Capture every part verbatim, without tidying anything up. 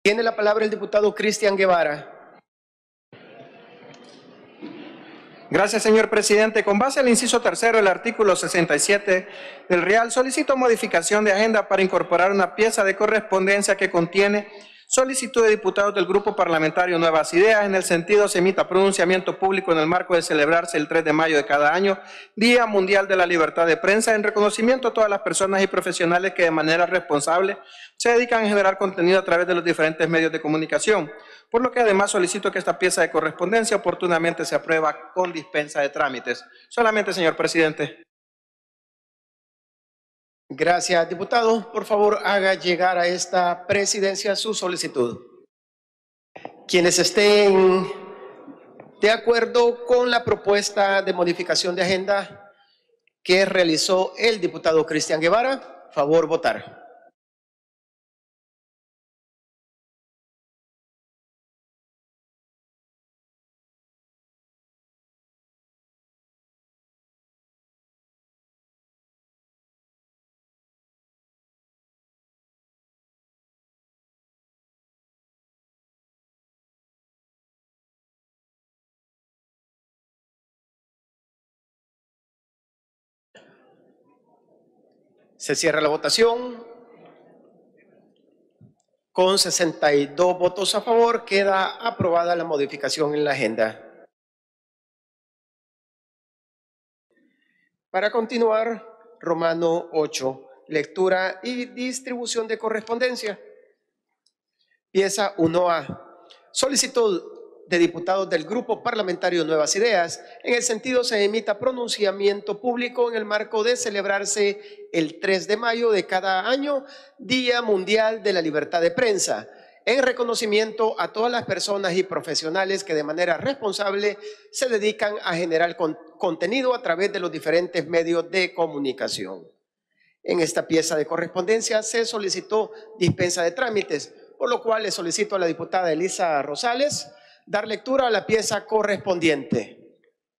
Tiene la palabra el diputado Cristian Guevara. Gracias, señor presidente. Con base al inciso tercero del artículo sesenta y siete del Real, solicito modificación de agenda para incorporar una pieza de correspondencia que contiene solicitud de diputados del Grupo Parlamentario Nuevas Ideas, en el sentido se emita pronunciamiento público en el marco de celebrarse el tres de mayo de cada año, Día Mundial de la Libertad de Prensa, en reconocimiento a todas las personas y profesionales que de manera responsable se dedican a generar contenido a través de los diferentes medios de comunicación, por lo que además solicito que esta pieza de correspondencia oportunamente se aprueba con dispensa de trámites. Solamente, señor presidente. Gracias, diputado. Por favor, haga llegar a esta presidencia su solicitud. Quienes estén de acuerdo con la propuesta de modificación de agenda que realizó el diputado Cristian Guevara, favor votar. Se cierra la votación. Con sesenta y dos votos a favor, queda aprobada la modificación en la agenda. Para continuar, Romano ocho, lectura y distribución de correspondencia. Pieza uno A. Solicitud de diputados del Grupo Parlamentario Nuevas Ideas, en el sentido se emita pronunciamiento público en el marco de celebrarse el tres de mayo de cada año, Día Mundial de la Libertad de Prensa, en reconocimiento a todas las personas y profesionales que de manera responsable se dedican a generar con, contenido a través de los diferentes medios de comunicación. En esta pieza de correspondencia se solicitó dispensa de trámites, por lo cual le solicito a la diputada Elisa Rosales dar lectura a la pieza correspondiente.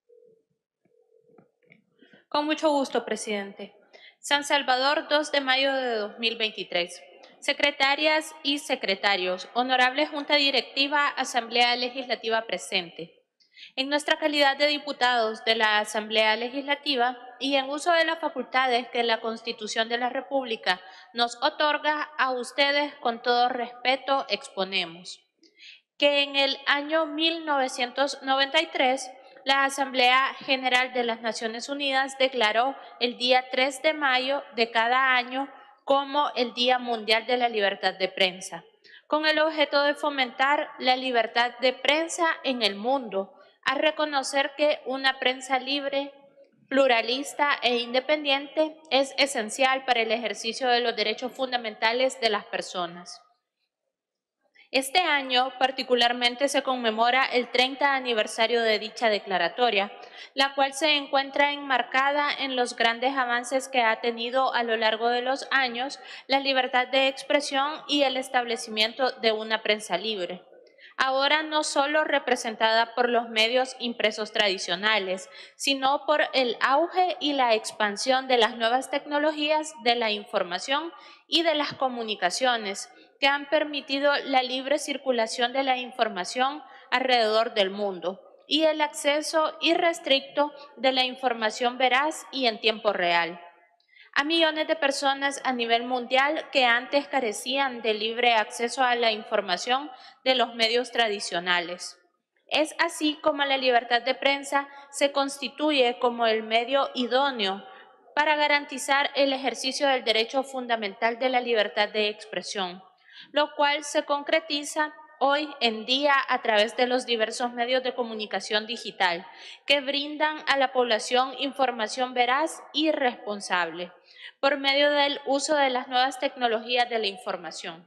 Con mucho gusto, presidente. San Salvador, dos de mayo de dos mil veintitrés. Secretarias y secretarios, honorable Junta Directiva, Asamblea Legislativa presente. En nuestra calidad de diputados de la Asamblea Legislativa y en uso de las facultades que la Constitución de la República nos otorga, a ustedes con todo respeto exponemos que en el año mil novecientos noventa y tres la Asamblea General de las Naciones Unidas declaró el día tres de mayo de cada año como el Día Mundial de la Libertad de Prensa, con el objeto de fomentar la libertad de prensa en el mundo, a reconocer que una prensa libre, pluralista e independiente es esencial para el ejercicio de los derechos fundamentales de las personas. Este año particularmente se conmemora el treinta aniversario de dicha declaratoria, la cual se encuentra enmarcada en los grandes avances que ha tenido a lo largo de los años la libertad de expresión y el establecimiento de una prensa libre. Ahora no solo representada por los medios impresos tradicionales, sino por el auge y la expansión de las nuevas tecnologías de la información y de las comunicaciones, que han permitido la libre circulación de la información alrededor del mundo y el acceso irrestricto de la información veraz y en tiempo real a millones de personas a nivel mundial que antes carecían de libre acceso a la información de los medios tradicionales. Es así como la libertad de prensa se constituye como el medio idóneo para garantizar el ejercicio del derecho fundamental de la libertad de expresión, lo cual se concretiza hoy en día a través de los diversos medios de comunicación digital que brindan a la población información veraz y responsable por medio del uso de las nuevas tecnologías de la información.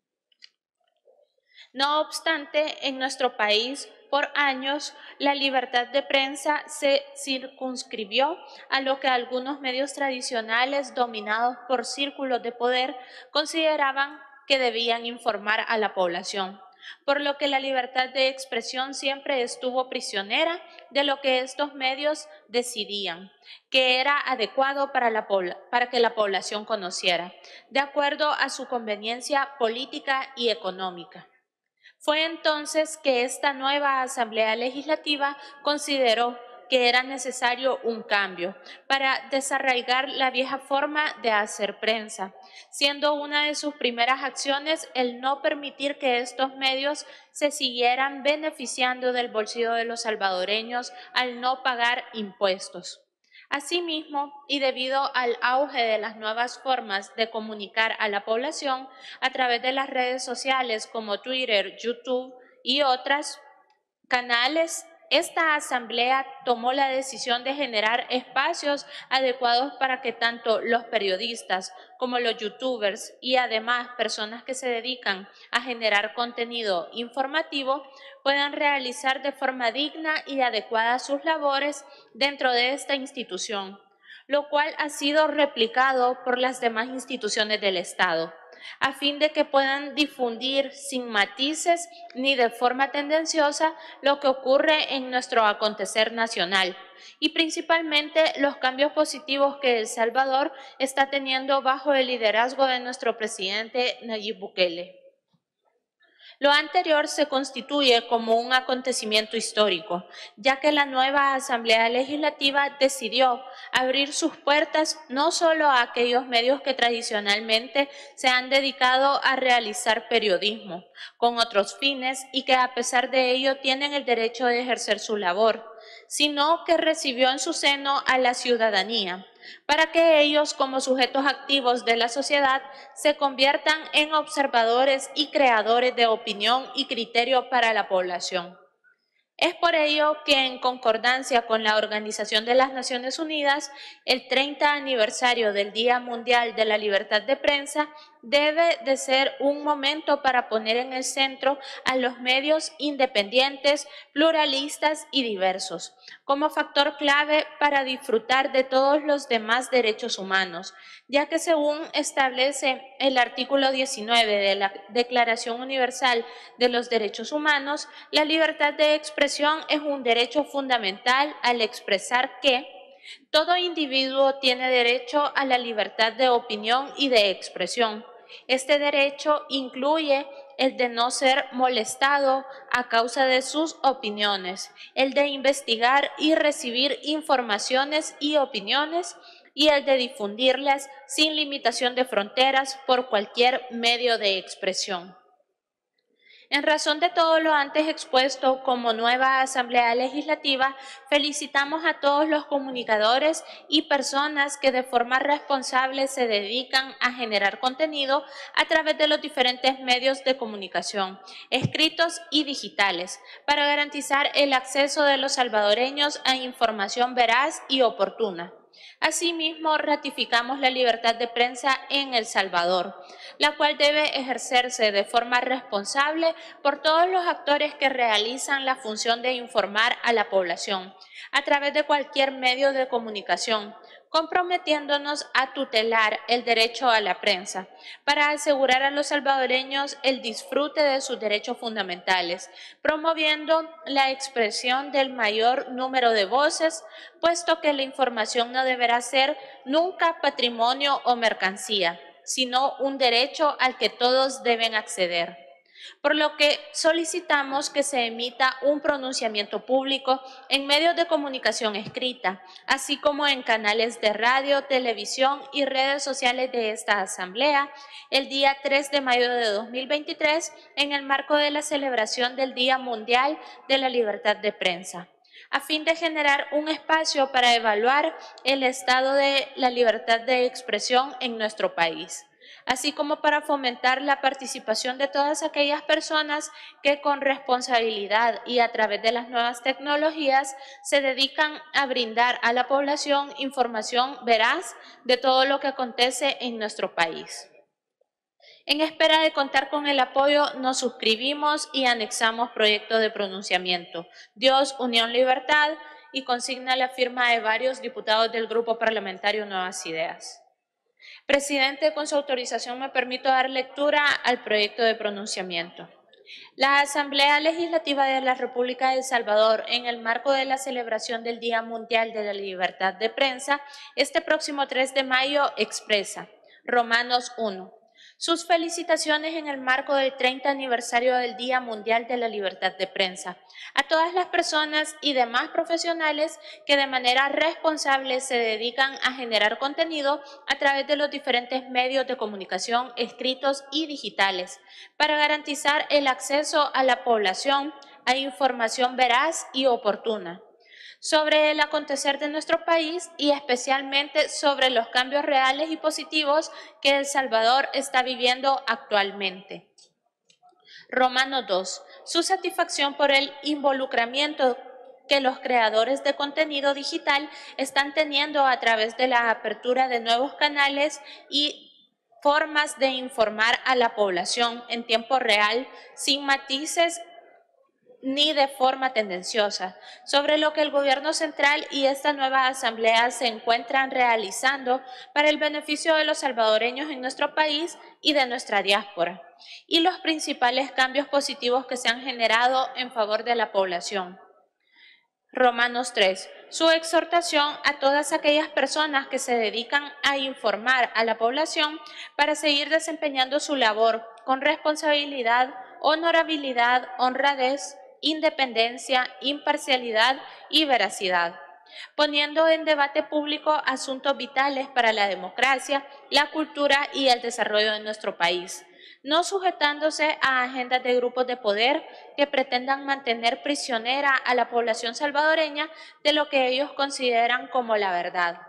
No obstante, en nuestro país, por años, la libertad de prensa se circunscribió a lo que algunos medios tradicionales dominados por círculos de poder consideraban que debían informar a la población, por lo que la libertad de expresión siempre estuvo prisionera de lo que estos medios decidían, que era adecuado para, la para que la población conociera, de acuerdo a su conveniencia política y económica. Fue entonces que esta nueva Asamblea Legislativa consideró que era necesario un cambio para desarraigar la vieja forma de hacer prensa, siendo una de sus primeras acciones el no permitir que estos medios se siguieran beneficiando del bolsillo de los salvadoreños al no pagar impuestos. Asimismo, y debido al auge de las nuevas formas de comunicar a la población a través de las redes sociales como Twitter, YouTube y otras canales, esta asamblea tomó la decisión de generar espacios adecuados para que tanto los periodistas como los youtubers y además personas que se dedican a generar contenido informativo puedan realizar de forma digna y adecuada sus labores dentro de esta institución, lo cual ha sido replicado por las demás instituciones del Estado, a fin de que puedan difundir sin matices ni de forma tendenciosa lo que ocurre en nuestro acontecer nacional y principalmente los cambios positivos que El Salvador está teniendo bajo el liderazgo de nuestro presidente Nayib Bukele. Lo anterior se constituye como un acontecimiento histórico, ya que la nueva Asamblea Legislativa decidió abrir sus puertas no solo a aquellos medios que tradicionalmente se han dedicado a realizar periodismo con otros fines y que a pesar de ello tienen el derecho de ejercer su labor, sino que recibió en su seno a la ciudadanía, para que ellos, como sujetos activos de la sociedad, se conviertan en observadores y creadores de opinión y criterio para la población. Es por ello que, en concordancia con la Organización de las Naciones Unidas, el treinta aniversario del Día Mundial de la Libertad de Prensa debe de ser un momento para poner en el centro a los medios independientes, pluralistas y diversos, como factor clave para disfrutar de todos los demás derechos humanos, ya que según establece el artículo diecinueve de la Declaración Universal de los Derechos Humanos, la libertad de expresión es un derecho fundamental al expresar que todo individuo tiene derecho a la libertad de opinión y de expresión. Este derecho incluye el de no ser molestado a causa de sus opiniones, el de investigar y recibir informaciones y opiniones, y el de difundirlas sin limitación de fronteras por cualquier medio de expresión. En razón de todo lo antes expuesto, como nueva Asamblea Legislativa, felicitamos a todos los comunicadores y personas que de forma responsable se dedican a generar contenido a través de los diferentes medios de comunicación, escritos y digitales, para garantizar el acceso de los salvadoreños a información veraz y oportuna. Asimismo, ratificamos la libertad de prensa en El Salvador, la cual debe ejercerse de forma responsable por todos los actores que realizan la función de informar a la población a través de cualquier medio de comunicación, comprometiéndonos a tutelar el derecho a la prensa para asegurar a los salvadoreños el disfrute de sus derechos fundamentales, promoviendo la expresión del mayor número de voces, puesto que la información no deberá ser nunca patrimonio o mercancía, sino un derecho al que todos deben acceder. Por lo que solicitamos que se emita un pronunciamiento público en medios de comunicación escrita, así como en canales de radio, televisión y redes sociales de esta Asamblea, el día tres de mayo de dos mil veintitrés, en el marco de la celebración del Día Mundial de la Libertad de Prensa, a fin de generar un espacio para evaluar el estado de la libertad de expresión en nuestro país, así como para fomentar la participación de todas aquellas personas que con responsabilidad y a través de las nuevas tecnologías se dedican a brindar a la población información veraz de todo lo que acontece en nuestro país. En espera de contar con el apoyo, nos suscribimos y anexamos proyecto de pronunciamiento. Dios, Unión, Libertad, y consigna la firma de varios diputados del Grupo Parlamentario Nuevas Ideas. Presidente, con su autorización me permito dar lectura al proyecto de pronunciamiento. La Asamblea Legislativa de la República de El Salvador, en el marco de la celebración del Día Mundial de la Libertad de Prensa, este próximo tres de mayo expresa, Romanos uno, sus felicitaciones en el marco del treinta aniversario del Día Mundial de la Libertad de Prensa a todas las personas y demás profesionales que de manera responsable se dedican a generar contenido a través de los diferentes medios de comunicación escritos y digitales para garantizar el acceso a la población a información veraz y oportuna sobre el acontecer de nuestro país y especialmente sobre los cambios reales y positivos que El Salvador está viviendo actualmente. Romano dos. Su satisfacción por el involucramiento que los creadores de contenido digital están teniendo a través de la apertura de nuevos canales y formas de informar a la población en tiempo real, sin matices ni de forma tendenciosa, sobre lo que el gobierno central y esta nueva asamblea se encuentran realizando para el beneficio de los salvadoreños en nuestro país y de nuestra diáspora, y los principales cambios positivos que se han generado en favor de la población. Romanos tres. Su exhortación a todas aquellas personas que se dedican a informar a la población para seguir desempeñando su labor con responsabilidad, honorabilidad, honradez, independencia, imparcialidad y veracidad, poniendo en debate público asuntos vitales para la democracia, la cultura y el desarrollo de nuestro país, no sujetándose a agendas de grupos de poder que pretendan mantener prisionera a la población salvadoreña de lo que ellos consideran como la verdad.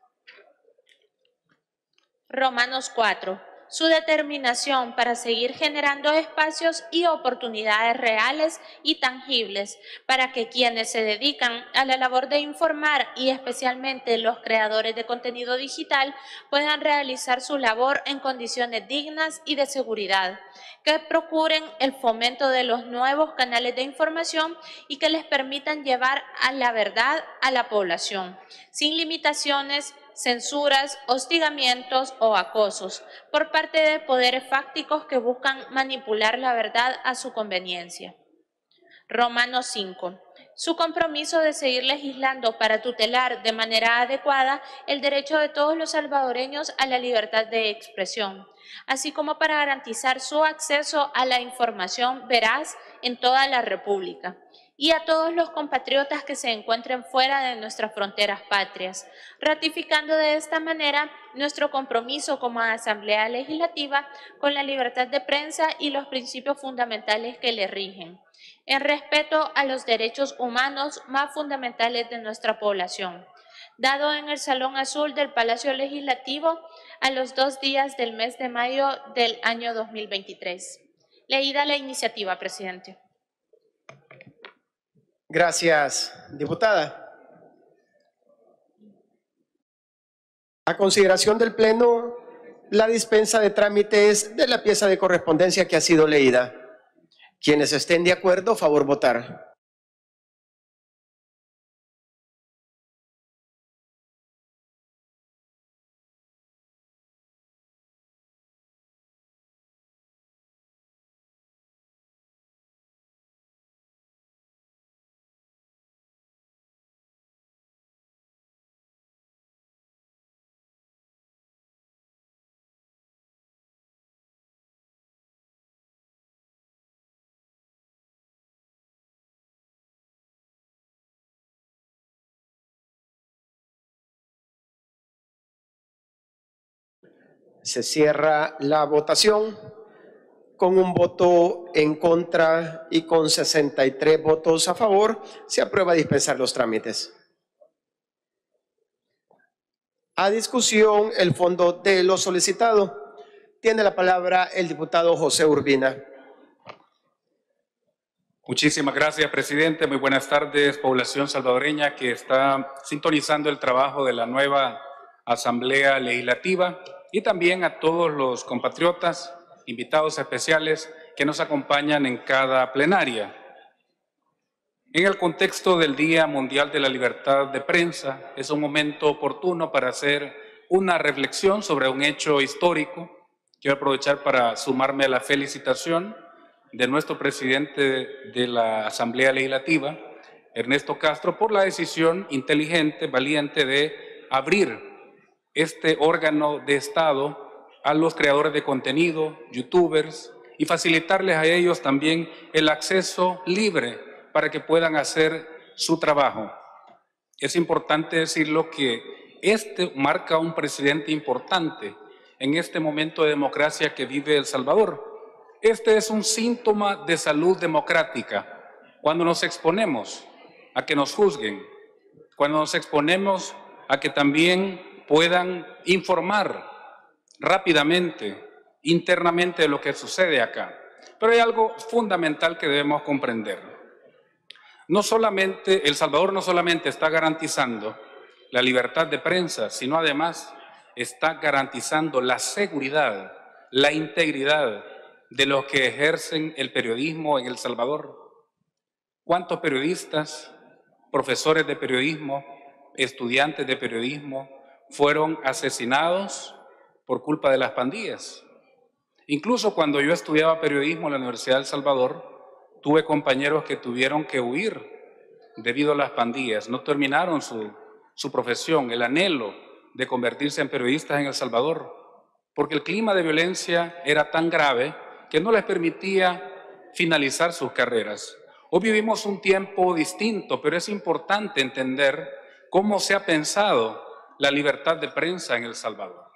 Romanos cuatro. Su determinación para seguir generando espacios y oportunidades reales y tangibles para que quienes se dedican a la labor de informar y especialmente los creadores de contenido digital puedan realizar su labor en condiciones dignas y de seguridad, que procuren el fomento de los nuevos canales de información y que les permitan llevar a la verdad a la población, sin limitaciones, censuras, hostigamientos o acosos por parte de poderes fácticos que buscan manipular la verdad a su conveniencia. Romanos cinco. Su compromiso de seguir legislando para tutelar de manera adecuada el derecho de todos los salvadoreños a la libertad de expresión, así como para garantizar su acceso a la información veraz en toda la República, y a todos los compatriotas que se encuentren fuera de nuestras fronteras patrias, ratificando de esta manera nuestro compromiso como Asamblea Legislativa con la libertad de prensa y los principios fundamentales que le rigen, en respeto a los derechos humanos más fundamentales de nuestra población, dado en el Salón Azul del Palacio Legislativo a los dos días del mes de mayo del año dos mil veintitrés. Leída la iniciativa, presidente. Gracias, diputada. A consideración del Pleno, la dispensa de trámites de la pieza de correspondencia que ha sido leída. Quienes estén de acuerdo, favor votar. Se cierra la votación con un voto en contra y con sesenta y tres votos a favor. Se aprueba dispensar los trámites. A discusión el fondo de lo solicitado. Tiene la palabra el diputado José Urbina. Muchísimas gracias, presidente. Muy buenas tardes, población salvadoreña que está sintonizando el trabajo de la nueva Asamblea Legislativa, y también a todos los compatriotas, invitados especiales que nos acompañan en cada plenaria. En el contexto del Día Mundial de la Libertad de Prensa, es un momento oportuno para hacer una reflexión sobre un hecho histórico. Quiero aprovechar para sumarme a la felicitación de nuestro presidente de la Asamblea Legislativa, Ernesto Castro, por la decisión inteligente, valiente de abrir este órgano de Estado a los creadores de contenido, youtubers, y facilitarles a ellos también el acceso libre para que puedan hacer su trabajo. Es importante decirlo que este marca un precedente importante en este momento de democracia que vive El Salvador. Este es un síntoma de salud democrática. Cuando nos exponemos a que nos juzguen, cuando nos exponemos a que también puedan informar rápidamente, internamente de lo que sucede acá. Pero hay algo fundamental que debemos comprender. No solamente, El Salvador no solamente está garantizando la libertad de prensa, sino además está garantizando la seguridad, la integridad de los que ejercen el periodismo en El Salvador. ¿Cuántos periodistas, profesores de periodismo, estudiantes de periodismo fueron asesinados por culpa de las pandillas? Incluso cuando yo estudiaba periodismo en la Universidad de El Salvador, tuve compañeros que tuvieron que huir debido a las pandillas, no terminaron su, su profesión, el anhelo de convertirse en periodistas en El Salvador, porque el clima de violencia era tan grave que no les permitía finalizar sus carreras. Hoy vivimos un tiempo distinto, pero es importante entender cómo se ha pensado la libertad de prensa en El Salvador.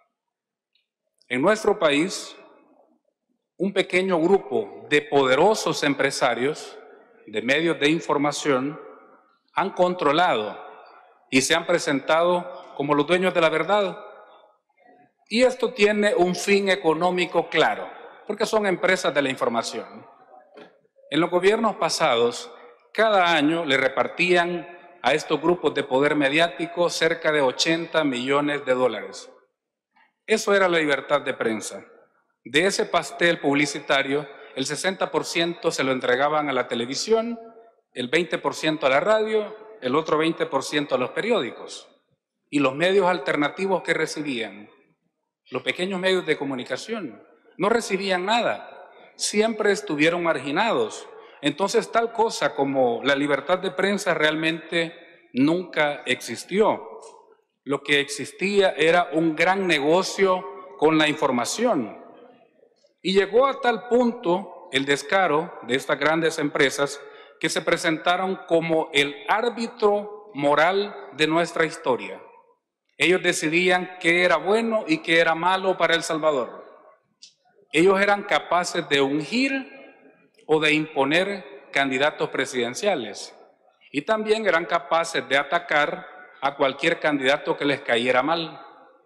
En nuestro país, un pequeño grupo de poderosos empresarios de medios de información han controlado y se han presentado como los dueños de la verdad. Y esto tiene un fin económico claro, porque son empresas de la información. En los gobiernos pasados, cada año le repartían a estos grupos de poder mediático cerca de ochenta millones de dólares. Eso era la libertad de prensa. De ese pastel publicitario, el sesenta por ciento se lo entregaban a la televisión, el veinte por ciento a la radio, el otro veinte por ciento a los periódicos. Y los medios alternativos que recibían, los pequeños medios de comunicación, no recibían nada, siempre estuvieron marginados. Entonces, tal cosa como la libertad de prensa realmente nunca existió. Lo que existía era un gran negocio con la información. Y llegó a tal punto el descaro de estas grandes empresas que se presentaron como el árbitro moral de nuestra historia. Ellos decidían qué era bueno y qué era malo para El Salvador. Ellos eran capaces de ungir o de imponer candidatos presidenciales y también eran capaces de atacar a cualquier candidato que les cayera mal.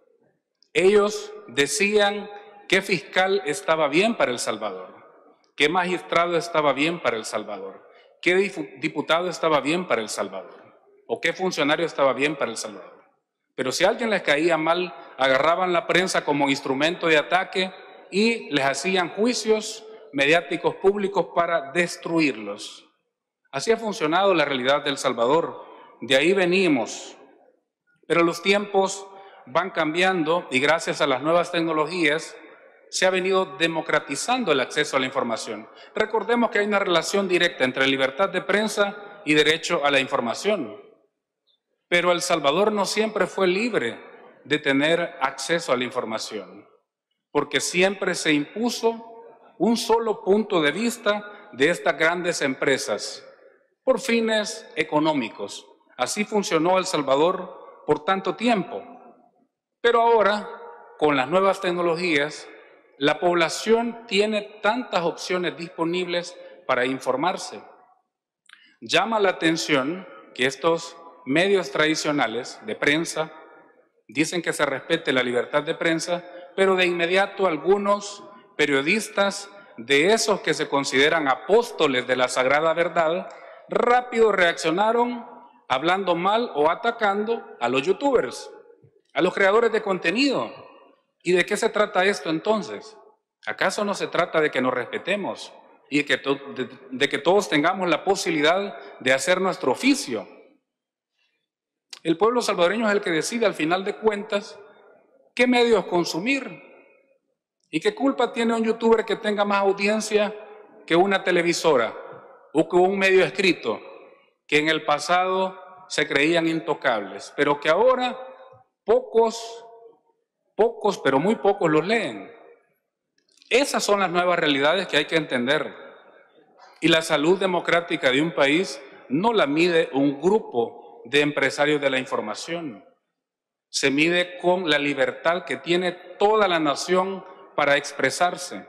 Ellos decían qué fiscal estaba bien para El Salvador, qué magistrado estaba bien para El Salvador, qué diputado estaba bien para El Salvador o qué funcionario estaba bien para El Salvador. Pero si a alguien les caía mal, agarraban la prensa como instrumento de ataque y les hacían juicios mediáticos públicos para destruirlos. Así ha funcionado la realidad de El Salvador. De ahí venimos. Pero los tiempos van cambiando y gracias a las nuevas tecnologías se ha venido democratizando el acceso a la información. Recordemos que hay una relación directa entre libertad de prensa y derecho a la información. Pero El Salvador no siempre fue libre de tener acceso a la información, porque siempre se impuso un solo punto de vista de estas grandes empresas por fines económicos. Así funcionó El Salvador por tanto tiempo. Pero ahora, con las nuevas tecnologías, la población tiene tantas opciones disponibles para informarse. Llama la atención que estos medios tradicionales de prensa dicen que se respete la libertad de prensa, pero de inmediato algunos periodistas de esos que se consideran apóstoles de la sagrada verdad, rápido reaccionaron hablando mal o atacando a los youtubers, a los creadores de contenido. ¿Y de qué se trata esto entonces? ¿Acaso no se trata de que nos respetemos y de que, de, de que todos tengamos la posibilidad de hacer nuestro oficio? El pueblo salvadoreño es el que decide al final de cuentas qué medios consumir. ¿Y qué culpa tiene un youtuber que tenga más audiencia que una televisora o que un medio escrito que en el pasado se creían intocables, pero que ahora pocos, pocos, pero muy pocos los leen. Esas son las nuevas realidades que hay que entender. Y la salud democrática de un país no la mide un grupo de empresarios de la información. Se mide con la libertad que tiene toda la nación para expresarse.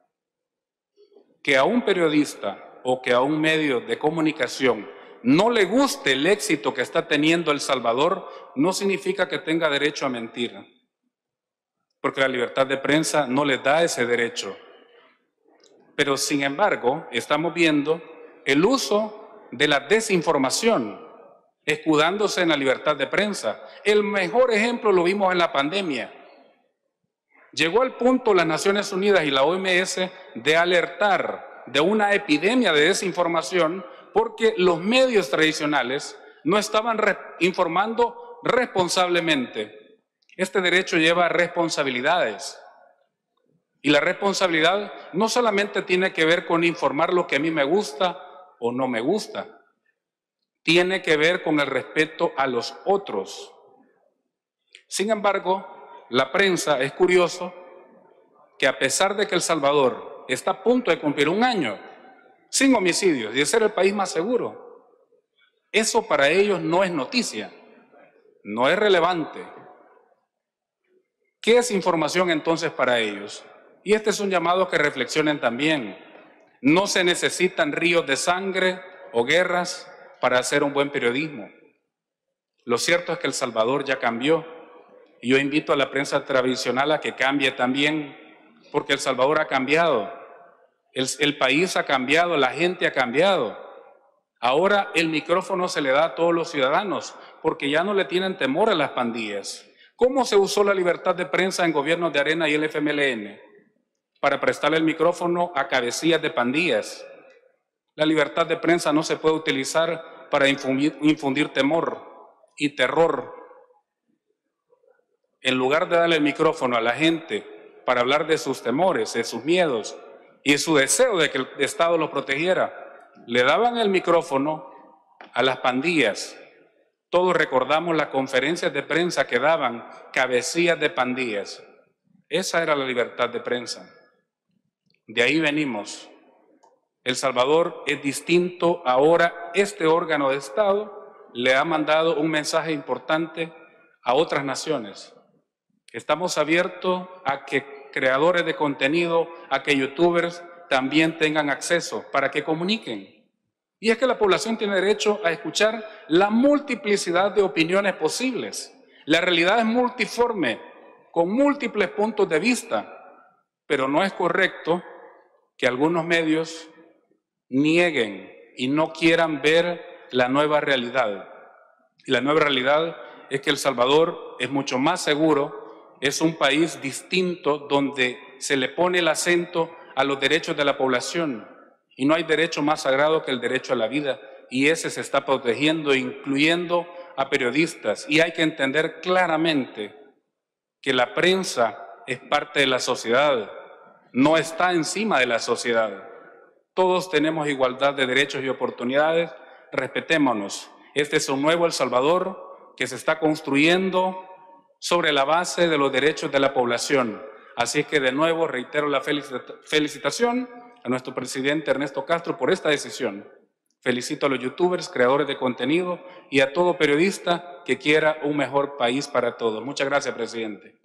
Que a un periodista o que a un medio de comunicación no le guste el éxito que está teniendo El Salvador, no significa que tenga derecho a mentir, porque la libertad de prensa no le da ese derecho. Pero sin embargo, estamos viendo el uso de la desinformación, escudándose en la libertad de prensa. El mejor ejemplo lo vimos en la pandemia. Llegó al punto las Naciones Unidas y la O M S de alertar de una epidemia de desinformación porque los medios tradicionales no estaban re- informando responsablemente. Este derecho lleva responsabilidades. Y la responsabilidad no solamente tiene que ver con informar lo que a mí me gusta o no me gusta. Tiene que ver con el respeto a los otros. Sin embargo, la prensa, es curioso que a pesar de que El Salvador está a punto de cumplir un año sin homicidios y de ser el país más seguro, eso para ellos no es noticia, no es relevante. ¿Qué es información entonces para ellos? Y este es un llamado a que reflexionen también. No se necesitan ríos de sangre o guerras para hacer un buen periodismo. Lo cierto es que El Salvador ya cambió y yo invito a la prensa tradicional a que cambie también, porque El Salvador ha cambiado, el, el país ha cambiado, la gente ha cambiado. Ahora el micrófono se le da a todos los ciudadanos porque ya no le tienen temor a las pandillas. ¿Cómo se usó la libertad de prensa en gobiernos de Arena y el F M L N? Para prestarle el micrófono a cabecillas de pandillas. La libertad de prensa no se puede utilizar para infundir, infundir temor y terror. En lugar de darle el micrófono a la gente para hablar de sus temores, de sus miedos y de su deseo de que el Estado los protegiera, le daban el micrófono a las pandillas. Todos recordamos las conferencias de prensa que daban cabecillas de pandillas. Esa era la libertad de prensa. De ahí venimos. El Salvador es distinto. Ahora este órgano de Estado le ha mandado un mensaje importante a otras naciones. Estamos abiertos a que creadores de contenido, a que youtubers también tengan acceso para que comuniquen. Y es que la población tiene derecho a escuchar la multiplicidad de opiniones posibles. La realidad es multiforme, con múltiples puntos de vista, pero no es correcto que algunos medios nieguen y no quieran ver la nueva realidad. Y la nueva realidad es que El Salvador es mucho más seguro, es un país distinto donde se le pone el acento a los derechos de la población y no hay derecho más sagrado que el derecho a la vida y ese se está protegiendo, incluyendo a periodistas. Y hay que entender claramente que la prensa es parte de la sociedad, no está encima de la sociedad. Todos tenemos igualdad de derechos y oportunidades, respetémonos. Este es un nuevo El Salvador que se está construyendo sobre la base de los derechos de la población. Así que de nuevo reitero la felicitación a nuestro presidente Ernesto Castro por esta decisión. Felicito a los youtubers, creadores de contenido y a todo periodista que quiera un mejor país para todos. Muchas gracias, presidente.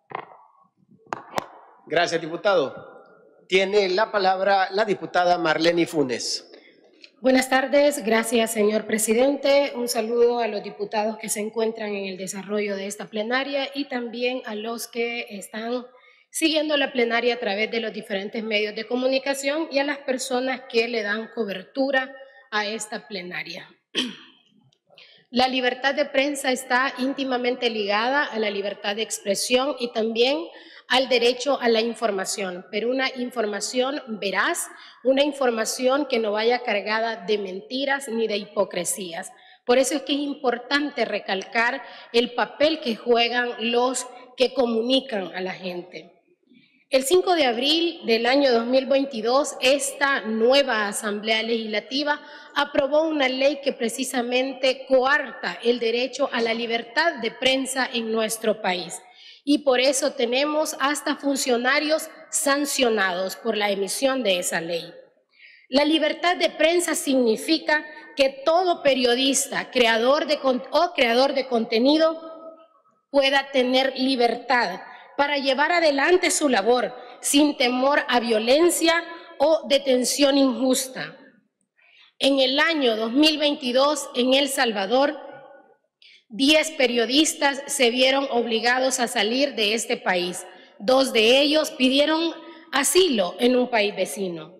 Gracias, diputado. Tiene la palabra la diputada Marlene Funes. Buenas tardes, gracias señor presidente. Un saludo a los diputados que se encuentran en el desarrollo de esta plenaria y también a los que están siguiendo la plenaria a través de los diferentes medios de comunicación y a las personas que le dan cobertura a esta plenaria. La libertad de prensa está íntimamente ligada a la libertad de expresión y también al derecho a la información, pero una información veraz, una información que no vaya cargada de mentiras ni de hipocresías. Por eso es que es importante recalcar el papel que juegan los que comunican a la gente. El cinco de abril del año dos mil veintidós, esta nueva Asamblea Legislativa aprobó una ley que precisamente coarta el derecho a la libertad de prensa en nuestro país. Y por eso tenemos hasta funcionarios sancionados por la emisión de esa ley. La libertad de prensa significa que todo periodista, creador de, o creador de contenido pueda tener libertad para llevar adelante su labor sin temor a violencia o detención injusta. En el año dos mil veintidós, en El Salvador, diez periodistas se vieron obligados a salir de este país. Dos de ellos pidieron asilo en un país vecino.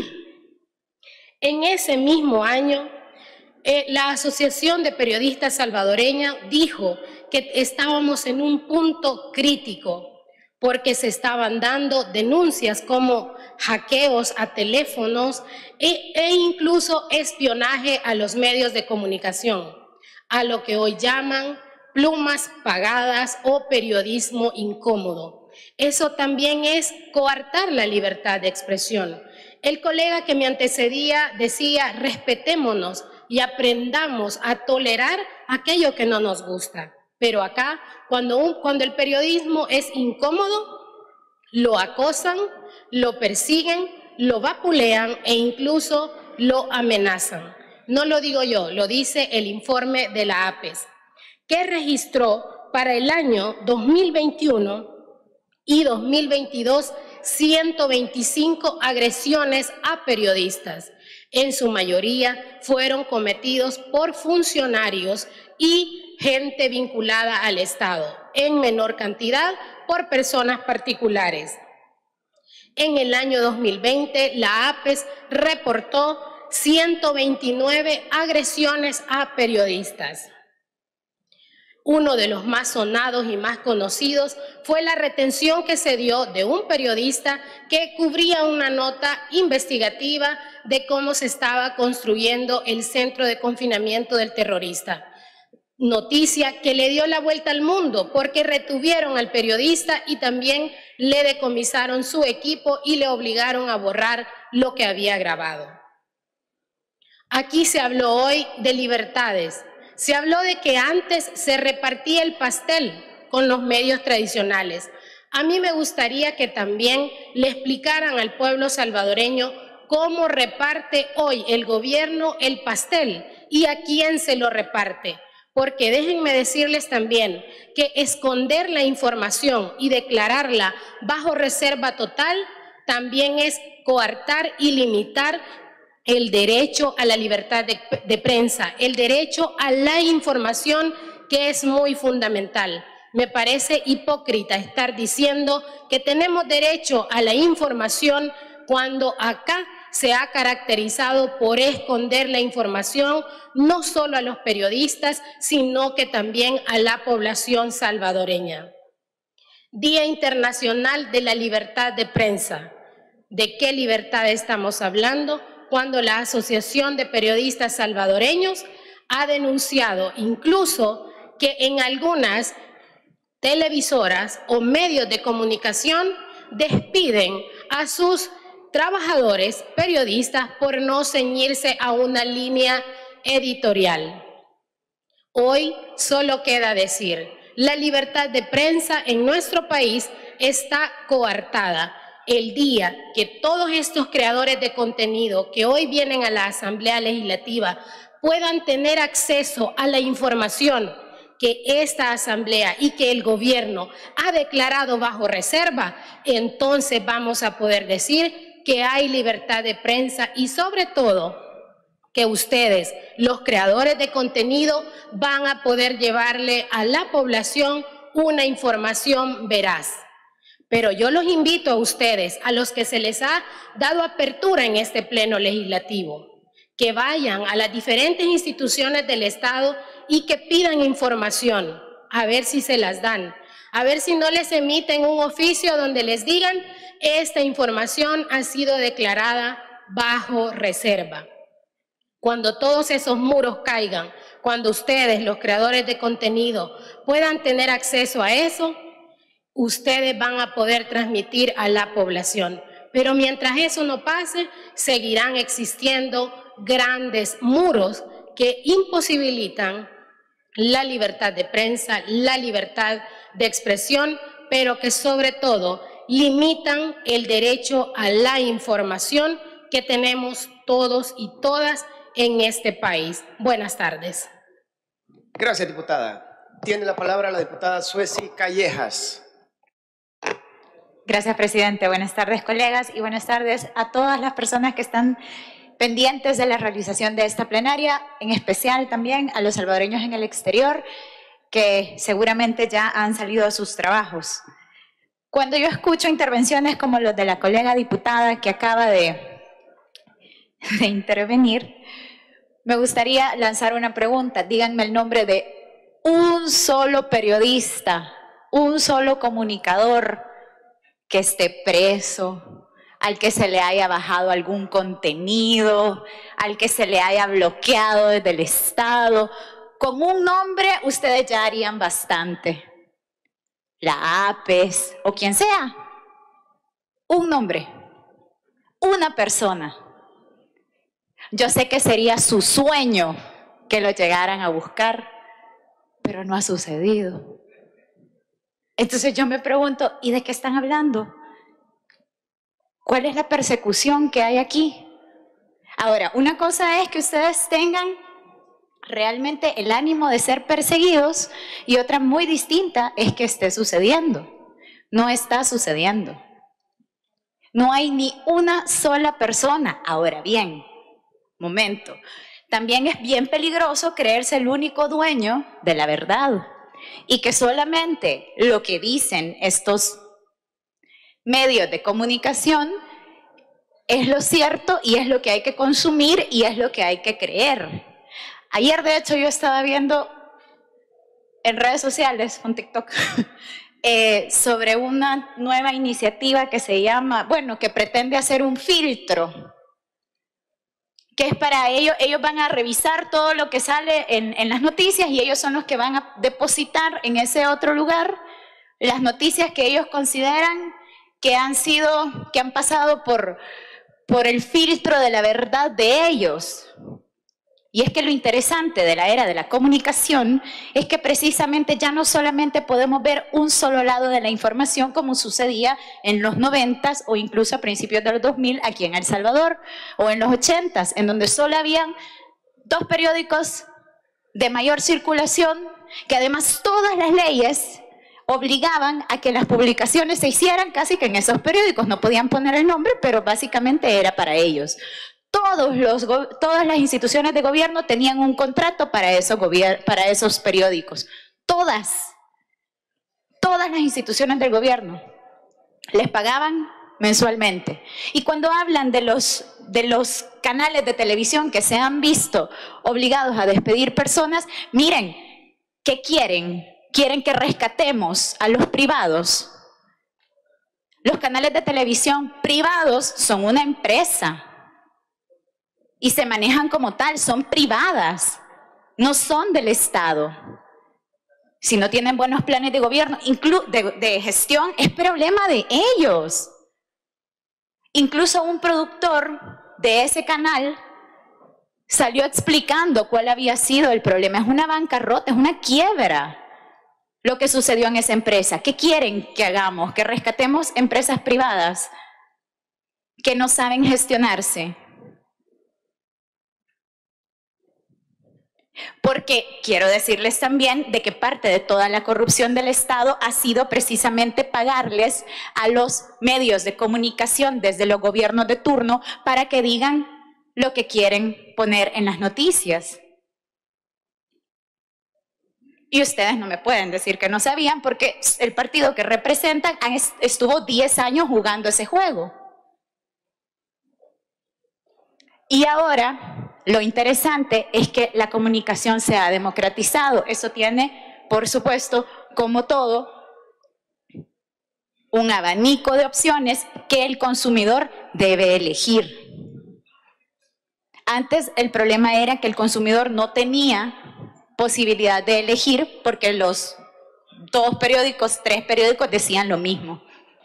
En ese mismo año, eh, la Asociación de Periodistas Salvadoreña dijo que estábamos en un punto crítico porque se estaban dando denuncias como hackeos a teléfonos e, e incluso espionaje a los medios de comunicación, a lo que hoy llaman plumas pagadas o periodismo incómodo. Eso también es coartar la libertad de expresión. El colega que me antecedía decía, respetémonos y aprendamos a tolerar aquello que no nos gusta. Pero acá, cuando, un, cuando el periodismo es incómodo, lo acosan, lo persiguen, lo vapulean e incluso lo amenazan. No lo digo yo, lo dice el informe de la A P E S, que registró para el año dos mil veintiuno y dos mil veintidós ciento veinticinco agresiones a periodistas. En su mayoría fueron cometidos por funcionarios y gente vinculada al Estado, en menor cantidad por personas particulares. En el año dos mil veinte, la A P E S reportó ciento veintinueve agresiones a periodistas. Uno de los más sonados y más conocidos fue la retención que se dio de un periodista que cubría una nota investigativa de cómo se estaba construyendo el centro de confinamiento del terrorista. Noticia que le dio la vuelta al mundo porque retuvieron al periodista y también le decomisaron su equipo y le obligaron a borrar lo que había grabado. Aquí se habló hoy de libertades. Se habló de que antes se repartía el pastel con los medios tradicionales. A mí me gustaría que también le explicaran al pueblo salvadoreño cómo reparte hoy el gobierno el pastel y a quién se lo reparte. Porque déjenme decirles también que esconder la información y declararla bajo reserva total también es coartar y limitar el derecho a la libertad de, de prensa, el derecho a la información, que es muy fundamental. Me parece hipócrita estar diciendo que tenemos derecho a la información cuando acá se ha caracterizado por esconder la información no solo a los periodistas, sino que también a la población salvadoreña. Día Internacional de la Libertad de Prensa. ¿De qué libertad estamos hablando cuando la Asociación de Periodistas Salvadoreños ha denunciado incluso que en algunas televisoras o medios de comunicación despiden a sus trabajadores periodistas por no ceñirse a una línea editorial? Hoy solo queda decir, la libertad de prensa en nuestro país está coartada. El día que todos estos creadores de contenido que hoy vienen a la Asamblea Legislativa puedan tener acceso a la información que esta Asamblea y que el gobierno ha declarado bajo reserva, entonces vamos a poder decir que hay libertad de prensa y sobre todo que ustedes, los creadores de contenido, van a poder llevarle a la población una información veraz. Pero yo los invito a ustedes, a los que se les ha dado apertura en este pleno legislativo, que vayan a las diferentes instituciones del Estado y que pidan información, a ver si se las dan, a ver si no les emiten un oficio donde les digan esta información ha sido declarada bajo reserva. Cuando todos esos muros caigan, cuando ustedes, los creadores de contenido, puedan tener acceso a eso, ustedes van a poder transmitir a la población. Pero mientras eso no pase, seguirán existiendo grandes muros que imposibilitan la libertad de prensa, la libertad de expresión, pero que sobre todo limitan el derecho a la información que tenemos todos y todas en este país. Buenas tardes. Gracias, diputada. Tiene la palabra la diputada Sueci Callejas. Gracias, presidente. Buenas tardes, colegas, y buenas tardes a todas las personas que están pendientes de la realización de esta plenaria, en especial también a los salvadoreños en el exterior, que seguramente ya han salido a sus trabajos. Cuando yo escucho intervenciones como los de la colega diputada que acaba de, de intervenir, me gustaría lanzar una pregunta. Díganme el nombre de un solo periodista, un solo comunicador que esté preso, al que se le haya bajado algún contenido, al que se le haya bloqueado desde el Estado. Con un nombre ustedes ya harían bastante. La A P E S o quien sea. Un nombre, una persona. Yo sé que sería su sueño que lo llegaran a buscar, pero no ha sucedido. Entonces yo me pregunto, ¿y de qué están hablando? ¿Cuál es la persecución que hay aquí? Ahora, una cosa es que ustedes tengan realmente el ánimo de ser perseguidos y otra muy distinta es que esté sucediendo. No está sucediendo. No hay ni una sola persona. Ahora bien, momento, también es bien peligroso creerse el único dueño de la verdad y que solamente lo que dicen estos medios de comunicación es lo cierto y es lo que hay que consumir y es lo que hay que creer. Ayer, de hecho, yo estaba viendo en redes sociales, en TikTok, eh, sobre una nueva iniciativa que se llama, bueno, que pretende hacer un filtro, que es para ellos, ellos van a revisar todo lo que sale en, en las noticias y ellos son los que van a depositar en ese otro lugar las noticias que ellos consideran que han sido, que han pasado por, por el filtro de la verdad de ellos. Y es que lo interesante de la era de la comunicación es que precisamente ya no solamente podemos ver un solo lado de la información como sucedía en los noventas o incluso a principios de los dos mil aquí en El Salvador o en los ochentas, en donde solo habían dos periódicos de mayor circulación, que además todas las leyes obligaban a que las publicaciones se hicieran casi que en esos periódicos. No podían poner el nombre, pero básicamente era para ellos. Todos los, todas las instituciones de gobierno tenían un contrato para esos, para esos periódicos. Todas, todas las instituciones del gobierno les pagaban mensualmente. Y cuando hablan de los, de los canales de televisión que se han visto obligados a despedir personas, miren, ¿qué quieren? ¿Quieren que rescatemos a los privados? Los canales de televisión privados son una empresa y se manejan como tal, son privadas, no son del Estado. Si no tienen buenos planes de gobierno, de, de gestión, es problema de ellos. Incluso un productor de ese canal salió explicando cuál había sido el problema. Es una bancarrota, es una quiebra lo que sucedió en esa empresa. ¿Qué quieren que hagamos? ¿Que rescatemos empresas privadas que no saben gestionarse? Porque quiero decirles también de que parte de toda la corrupción del Estado ha sido precisamente pagarles a los medios de comunicación desde los gobiernos de turno para que digan lo que quieren poner en las noticias. Y ustedes no me pueden decir que no sabían porque el partido que representan estuvo diez años jugando ese juego. Y ahora lo interesante es que la comunicación se ha democratizado. Eso tiene, por supuesto, como todo, un abanico de opciones que el consumidor debe elegir. Antes el problema era que el consumidor no tenía posibilidad de elegir porque los dos periódicos, tres periódicos decían lo mismo.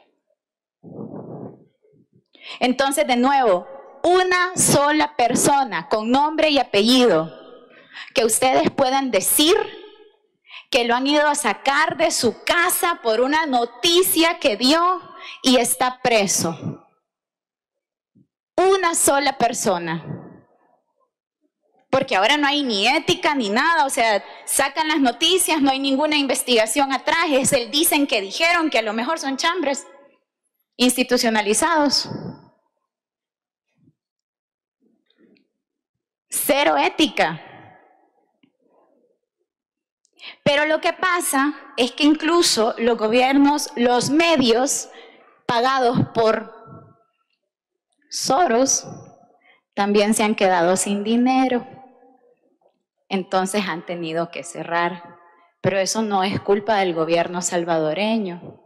Entonces, de nuevo, una sola persona con nombre y apellido que ustedes puedan decir que lo han ido a sacar de su casa por una noticia que dio y está preso. Una sola persona. Porque ahora no hay ni ética ni nada, o sea, sacan las noticias, no hay ninguna investigación atrás, es el dicen que dijeron, que a lo mejor son chambres institucionalizados. Cero ética. Pero lo que pasa es que incluso los gobiernos, los medios pagados por Soros, también se han quedado sin dinero. Entonces han tenido que cerrar. Pero eso no es culpa del gobierno salvadoreño.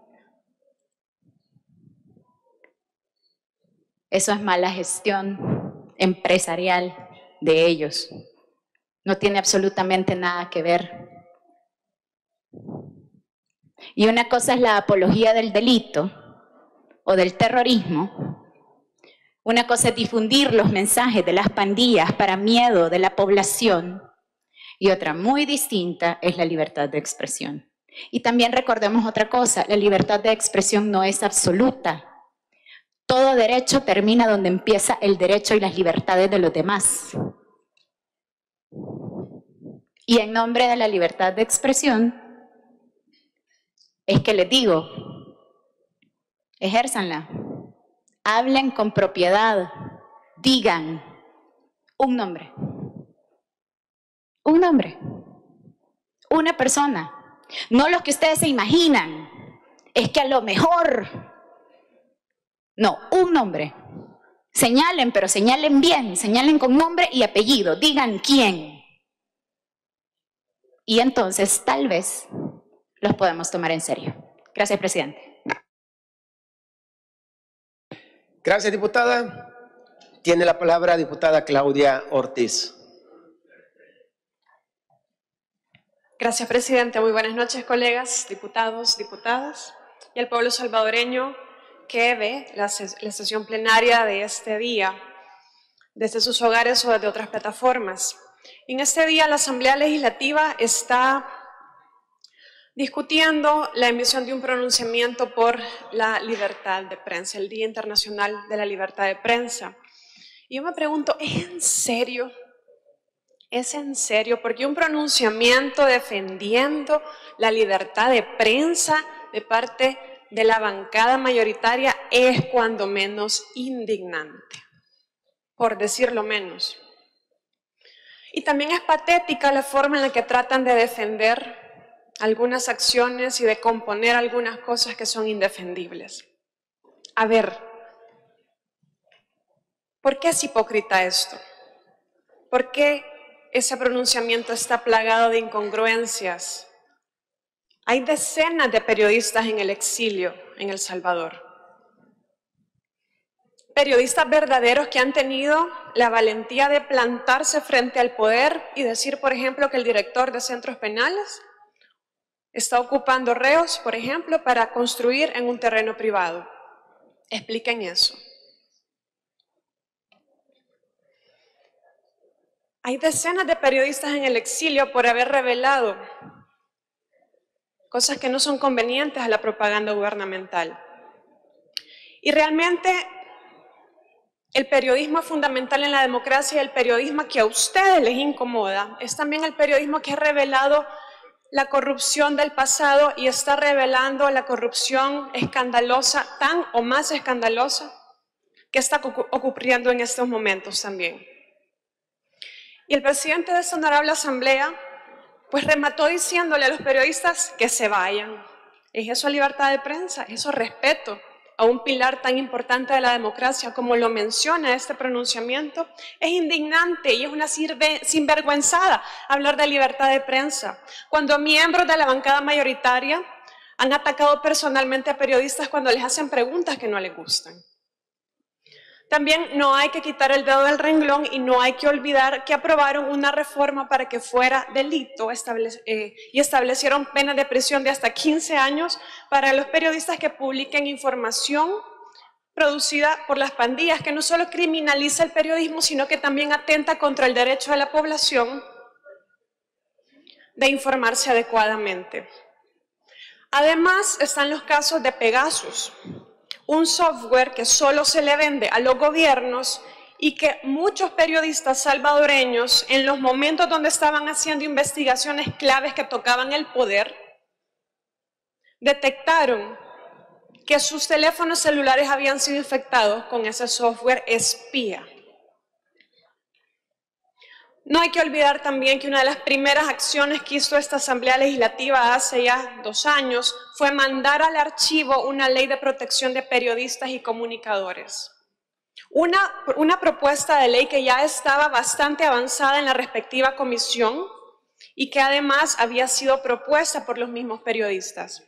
Eso es mala gestión empresarial de ellos. No tiene absolutamente nada que ver. Y una cosa es la apología del delito o del terrorismo. Una cosa es difundir los mensajes de las pandillas para miedo de la población. Y otra muy distinta es la libertad de expresión. Y también recordemos otra cosa, la libertad de expresión no es absoluta. Todo derecho termina donde empieza el derecho y las libertades de los demás. Y en nombre de la libertad de expresión, es que les digo, ejérzanla, hablen con propiedad, digan un nombre, un nombre, una persona, no los que ustedes se imaginan, es que a lo mejor, no, un nombre, señalen, pero señalen bien, señalen con nombre y apellido, digan quién. Y entonces tal vez los podemos tomar en serio. Gracias, presidente. Gracias, diputada. Tiene la palabra diputada Claudia Ortiz. Gracias, presidente. Muy buenas noches, colegas, diputados, diputadas y al pueblo salvadoreño que ve la, ses la sesión plenaria de este día desde sus hogares o desde otras plataformas. En este día la Asamblea Legislativa está discutiendo la emisión de un pronunciamiento por la libertad de prensa, el Día Internacional de la Libertad de Prensa. Y yo me pregunto, ¿es en serio? ¿Es en serio? Porque un pronunciamiento defendiendo la libertad de prensa de parte de la bancada mayoritaria es cuando menos indignante, por decirlo menos. Y también es patética la forma en la que tratan de defender algunas acciones y de componer algunas cosas que son indefendibles. A ver, ¿por qué es hipócrita esto? ¿Por qué ese pronunciamiento está plagado de incongruencias? Hay decenas de periodistas en el exilio en El Salvador. Periodistas verdaderos que han tenido la valentía de plantarse frente al poder y decir, por ejemplo, que el director de centros penales está ocupando reos, por ejemplo, para construir en un terreno privado. Expliquen eso. Hay decenas de periodistas en el exilio por haber revelado cosas que no son convenientes a la propaganda gubernamental. Y realmente el periodismo fundamental en la democracia y el periodismo que a ustedes les incomoda es también el periodismo que ha revelado la corrupción del pasado y está revelando la corrupción escandalosa, tan o más escandalosa, que está ocurriendo en estos momentos también. Y el presidente de esta honorable asamblea, pues remató diciéndole a los periodistas que se vayan. ¿Es eso libertad de prensa? ¿Es eso respeto a un pilar tan importante de la democracia como lo menciona este pronunciamiento? Es indignante y es una sinvergüenzada hablar de libertad de prensa cuando miembros de la bancada mayoritaria han atacado personalmente a periodistas cuando les hacen preguntas que no les gustan. También no hay que quitar el dedo del renglón y no hay que olvidar que aprobaron una reforma para que fuera delito establec eh, y establecieron penas de prisión de hasta quince años para los periodistas que publiquen información producida por las pandillas, que no solo criminaliza el periodismo, sino que también atenta contra el derecho de la población de informarse adecuadamente. Además, están los casos de Pegasus, un software que solo se le vende a los gobiernos y que muchos periodistas salvadoreños, en los momentos donde estaban haciendo investigaciones claves que tocaban el poder, detectaron que sus teléfonos celulares habían sido infectados con ese software espía. No hay que olvidar también que una de las primeras acciones que hizo esta Asamblea Legislativa hace ya dos años fue mandar al archivo una ley de protección de periodistas y comunicadores. Una, una propuesta de ley que ya estaba bastante avanzada en la respectiva comisión y que además había sido propuesta por los mismos periodistas.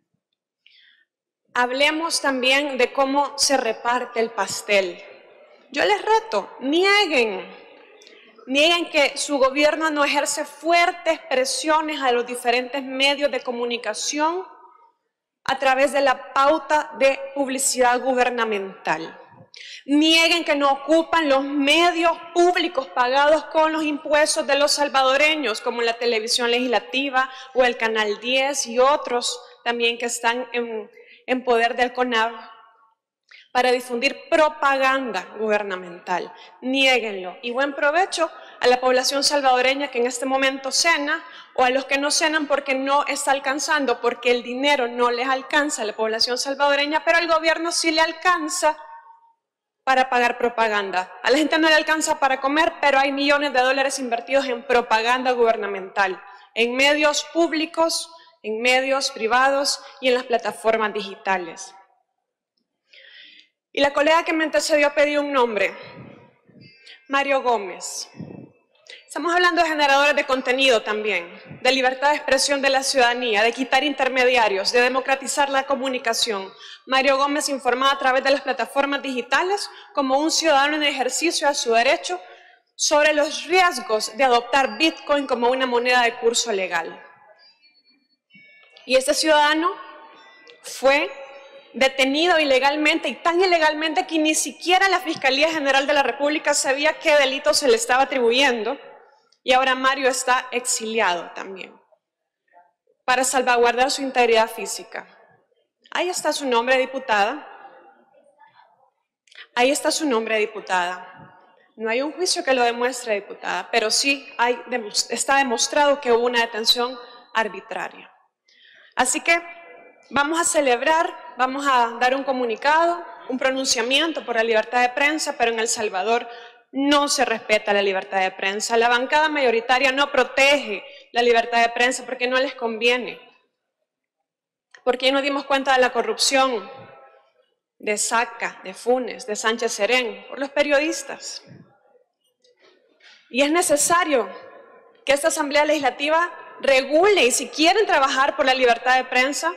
Hablemos también de cómo se reparte el pastel. Yo les reto, nieguen. Nieguen que su gobierno no ejerce fuertes presiones a los diferentes medios de comunicación a través de la pauta de publicidad gubernamental. Nieguen que no ocupan los medios públicos pagados con los impuestos de los salvadoreños, como la televisión legislativa o el Canal diez y otros también que están en, en poder del CONAV, para difundir propaganda gubernamental. Niéguenlo y buen provecho a la población salvadoreña que en este momento cena o a los que no cenan porque no está alcanzando, porque el dinero no les alcanza a la población salvadoreña, pero al gobierno sí le alcanza para pagar propaganda. A la gente no le alcanza para comer, pero hay millones de dólares invertidos en propaganda gubernamental, en medios públicos, en medios privados y en las plataformas digitales. Y la colega que me antecedió pidió un nombre, Mario Gómez. Estamos hablando de generadores de contenido también, de libertad de expresión de la ciudadanía, de quitar intermediarios, de democratizar la comunicación. Mario Gómez informaba a través de las plataformas digitales como un ciudadano en ejercicio de su derecho sobre los riesgos de adoptar Bitcoin como una moneda de curso legal. Y este ciudadano fue detenido ilegalmente y tan ilegalmente que ni siquiera la Fiscalía General de la República sabía qué delito se le estaba atribuyendo y ahora Mario está exiliado también para salvaguardar su integridad física. Ahí está su nombre, diputada. Ahí está su nombre, diputada. No hay un juicio que lo demuestre, diputada, pero sí hay, está demostrado que hubo una detención arbitraria. Así que vamos a celebrar, vamos a dar un comunicado, un pronunciamiento por la libertad de prensa, pero en El Salvador no se respeta la libertad de prensa. La bancada mayoritaria no protege la libertad de prensa porque no les conviene. Porque ya nos dimos cuenta de la corrupción de Saca, de Funes, de Sánchez Serén, por los periodistas. Y es necesario que esta Asamblea Legislativa regule, y si quieren trabajar por la libertad de prensa,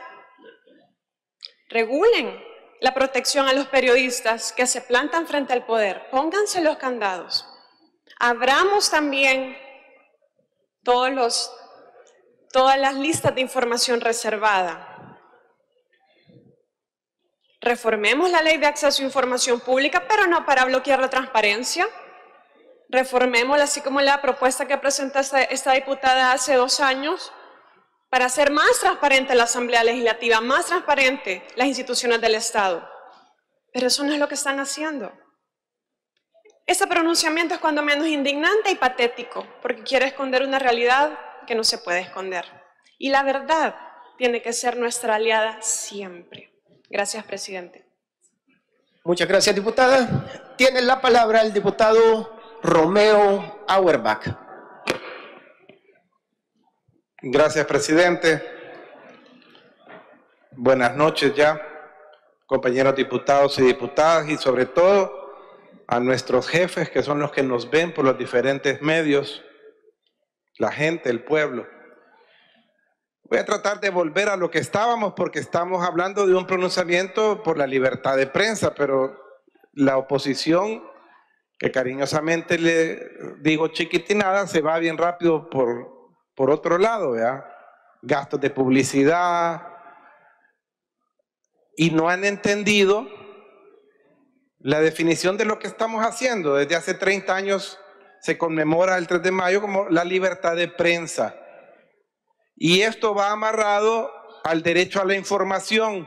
regulen la protección a los periodistas que se plantan frente al poder. Pónganse los candados. Abramos también todos los, todas las listas de información reservada. Reformemos la ley de acceso a información pública, pero no para bloquear la transparencia. Reformémosla así como la propuesta que presentó esta, esta diputada hace dos años, para hacer más transparente la Asamblea Legislativa, más transparente las instituciones del Estado. Pero eso no es lo que están haciendo. Este pronunciamiento es cuando menos indignante y patético, porque quiere esconder una realidad que no se puede esconder. Y la verdad tiene que ser nuestra aliada siempre. Gracias, presidente. Muchas gracias, diputada. Tiene la palabra el diputado Romeo Auerbach. Gracias, presidente. Buenas noches ya, compañeros diputados y diputadas, y sobre todo a nuestros jefes, que son los que nos ven por los diferentes medios, la gente, el pueblo. Voy a tratar de volver a lo que estábamos, porque estamos hablando de un pronunciamiento por la libertad de prensa, pero la oposición, que cariñosamente le digo chiquitinada, se va bien rápido por, por otro lado, ¿verdad? Gastos de publicidad, y no han entendido la definición de lo que estamos haciendo. Desde hace treinta años se conmemora el tres de mayo como la libertad de prensa. Y esto va amarrado al derecho a la información.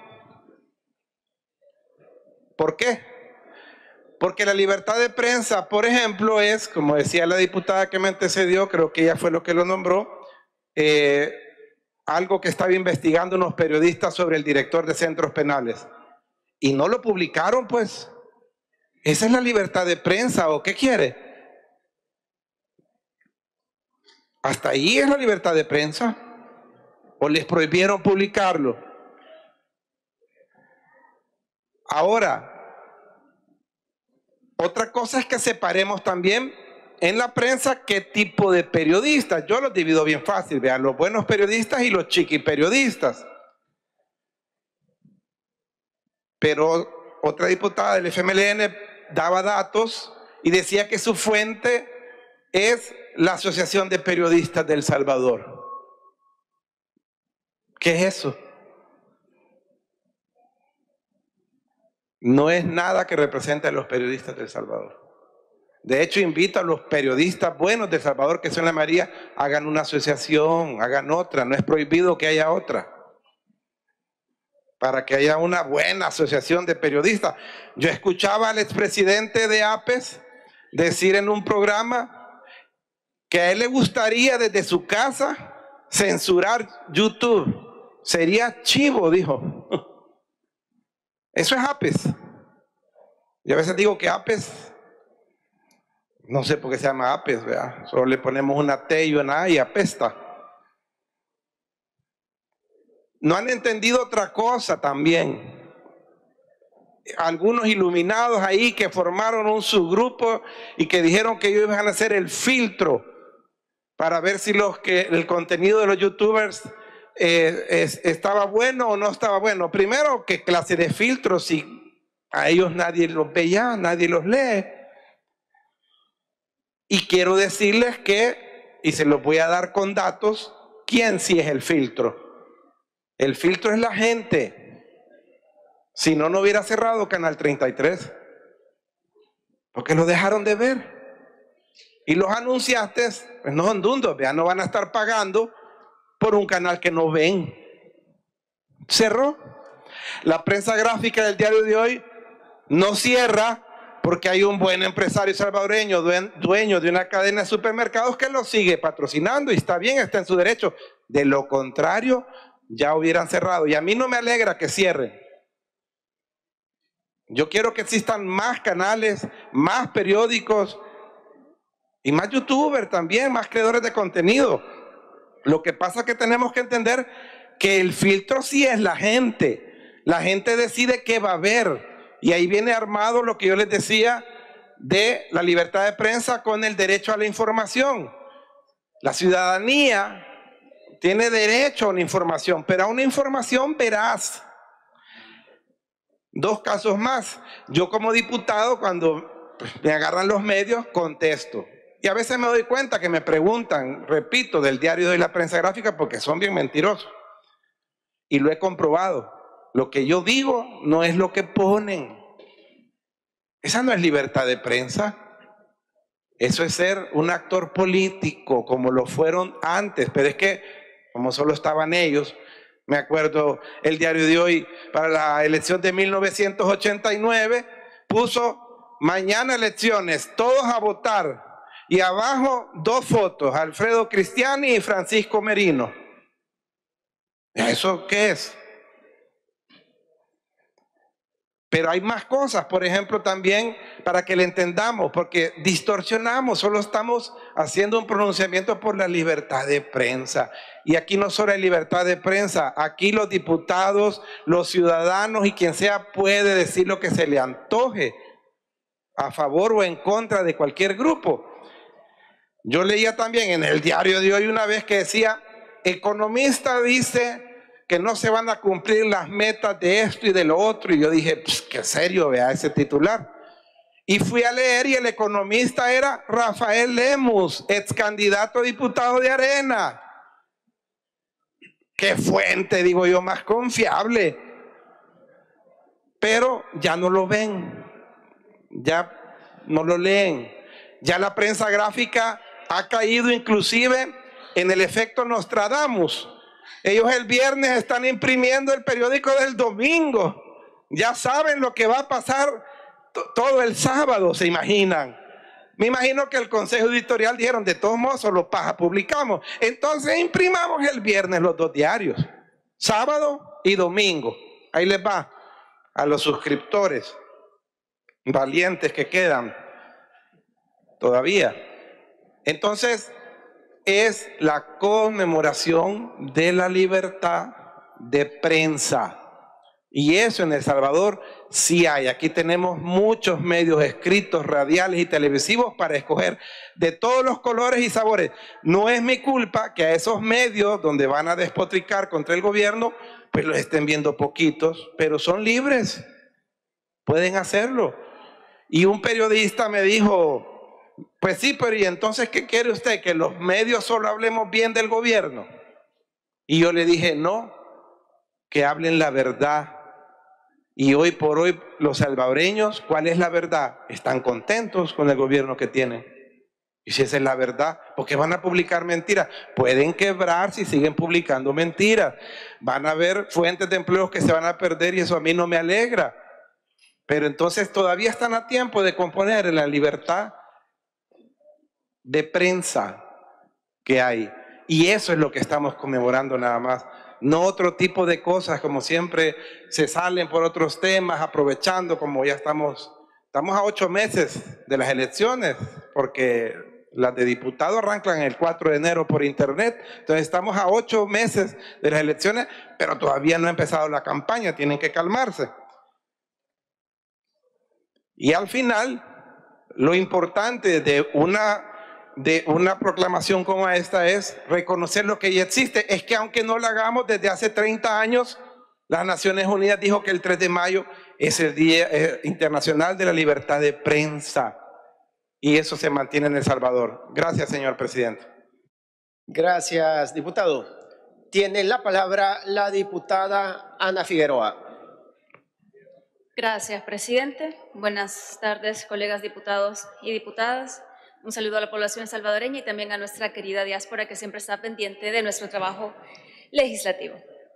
¿Por qué? Porque la libertad de prensa, por ejemplo, es, como decía la diputada que me antecedió, creo que ella fue lo que lo nombró, eh, algo que estaba investigando unos periodistas sobre el director de centros penales. Y no lo publicaron, pues. ¿Esa es la libertad de prensa o qué quiere? ¿Hasta ahí es la libertad de prensa? ¿O les prohibieron publicarlo? Ahora, otra cosa es que separemos también en la prensa qué tipo de periodistas. Yo los divido bien fácil, vean, los buenos periodistas y los chiquiperiodistas. Pero otra diputada del F M L N daba datos y decía que su fuente es la Asociación de Periodistas de El Salvador. ¿Qué es eso? No es nada que represente a los periodistas de El Salvador. De hecho, invito a los periodistas buenos de El Salvador, que son la mayoría, hagan una asociación, hagan otra. No es prohibido que haya otra. Para que haya una buena asociación de periodistas. Yo escuchaba al expresidente de APES decir en un programa que a él le gustaría desde su casa censurar YouTube. Sería chivo, dijo. Eso es APES. Y a veces digo que APES, no sé por qué se llama APES, ¿verdad? Solo le ponemos una T y una A y apesta. No han entendido otra cosa también. Algunos iluminados ahí que formaron un subgrupo y que dijeron que ellos iban a hacer el filtro para ver si los que, el contenido de los youtubers eh, es, estaba bueno o no estaba bueno. Primero, ¿qué clase de filtro? Si a ellos nadie los ve ya, nadie los lee. Y quiero decirles que, y se los voy a dar con datos, ¿quién sí es el filtro? El filtro es la gente. Si no, no hubiera cerrado Canal treinta y tres. Porque lo dejaron de ver. Y los anunciaste, pues no son dundos, vean, no van a estar pagando por un canal que no ven. Cerró. La prensa gráfica del diario de hoy no cierra porque hay un buen empresario salvadoreño, dueño de una cadena de supermercados que lo sigue patrocinando y está bien, está en su derecho. De lo contrario, ya hubieran cerrado. Y a mí no me alegra que cierren. Yo quiero que existan más canales, más periódicos y más youtubers también, más creadores de contenido. Lo que pasa es que tenemos que entender que el filtro sí es la gente. La gente decide qué va a ver. Y ahí viene armado lo que yo les decía de la libertad de prensa con el derecho a la información. La ciudadanía tiene derecho a una información, pero a una información veraz. Dos casos más. Yo como diputado, cuando me agarran los medios, contesto. Y a veces me doy cuenta que me preguntan, repito, del diario de la prensa gráfica porque son bien mentirosos. Y lo he comprobado. Lo que yo digo no es lo que ponen. Esa no es libertad de prensa. Eso es ser un actor político como lo fueron antes. Pero es que, como solo estaban ellos, me acuerdo el diario de hoy para la elección de mil novecientos ochenta y nueve, puso mañana elecciones, todos a votar. Y abajo dos fotos, Alfredo Cristiani y Francisco Merino. ¿Eso qué es? Pero hay más cosas, por ejemplo, también para que le entendamos, porque distorsionamos, solo estamos haciendo un pronunciamiento por la libertad de prensa. Y aquí no solo hay libertad de prensa, aquí los diputados, los ciudadanos y quien sea puede decir lo que se le antoje, a favor o en contra de cualquier grupo. Yo leía también en el diario de hoy una vez que decía, economista dice que no se van a cumplir las metas de esto y de lo otro. Y yo dije, pues qué serio, vea ese titular. Y fui a leer y el economista era Rafael Lemus, ex candidato a diputado de Arena. Qué fuente, digo yo, más confiable. Pero ya no lo ven, ya no lo leen. Ya la prensa gráfica ha caído inclusive en el efecto Nostradamus. Ellos el viernes están imprimiendo el periódico del domingo. Ya saben lo que va a pasar todo el sábado, se imaginan. Me imagino que el consejo editorial dijeron, de todos modos solo paja publicamos. Entonces imprimamos el viernes los dos diarios, sábado y domingo. Ahí les va a los suscriptores valientes que quedan todavía. Entonces es la conmemoración de la libertad de prensa. Y eso en El Salvador sí hay. Aquí tenemos muchos medios escritos, radiales y televisivos para escoger de todos los colores y sabores. No es mi culpa que a esos medios donde van a despotricar contra el gobierno, pues los estén viendo poquitos, pero son libres. Pueden hacerlo. Y un periodista me dijo, pues sí, pero ¿y entonces qué quiere usted? ¿Que los medios solo hablemos bien del gobierno? Y yo le dije, no, que hablen la verdad. Y hoy por hoy los salvadoreños, ¿cuál es la verdad? Están contentos con el gobierno que tienen. Y si esa es la verdad, ¿por qué van a publicar mentiras? Pueden quebrar si siguen publicando mentiras. Van a haber fuentes de empleos que se van a perder y eso a mí no me alegra. Pero entonces todavía están a tiempo de componer en la libertad de prensa que hay. Y eso es lo que estamos conmemorando nada más. No otro tipo de cosas, como siempre se salen por otros temas, aprovechando como ya estamos, estamos a ocho meses de las elecciones, porque las de diputados arrancan el cuatro de enero por internet, entonces estamos a ocho meses de las elecciones, pero todavía no ha empezado la campaña, tienen que calmarse. Y al final, lo importante de una... de una proclamación como esta es reconocer lo que ya existe. Es que aunque no lo hagamos desde hace treinta años, las Naciones Unidas dijo que el tres de mayo es el Día eh, Internacional de la Libertad de Prensa y eso se mantiene en El Salvador. Gracias, señor presidente. Gracias, diputado. Tiene la palabra la diputada Ana Figueroa. Gracias, presidente. Buenas tardes, colegas diputados y diputadas. Un saludo a la población salvadoreña y también a nuestra querida diáspora que siempre está pendiente de nuestro trabajo legislativo.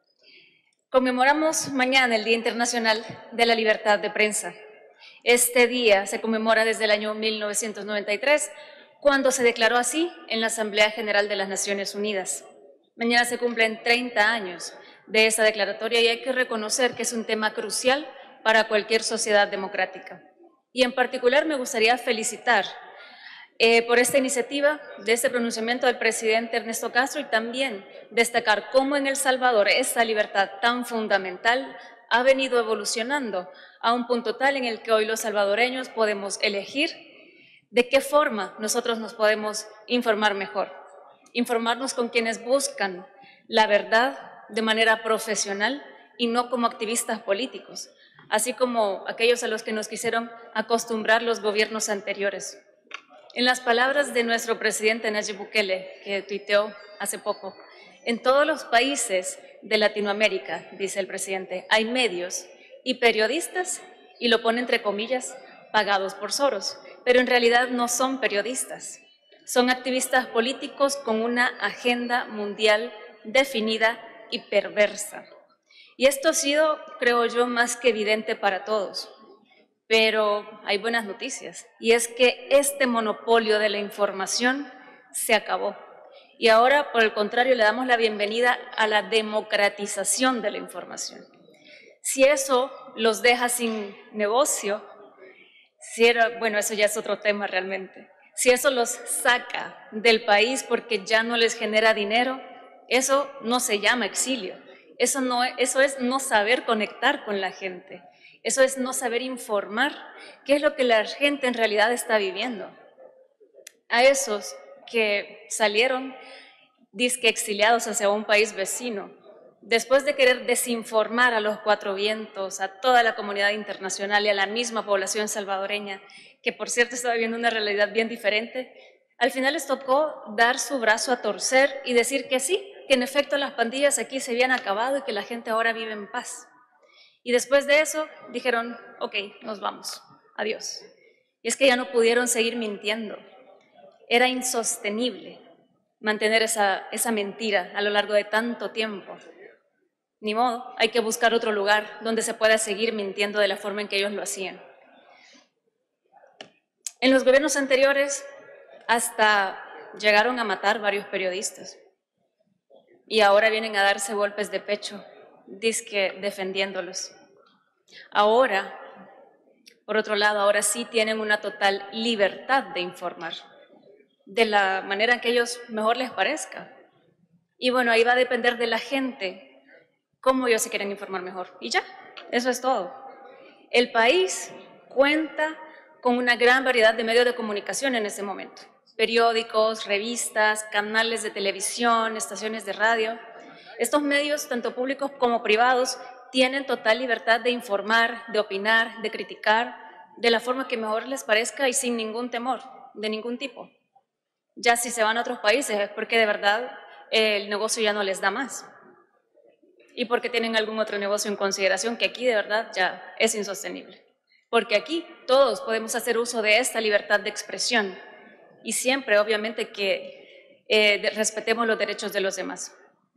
Conmemoramos mañana el Día Internacional de la Libertad de Prensa. Este día se conmemora desde el año mil novecientos noventa y tres, cuando se declaró así en la Asamblea General de las Naciones Unidas. Mañana se cumplen treinta años de esa declaratoria y hay que reconocer que es un tema crucial para cualquier sociedad democrática. Y en particular me gustaría felicitar Eh, por esta iniciativa de este pronunciamiento del presidente Ernesto Castro y también destacar cómo en El Salvador esta libertad tan fundamental ha venido evolucionando a un punto tal en el que hoy los salvadoreños podemos elegir de qué forma nosotros nos podemos informar mejor. Informarnos con quienes buscan la verdad de manera profesional y no como activistas políticos, así como aquellos a los que nos quisieron acostumbrar los gobiernos anteriores. En las palabras de nuestro presidente Nayib Bukele, que tuiteó hace poco, en todos los países de Latinoamérica, dice el presidente, hay medios y periodistas, y lo pone entre comillas, pagados por Soros, pero en realidad no son periodistas, son activistas políticos con una agenda mundial definida y perversa. Y esto ha sido, creo yo, más que evidente para todos. Pero hay buenas noticias, y es que este monopolio de la información se acabó. Y ahora, por el contrario, le damos la bienvenida a la democratización de la información. Si eso los deja sin negocio, si era, bueno, eso ya es otro tema realmente. Si eso los saca del país porque ya no les genera dinero, eso no se llama exilio. Eso, no, eso es no saber conectar con la gente. Eso es no saber informar qué es lo que la gente en realidad está viviendo. A esos que salieron disque exiliados hacia un país vecino, después de querer desinformar a los cuatro vientos, a toda la comunidad internacional y a la misma población salvadoreña, que por cierto estaba viviendo una realidad bien diferente, al final les tocó dar su brazo a torcer y decir que sí, que en efecto las pandillas aquí se habían acabado y que la gente ahora vive en paz. Y después de eso dijeron, ok, nos vamos, adiós. Y es que ya no pudieron seguir mintiendo. Era insostenible mantener esa, esa mentira a lo largo de tanto tiempo. Ni modo, hay que buscar otro lugar donde se pueda seguir mintiendo de la forma en que ellos lo hacían. En los gobiernos anteriores hasta llegaron a matar varios periodistas y ahora vienen a darse golpes de pecho, dizque defendiéndolos. Ahora, por otro lado, ahora sí tienen una total libertad de informar, de la manera en que ellos mejor les parezca. Y bueno, ahí va a depender de la gente cómo ellos se quieren informar mejor. Y ya, eso es todo. El país cuenta con una gran variedad de medios de comunicación en este momento. Periódicos, revistas, canales de televisión, estaciones de radio. Estos medios, tanto públicos como privados, tienen total libertad de informar, de opinar, de criticar, de la forma que mejor les parezca y sin ningún temor, de ningún tipo. Ya si se van a otros países es porque de verdad eh, el negocio ya no les da más. Y porque tienen algún otro negocio en consideración que aquí de verdad ya es insostenible. Porque aquí todos podemos hacer uso de esta libertad de expresión y siempre, obviamente, que eh, de, respetemos los derechos de los demás.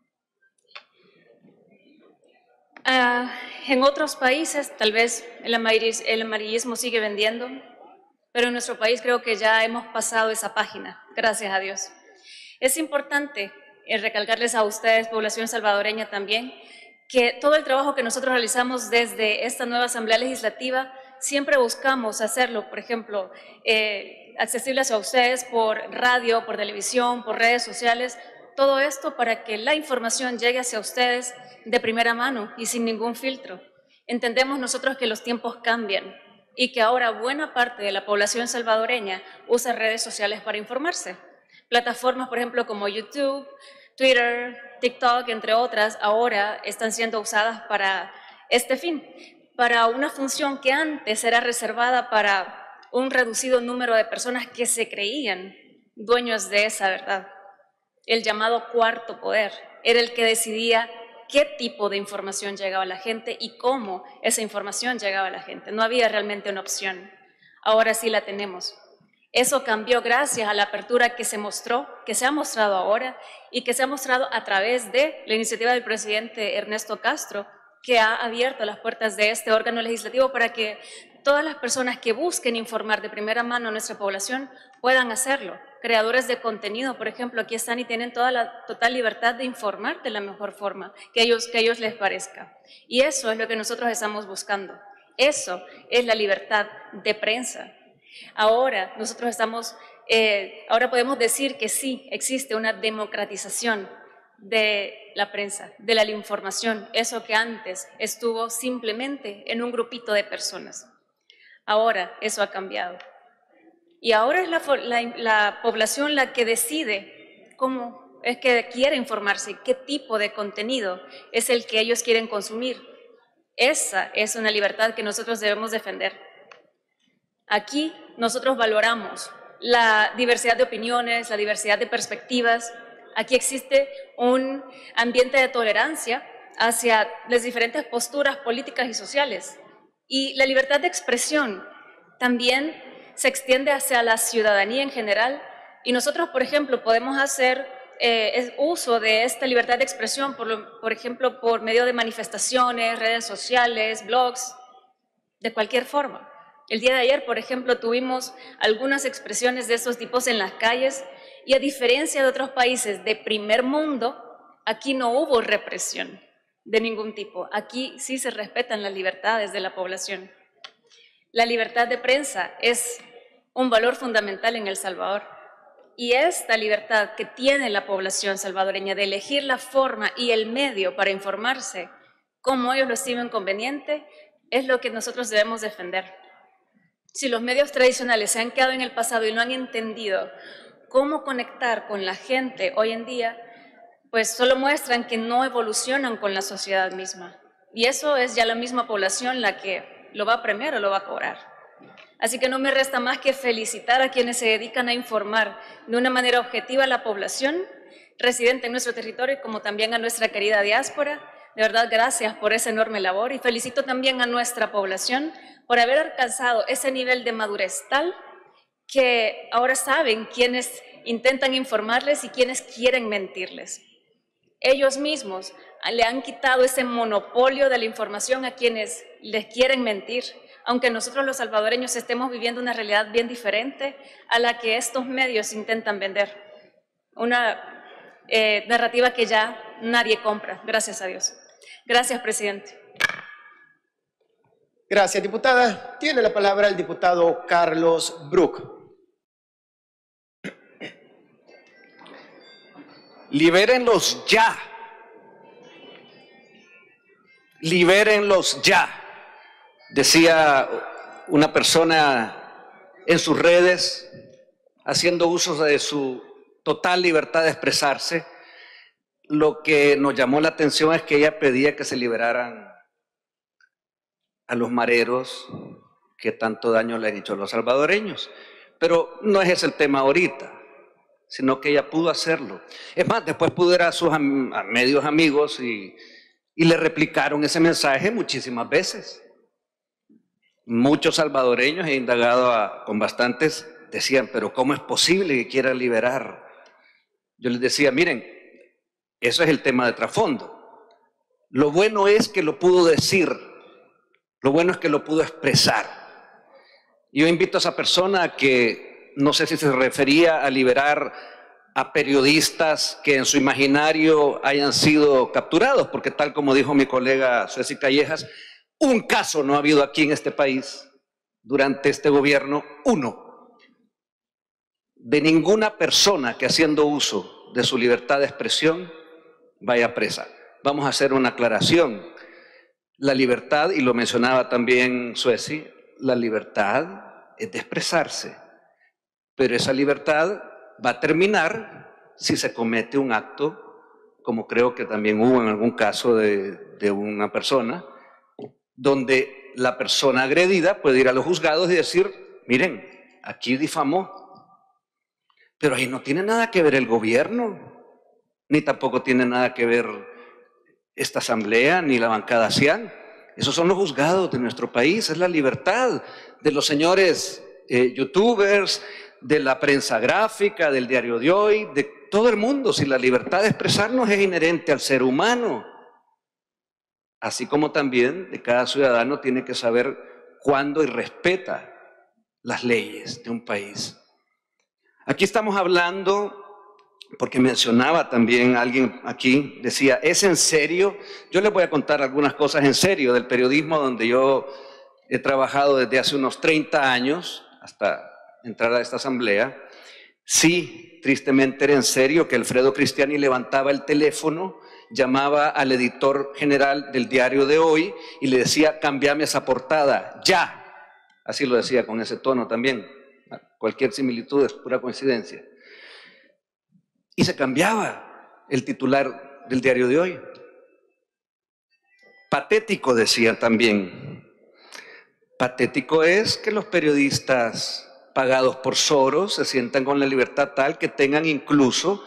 Uh, en otros países, tal vez el, amarillismo, el amarillismo sigue vendiendo, pero en nuestro país creo que ya hemos pasado esa página, gracias a Dios. Es importante eh, recalcarles a ustedes, población salvadoreña también, que todo el trabajo que nosotros realizamos desde esta nueva Asamblea Legislativa, siempre buscamos hacerlo, por ejemplo, eh, accesibles a ustedes por radio, por televisión, por redes sociales, todo esto para que la información llegue hacia ustedes de primera mano y sin ningún filtro. Entendemos nosotros que los tiempos cambian y que ahora buena parte de la población salvadoreña usa redes sociales para informarse. Plataformas, por ejemplo, como YouTube, Twitter, TikTok, entre otras, ahora están siendo usadas para este fin, para una función que antes era reservada para un reducido número de personas que se creían dueños de esa verdad. El llamado cuarto poder era el que decidía qué tipo de información llegaba a la gente y cómo esa información llegaba a la gente. No había realmente una opción. Ahora sí la tenemos. Eso cambió gracias a la apertura que se mostró, que se ha mostrado ahora y que se ha mostrado a través de la iniciativa del presidente Ernesto Castro, que ha abierto las puertas de este órgano legislativo para que todas las personas que busquen informar de primera mano a nuestra población puedan hacerlo. Creadores de contenido, por ejemplo, aquí están y tienen toda la total libertad de informar de la mejor forma que ellos, que a ellos les parezca. Y eso es lo que nosotros estamos buscando. Eso es la libertad de prensa. Ahora nosotros estamos, eh, ahora podemos decir que sí, existe una democratización de la prensa, de la información, eso que antes estuvo simplemente en un grupito de personas. Ahora eso ha cambiado. Y ahora es la, la, la población la que decide cómo es que quiere informarse, qué tipo de contenido es el que ellos quieren consumir. Esa es una libertad que nosotros debemos defender. Aquí nosotros valoramos la diversidad de opiniones, la diversidad de perspectivas. Aquí existe un ambiente de tolerancia hacia las diferentes posturas políticas y sociales. Y la libertad de expresión también se extiende hacia la ciudadanía en general. Y nosotros, por ejemplo, podemos hacer eh, uso de esta libertad de expresión, por, lo, por ejemplo, por medio de manifestaciones, redes sociales, blogs, de cualquier forma. El día de ayer, por ejemplo, tuvimos algunas expresiones de estos tipos en las calles y a diferencia de otros países de primer mundo, aquí no hubo represión de ningún tipo. Aquí sí se respetan las libertades de la población. La libertad de prensa es un valor fundamental en El Salvador y esta libertad que tiene la población salvadoreña de elegir la forma y el medio para informarse como ellos lo estimen conveniente es lo que nosotros debemos defender. Si los medios tradicionales se han quedado en el pasado y no han entendido cómo conectar con la gente hoy en día, pues solo muestran que no evolucionan con la sociedad misma. Y eso es ya la misma población la que lo va a premiar o lo va a cobrar. Así que no me resta más que felicitar a quienes se dedican a informar de una manera objetiva a la población residente en nuestro territorio, como también a nuestra querida diáspora. De verdad, gracias por esa enorme labor y felicito también a nuestra población por haber alcanzado ese nivel de madurez tal que ahora saben quiénes intentan informarles y quiénes quieren mentirles. Ellos mismos le han quitado ese monopolio de la información a quienes les quieren mentir, aunque nosotros los salvadoreños estemos viviendo una realidad bien diferente a la que estos medios intentan vender. Una eh, narrativa que ya nadie compra, gracias a Dios. Gracias, presidente. Gracias, diputada. Tiene la palabra el diputado Carlos Brook. Libérenlos ya. Libérenlos ya. Decía una persona en sus redes, haciendo uso de su total libertad de expresarse. Lo que nos llamó la atención es que ella pedía que se liberaran a los mareros que tanto daño le han hecho a los salvadoreños. Pero no es ese el tema ahorita, sino que ella pudo hacerlo. Es más, después pudo ir a sus am a medios amigos y, y le replicaron ese mensaje muchísimas veces. Muchos salvadoreños, he indagado a, con bastantes, decían, pero ¿cómo es posible que quiera liberar? Yo les decía, miren, eso es el tema de trasfondo. Lo bueno es que lo pudo decir, lo bueno es que lo pudo expresar. Yo invito a esa persona a que, no sé si se refería a liberar a periodistas que en su imaginario hayan sido capturados, porque tal como dijo mi colega Ceci Callejas, un caso no ha habido aquí en este país durante este gobierno, uno, de ninguna persona que haciendo uso de su libertad de expresión vaya presa. Vamos a hacer una aclaración. La libertad, y lo mencionaba también Sueci, la libertad es de expresarse, pero esa libertad va a terminar si se comete un acto, como creo que también hubo en algún caso de, de una persona, donde la persona agredida puede ir a los juzgados y decir, miren, aquí difamó, pero ahí no tiene nada que ver el gobierno, ni tampoco tiene nada que ver esta asamblea, ni la bancada CIAN. Esos son los juzgados de nuestro país, es la libertad de los señores eh, youtubers, de la prensa gráfica, del diario de hoy, de todo el mundo. Si la libertad de expresarnos es inherente al ser humano, así como también de cada ciudadano tiene que saber cuándo y respeta las leyes de un país. Aquí estamos hablando, porque mencionaba también alguien aquí, decía, ¿es en serio? Yo les voy a contar algunas cosas en serio del periodismo donde yo he trabajado desde hace unos treinta años hasta entrar a esta asamblea. Sí, tristemente era en serio que Alfredo Cristiani levantaba el teléfono, llamaba al editor general del diario de hoy y le decía, cámbiame esa portada, ya. Así lo decía con ese tono también. Cualquier similitud es pura coincidencia. Y se cambiaba el titular del diario de hoy. Patético, decía también. Patético es que los periodistas pagados por Soros se sientan con la libertad tal que tengan incluso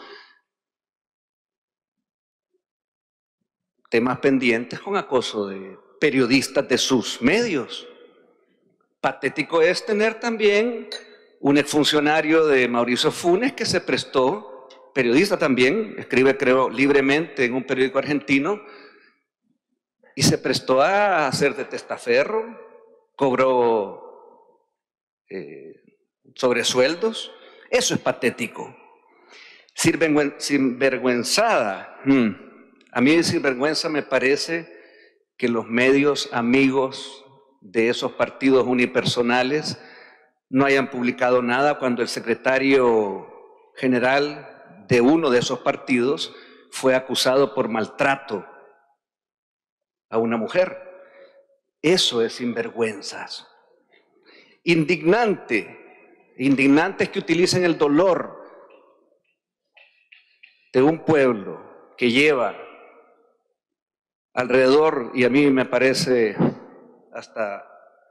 temas pendientes con acoso de periodistas de sus medios. Patético es tener también un exfuncionario de Mauricio Funes que se prestó, periodista también, escribe creo libremente en un periódico argentino, y se prestó a hacer de testaferro, cobró eh, sobresueldos. Eso es patético. Sinvergüenzada. Hmm. A mí de sinvergüenza me parece que los medios amigos de esos partidos unipersonales no hayan publicado nada cuando el secretario general de uno de esos partidos fue acusado por maltrato a una mujer. Eso es sinvergüenzas. Indignante, indignante es que utilicen el dolor de un pueblo que lleva alrededor, y a mí me parece hasta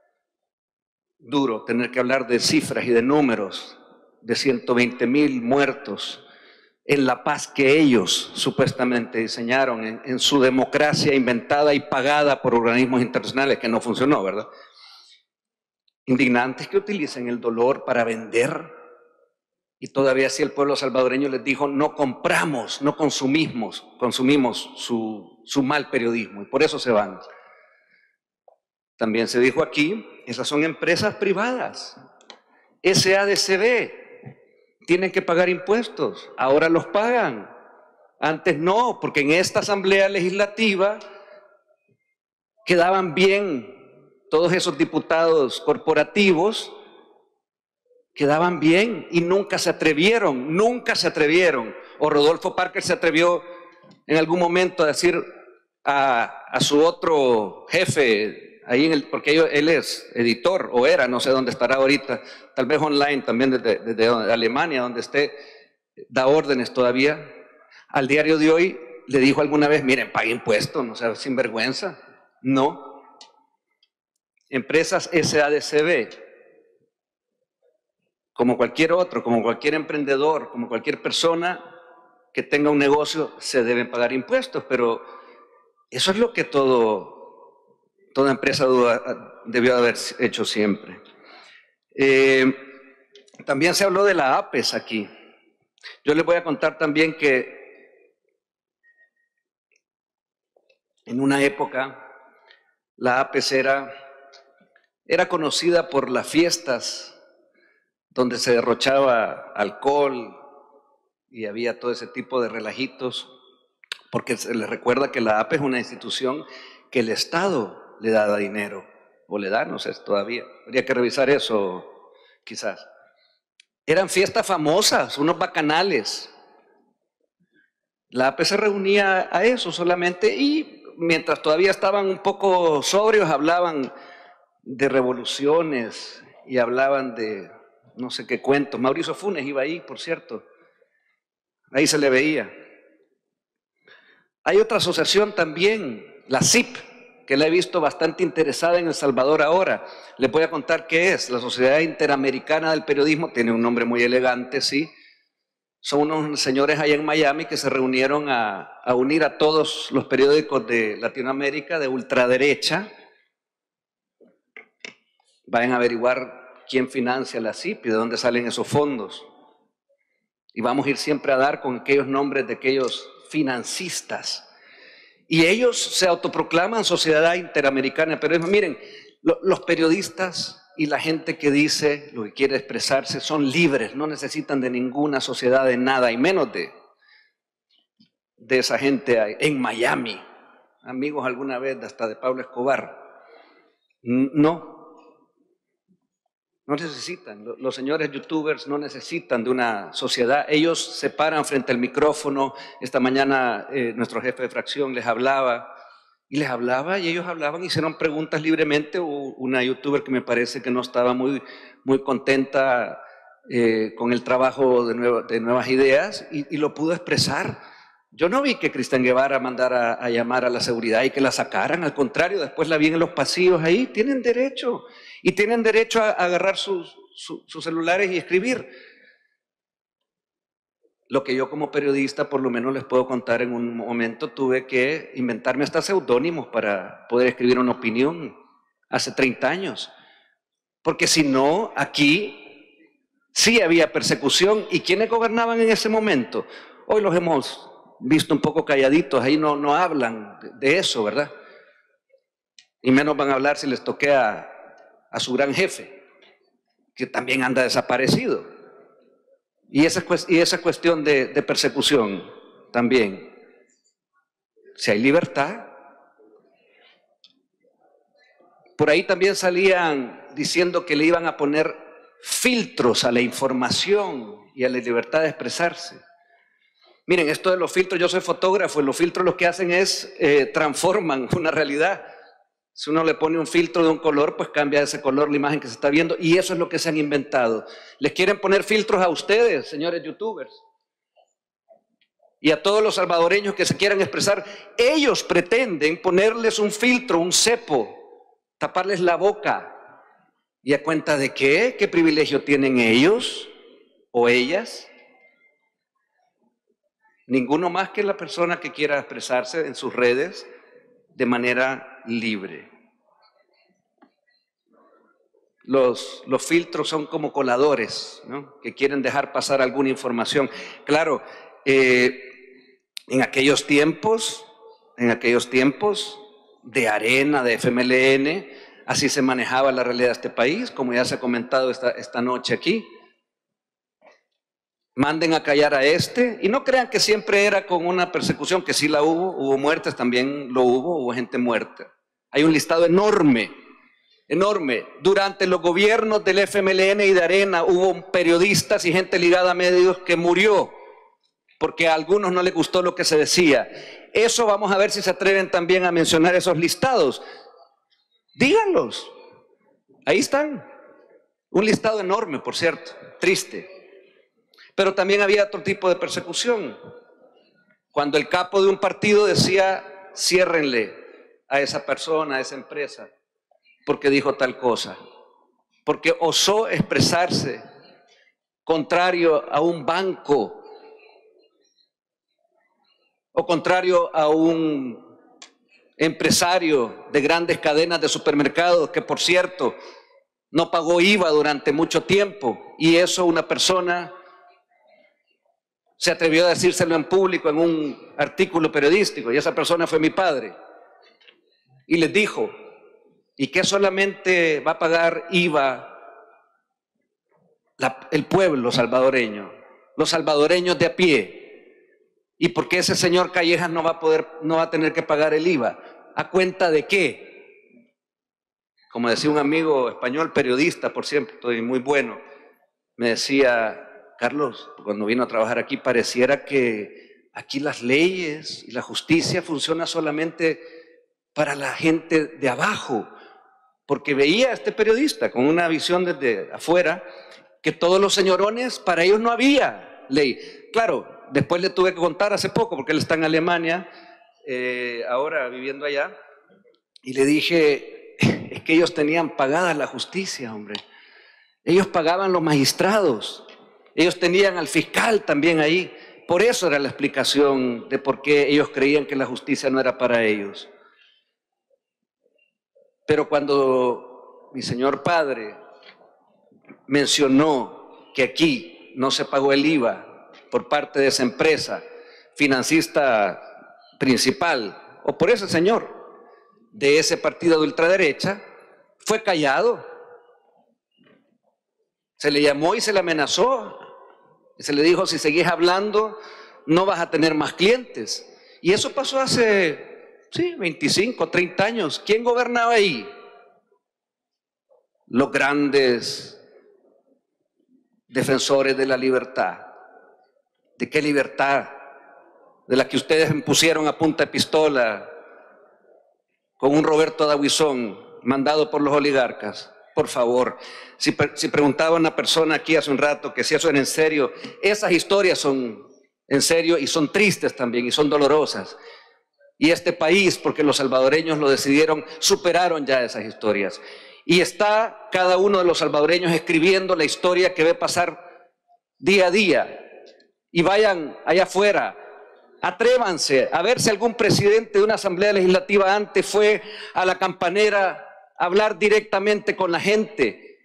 duro tener que hablar de cifras y de números, de ciento veinte mil muertos en la paz que ellos supuestamente diseñaron en, en su democracia inventada y pagada por organismos internacionales, que no funcionó, ¿verdad? Indignantes que utilicen el dolor para vender, y todavía así el pueblo salvadoreño les dijo: no compramos, no consumimos, consumimos su, su mal periodismo, y por eso se van. También se dijo aquí, esas son empresas privadas, S A D C B, tienen que pagar impuestos, ahora los pagan, antes no, porque en esta asamblea legislativa quedaban bien todos esos diputados corporativos, quedaban bien y nunca se atrevieron, nunca se atrevieron, o Rodolfo Parker se atrevió en algún momento a decir a, a su otro jefe, ahí en el, porque él es editor, o era, no sé dónde estará ahorita, tal vez online también desde, desde Alemania, donde esté, da órdenes todavía. Al diario de hoy le dijo alguna vez: miren, pague impuestos, no sea sinvergüenza. No. Empresas S A D C B, como cualquier otro, como cualquier emprendedor, como cualquier persona que tenga un negocio, se deben pagar impuestos, pero eso es lo que todo... Toda empresa debió haber hecho siempre. Eh, también se habló de la APES aquí. Yo les voy a contar también que en una época la APES era, era conocida por las fiestas donde se derrochaba alcohol y había todo ese tipo de relajitos, porque se les recuerda que la APES es una institución que el Estado le da dinero, o le da, no sé todavía, habría que revisar eso quizás. Eran fiestas famosas, unos bacanales. La APES se reunía a eso solamente, y mientras todavía estaban un poco sobrios hablaban de revoluciones y hablaban de no sé qué cuentos. Mauricio Funes iba ahí, por cierto, ahí se le veía. Hay otra asociación también, la C I P, que la he visto bastante interesada en El Salvador ahora. Les voy a contar qué es. La Sociedad Interamericana del Periodismo, tiene un nombre muy elegante, sí. Son unos señores allá en Miami que se reunieron a, a unir a todos los periódicos de Latinoamérica de ultraderecha. Vayan a averiguar quién financia la C I P y de dónde salen esos fondos. Y vamos a ir siempre a dar con aquellos nombres de aquellos financistas. Y ellos se autoproclaman Sociedad Interamericana de Periodismo. Miren, lo, los periodistas y la gente que dice lo que quiere expresarse son libres, no necesitan de ninguna sociedad, de nada, y menos de, de esa gente en Miami. Amigos alguna vez hasta de Pablo Escobar. No, no necesitan. Los señores youtubers no necesitan de una sociedad. Ellos se paran frente al micrófono. Esta mañana eh, nuestro jefe de fracción les hablaba, y les hablaba, y ellos hablaban, hicieron preguntas libremente. Hubo una youtuber que me parece que no estaba muy, muy contenta eh, con el trabajo de, nuevo, de Nuevas Ideas, y, y lo pudo expresar. Yo no vi que Cristian Guevara mandara a llamar a la seguridad y que la sacaran. Al contrario, después la vi en los pasillos ahí. Tienen derecho. Y tienen derecho a agarrar sus, sus, sus celulares y escribir. Lo que yo como periodista por lo menos les puedo contar, en un momento tuve que inventarme hasta seudónimos para poder escribir una opinión hace treinta años. Porque si no, aquí sí había persecución. ¿Y quiénes gobernaban en ese momento? Hoy los hemos visto un poco calladitos, ahí no, no hablan de eso, ¿verdad? Y menos van a hablar si les toque a a su gran jefe, que también anda desaparecido. Y esa, y esa cuestión de, de persecución también. Si hay libertad. Por ahí también salían diciendo que le iban a poner filtros a la información y a la libertad de expresarse. Miren, esto de los filtros, yo soy fotógrafo, y los filtros lo que hacen es eh, transforman una realidad. Si uno le pone un filtro de un color, pues cambia ese color la imagen que se está viendo, y eso es lo que se han inventado. Les quieren poner filtros a ustedes, señores youtubers. y a todos los salvadoreños que se quieran expresar, ellos pretenden ponerles un filtro, un cepo, taparles la boca. ¿Y a cuenta de qué? ¿Qué privilegio tienen ellos o ellas? Ninguno más que la persona que quiera expresarse en sus redes de manera libre. Los, los filtros son como coladores, ¿no?, que quieren dejar pasar alguna información. Claro, eh, en aquellos tiempos, en aquellos tiempos de Arena, de F M L N, así se manejaba la realidad de este país, como ya se ha comentado esta, esta noche aquí. Manden a callar a este, y no crean que siempre era con una persecución, que sí la hubo, hubo muertes, también lo hubo, hubo gente muerta. Hay un listado enorme, enorme. Durante los gobiernos del F M L N y de Arena hubo periodistas y gente ligada a medios que murió, porque a algunos no les gustó lo que se decía. Eso vamos a ver si se atreven también a mencionar esos listados. Díganlos, ahí están. Un listado enorme, por cierto, triste. Pero también había otro tipo de persecución. Cuando el capo de un partido decía, ciérrenle a esa persona, a esa empresa, porque dijo tal cosa, porque osó expresarse contrario a un banco o contrario a un empresario de grandes cadenas de supermercados que, por cierto, no pagó I V A durante mucho tiempo, y eso una persona se atrevió a decírselo en público en un artículo periodístico, y esa persona fue mi padre, y les dijo, ¿y qué solamente va a pagar I V A la, el pueblo salvadoreño, los salvadoreños de a pie? ¿Y por qué ese señor Callejas no va a poder, no va a tener que pagar el I V A? ¿A cuenta de qué? Como decía un amigo español, periodista, por cierto, y muy bueno, me decía, Carlos, cuando vino a trabajar aquí, pareciera que aquí las leyes y la justicia funciona solamente para la gente de abajo, porque veía a este periodista con una visión desde afuera, que todos los señorones, para ellos no había ley. Claro, después le tuve que contar hace poco, porque él está en Alemania, eh, ahora viviendo allá, y le dije, es que ellos tenían pagada la justicia, hombre. Ellos pagaban los magistrados, ellos tenían al fiscal también ahí. Por eso era la explicación de por qué ellos creían que la justicia no era para ellos. Pero cuando mi señor padre mencionó que aquí no se pagó el I V A por parte de esa empresa financista principal, o por ese señor de ese partido de ultraderecha, fue callado. Se le llamó y se le amenazó. Y se le dijo, si seguís hablando, no vas a tener más clientes. Y eso pasó hace, sí, veinticinco, treinta años. ¿Quién gobernaba ahí? Los grandes defensores de la libertad. ¿De qué libertad? De la que ustedes me pusieron a punta de pistola con un Roberto Dabuizón mandado por los oligarcas. Por favor, si, si preguntaba a una persona aquí hace un rato que si eso era en serio, esas historias son en serio y son tristes también y son dolorosas. Y este país, porque los salvadoreños lo decidieron, superaron ya esas historias. Y está cada uno de los salvadoreños escribiendo la historia que ve pasar día a día. Y vayan allá afuera, atrévanse a ver si algún presidente de una asamblea legislativa antes fue a la Campanera a hablar directamente con la gente.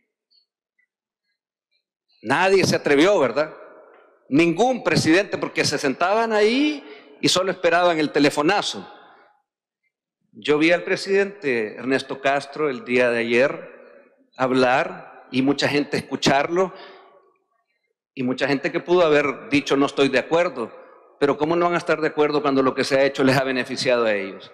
Nadie se atrevió, ¿verdad? Ningún presidente, porque se sentaban ahí y solo esperaban el telefonazo. Yo vi al presidente Ernesto Castro el día de ayer hablar y mucha gente escucharlo y mucha gente que pudo haber dicho no estoy de acuerdo, pero ¿cómo no van a estar de acuerdo cuando lo que se ha hecho les ha beneficiado a ellos?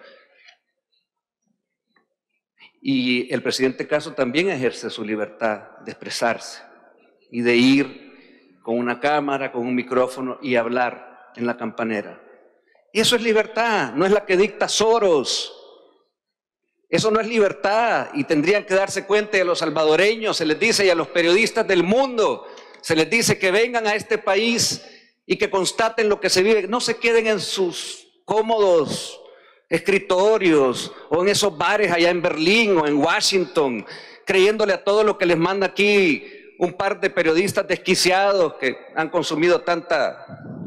Y el presidente Castro también ejerce su libertad de expresarse y de ir con una cámara, con un micrófono y hablar en la Campanera. Y eso es libertad, no es la que dicta Soros. Eso no es libertad y tendrían que darse cuenta de los salvadoreños, se les dice, y a los periodistas del mundo, se les dice que vengan a este país y que constaten lo que se vive. No se queden en sus cómodos escritorios o en esos bares allá en Berlín o en Washington, creyéndole a todo lo que les manda aquí un par de periodistas desquiciados que han consumido tanta,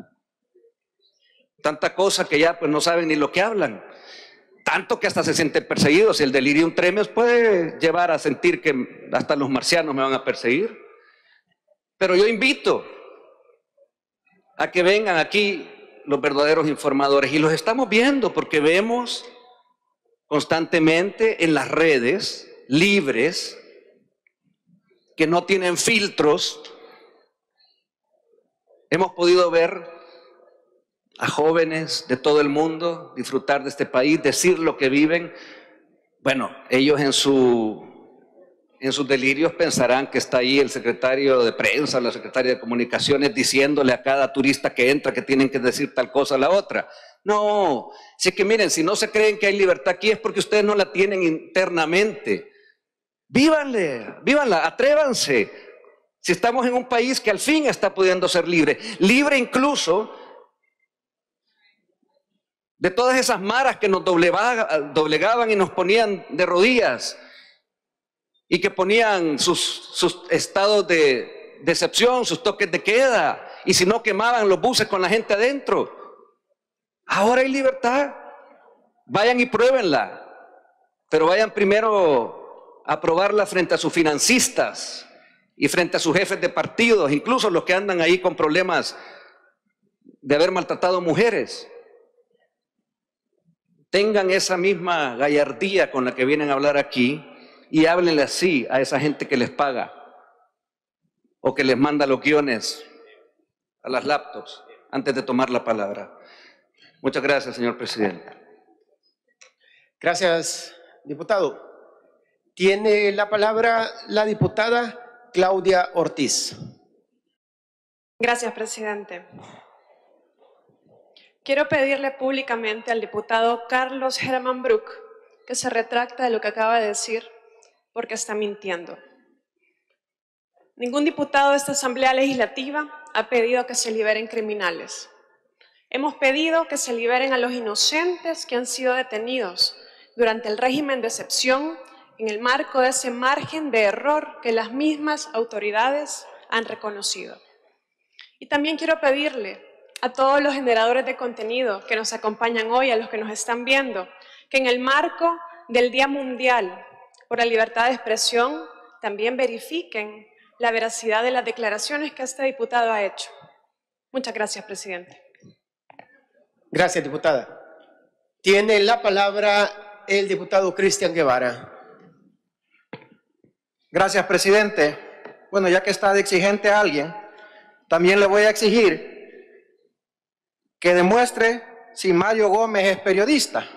tanta cosa que ya pues no saben ni lo que hablan. Tanto que hasta se sienten perseguidos y el delirium tremens puede llevar a sentir que hasta los marcianos me van a perseguir. Pero yo invito a que vengan aquí los verdaderos informadores y los estamos viendo porque vemos constantemente en las redes libres que no tienen filtros. Hemos podido ver a jóvenes de todo el mundo disfrutar de este país, decir lo que viven. Bueno, ellos en, su, en sus delirios pensarán que está ahí el secretario de prensa, la secretaria de comunicaciones diciéndole a cada turista que entra que tienen que decir tal cosa a la otra. No, si es que miren, si no se creen que hay libertad aquí es porque ustedes no la tienen internamente. Vívanle, vívanla, atrévanse. Si estamos en un país que al fin está pudiendo ser libre, libre incluso de todas esas maras que nos doblegaban y nos ponían de rodillas y que ponían sus, sus estados de decepción, sus toques de queda, y si no quemaban los buses con la gente adentro. Ahora hay libertad. Vayan y pruébenla, pero vayan primero a probarla frente a sus financistas y frente a sus jefes de partidos, incluso los que andan ahí con problemas de haber maltratado mujeres. Tengan esa misma gallardía con la que vienen a hablar aquí y háblenle así a esa gente que les paga o que les manda los guiones a las laptops antes de tomar la palabra. Muchas gracias, señor presidente. Gracias, diputado. Tiene la palabra la diputada Claudia Ortiz. Gracias, presidente. Quiero pedirle públicamente al diputado Carlos Germán Bruck que se retracte de lo que acaba de decir porque está mintiendo. Ningún diputado de esta Asamblea Legislativa ha pedido que se liberen criminales. Hemos pedido que se liberen a los inocentes que han sido detenidos durante el régimen de excepción en el marco de ese margen de error que las mismas autoridades han reconocido. Y también quiero pedirle a todos los generadores de contenido que nos acompañan hoy, a los que nos están viendo, que en el marco del Día Mundial por la Libertad de Expresión también verifiquen la veracidad de las declaraciones que este diputado ha hecho. Muchas gracias, presidente. Gracias, diputada. Tiene la palabra el diputado Cristian Guevara. Gracias, presidente. Bueno, ya que está de exigente a alguien, también le voy a exigir que demuestre si Mario Gómez es periodista,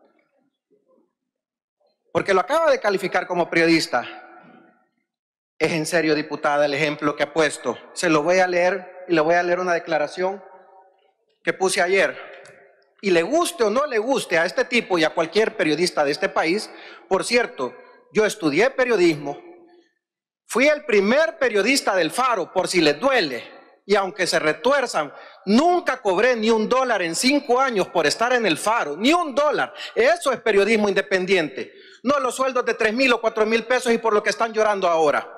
porque lo acaba de calificar como periodista. Es en serio, diputada, el ejemplo que ha puesto. Se lo voy a leer y le voy a leer una declaración que puse ayer. Y le guste o no le guste a este tipo y a cualquier periodista de este país, por cierto, yo estudié periodismo, fui el primer periodista del Faro, por si les duele. Y aunque se retuerzan, nunca cobré ni un dólar en cinco años por estar en el Faro, ni un dólar. Eso es periodismo independiente, no los sueldos de tres mil o cuatro mil pesos y por lo que están llorando ahora.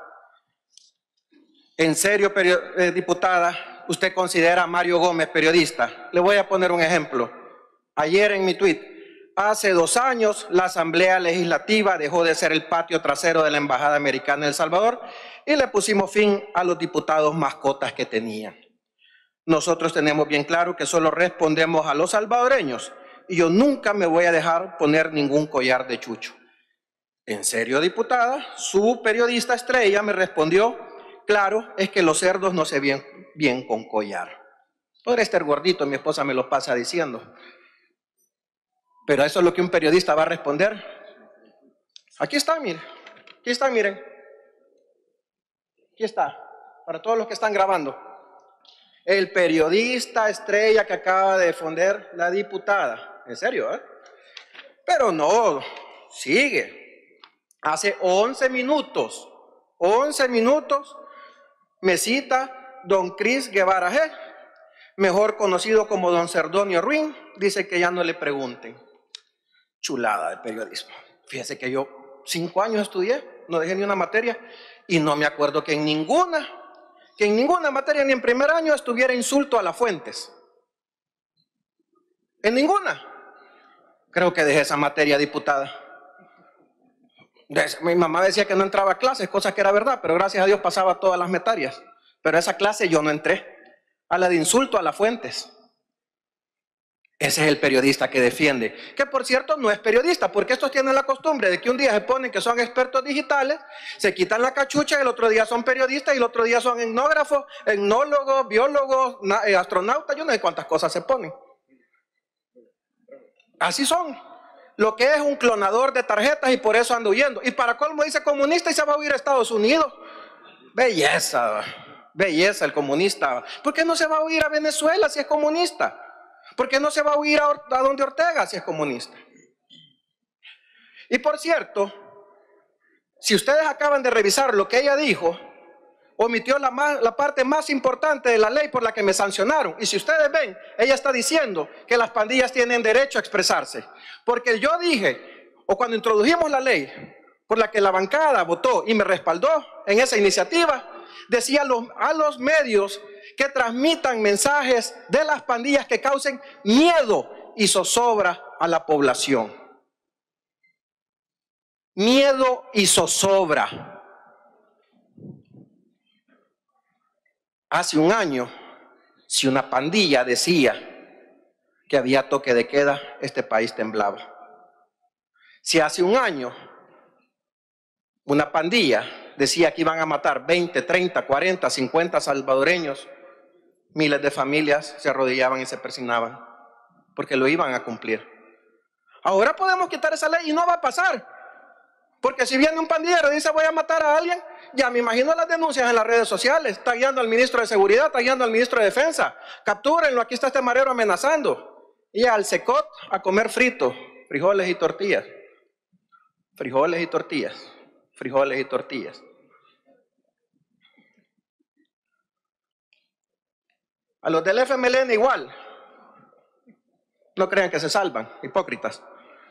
En serio, eh, diputada, ¿usted considera a Mario Gómez periodista? Le voy a poner un ejemplo. Ayer en mi tuit, hace dos años la Asamblea Legislativa dejó de ser el patio trasero de la Embajada Americana en El Salvador y le pusimos fin a los diputados mascotas que tenían. Nosotros tenemos bien claro que solo respondemos a los salvadoreños y yo nunca me voy a dejar poner ningún collar de chucho. ¿En serio, diputada? Su periodista estrella me respondió, claro, es que los cerdos no se ven bien con collar. Podría estar gordito, mi esposa me lo pasa diciendo. Pero eso es lo que un periodista va a responder. Aquí está, miren. Aquí está, miren. Aquí está, para todos los que están grabando. El periodista estrella que acaba de defender la diputada. En serio, ¿eh? Pero no, sigue. Hace once minutos, once minutos, me cita don Cris Guevara G. mejor conocido como don Cerdonio Ruin, dice que ya no le pregunten. Chulada de periodismo. Fíjese que yo cinco años estudié, no dejé ni una materia y no me acuerdo que en ninguna, que en ninguna materia ni en primer año estuviera insulto a las fuentes. En ninguna. Creo que dejé esa materia, diputada. Mi mamá decía que no entraba a clases, cosa que era verdad, pero gracias a Dios pasaba todas las materias. Pero a esa clase yo no entré, a la de insulto a las fuentes. Ese es el periodista que defiende, que por cierto no es periodista, porque estos tienen la costumbre de que un día se ponen que son expertos digitales, se quitan la cachucha y el otro día son periodistas y el otro día son etnógrafos, etnólogos, biólogos, astronautas, yo no sé cuántas cosas se ponen. Así son. Lo que es un clonador de tarjetas y por eso anda huyendo. Y para colmo dice comunista y se va a huir a Estados Unidos. Belleza, belleza el comunista. ¿Por qué no se va a huir a Venezuela si es comunista? ¿Por qué no se va a huir a, a donde Ortega si es comunista? Y por cierto, si ustedes acaban de revisar lo que ella dijo, omitió la, más, la parte más importante de la ley por la que me sancionaron. Y si ustedes ven, ella está diciendo que las pandillas tienen derecho a expresarse. Porque yo dije, o cuando introdujimos la ley por la que la bancada votó y me respaldó en esa iniciativa, decía a los, a los medios que transmitan mensajes de las pandillas que causen miedo y zozobra a la población. Miedo y zozobra. Hace un año, si una pandilla decía que había toque de queda, este país temblaba. Si hace un año una pandilla decía que iban a matar veinte, treinta, cuarenta, cincuenta salvadoreños, miles de familias se arrodillaban y se persignaban porque lo iban a cumplir. Ahora podemos quitar esa ley y no va a pasar. Porque si viene un pandillero y dice voy a matar a alguien, ya me imagino las denuncias en las redes sociales, tagueando al ministro de Seguridad, tagueando al ministro de Defensa. Captúrenlo, aquí está este marero amenazando. Y al secot a comer frito, frijoles y tortillas. Frijoles y tortillas, frijoles y tortillas. A los del F M L N igual. No crean que se salvan, hipócritas.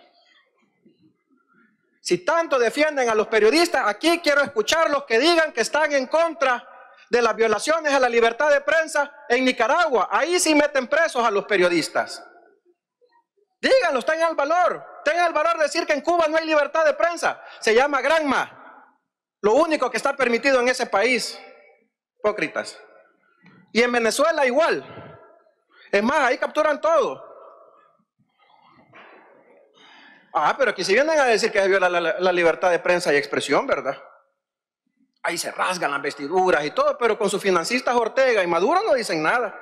Si tanto defienden a los periodistas, aquí quiero escucharlos que digan que están en contra de las violaciones a la libertad de prensa en Nicaragua. Ahí sí meten presos a los periodistas. Díganlo, tengan el valor. Tengan el valor de decir que en Cuba no hay libertad de prensa. Se llama Granma. Lo único que está permitido en ese país. Hipócritas. Y en Venezuela igual. Es más, ahí capturan todo. Ah, pero aquí si vienen a decir que se viola la, la, la libertad de prensa y expresión, ¿verdad? Ahí se rasgan las vestiduras y todo, pero con sus financistas Ortega y Maduro no dicen nada.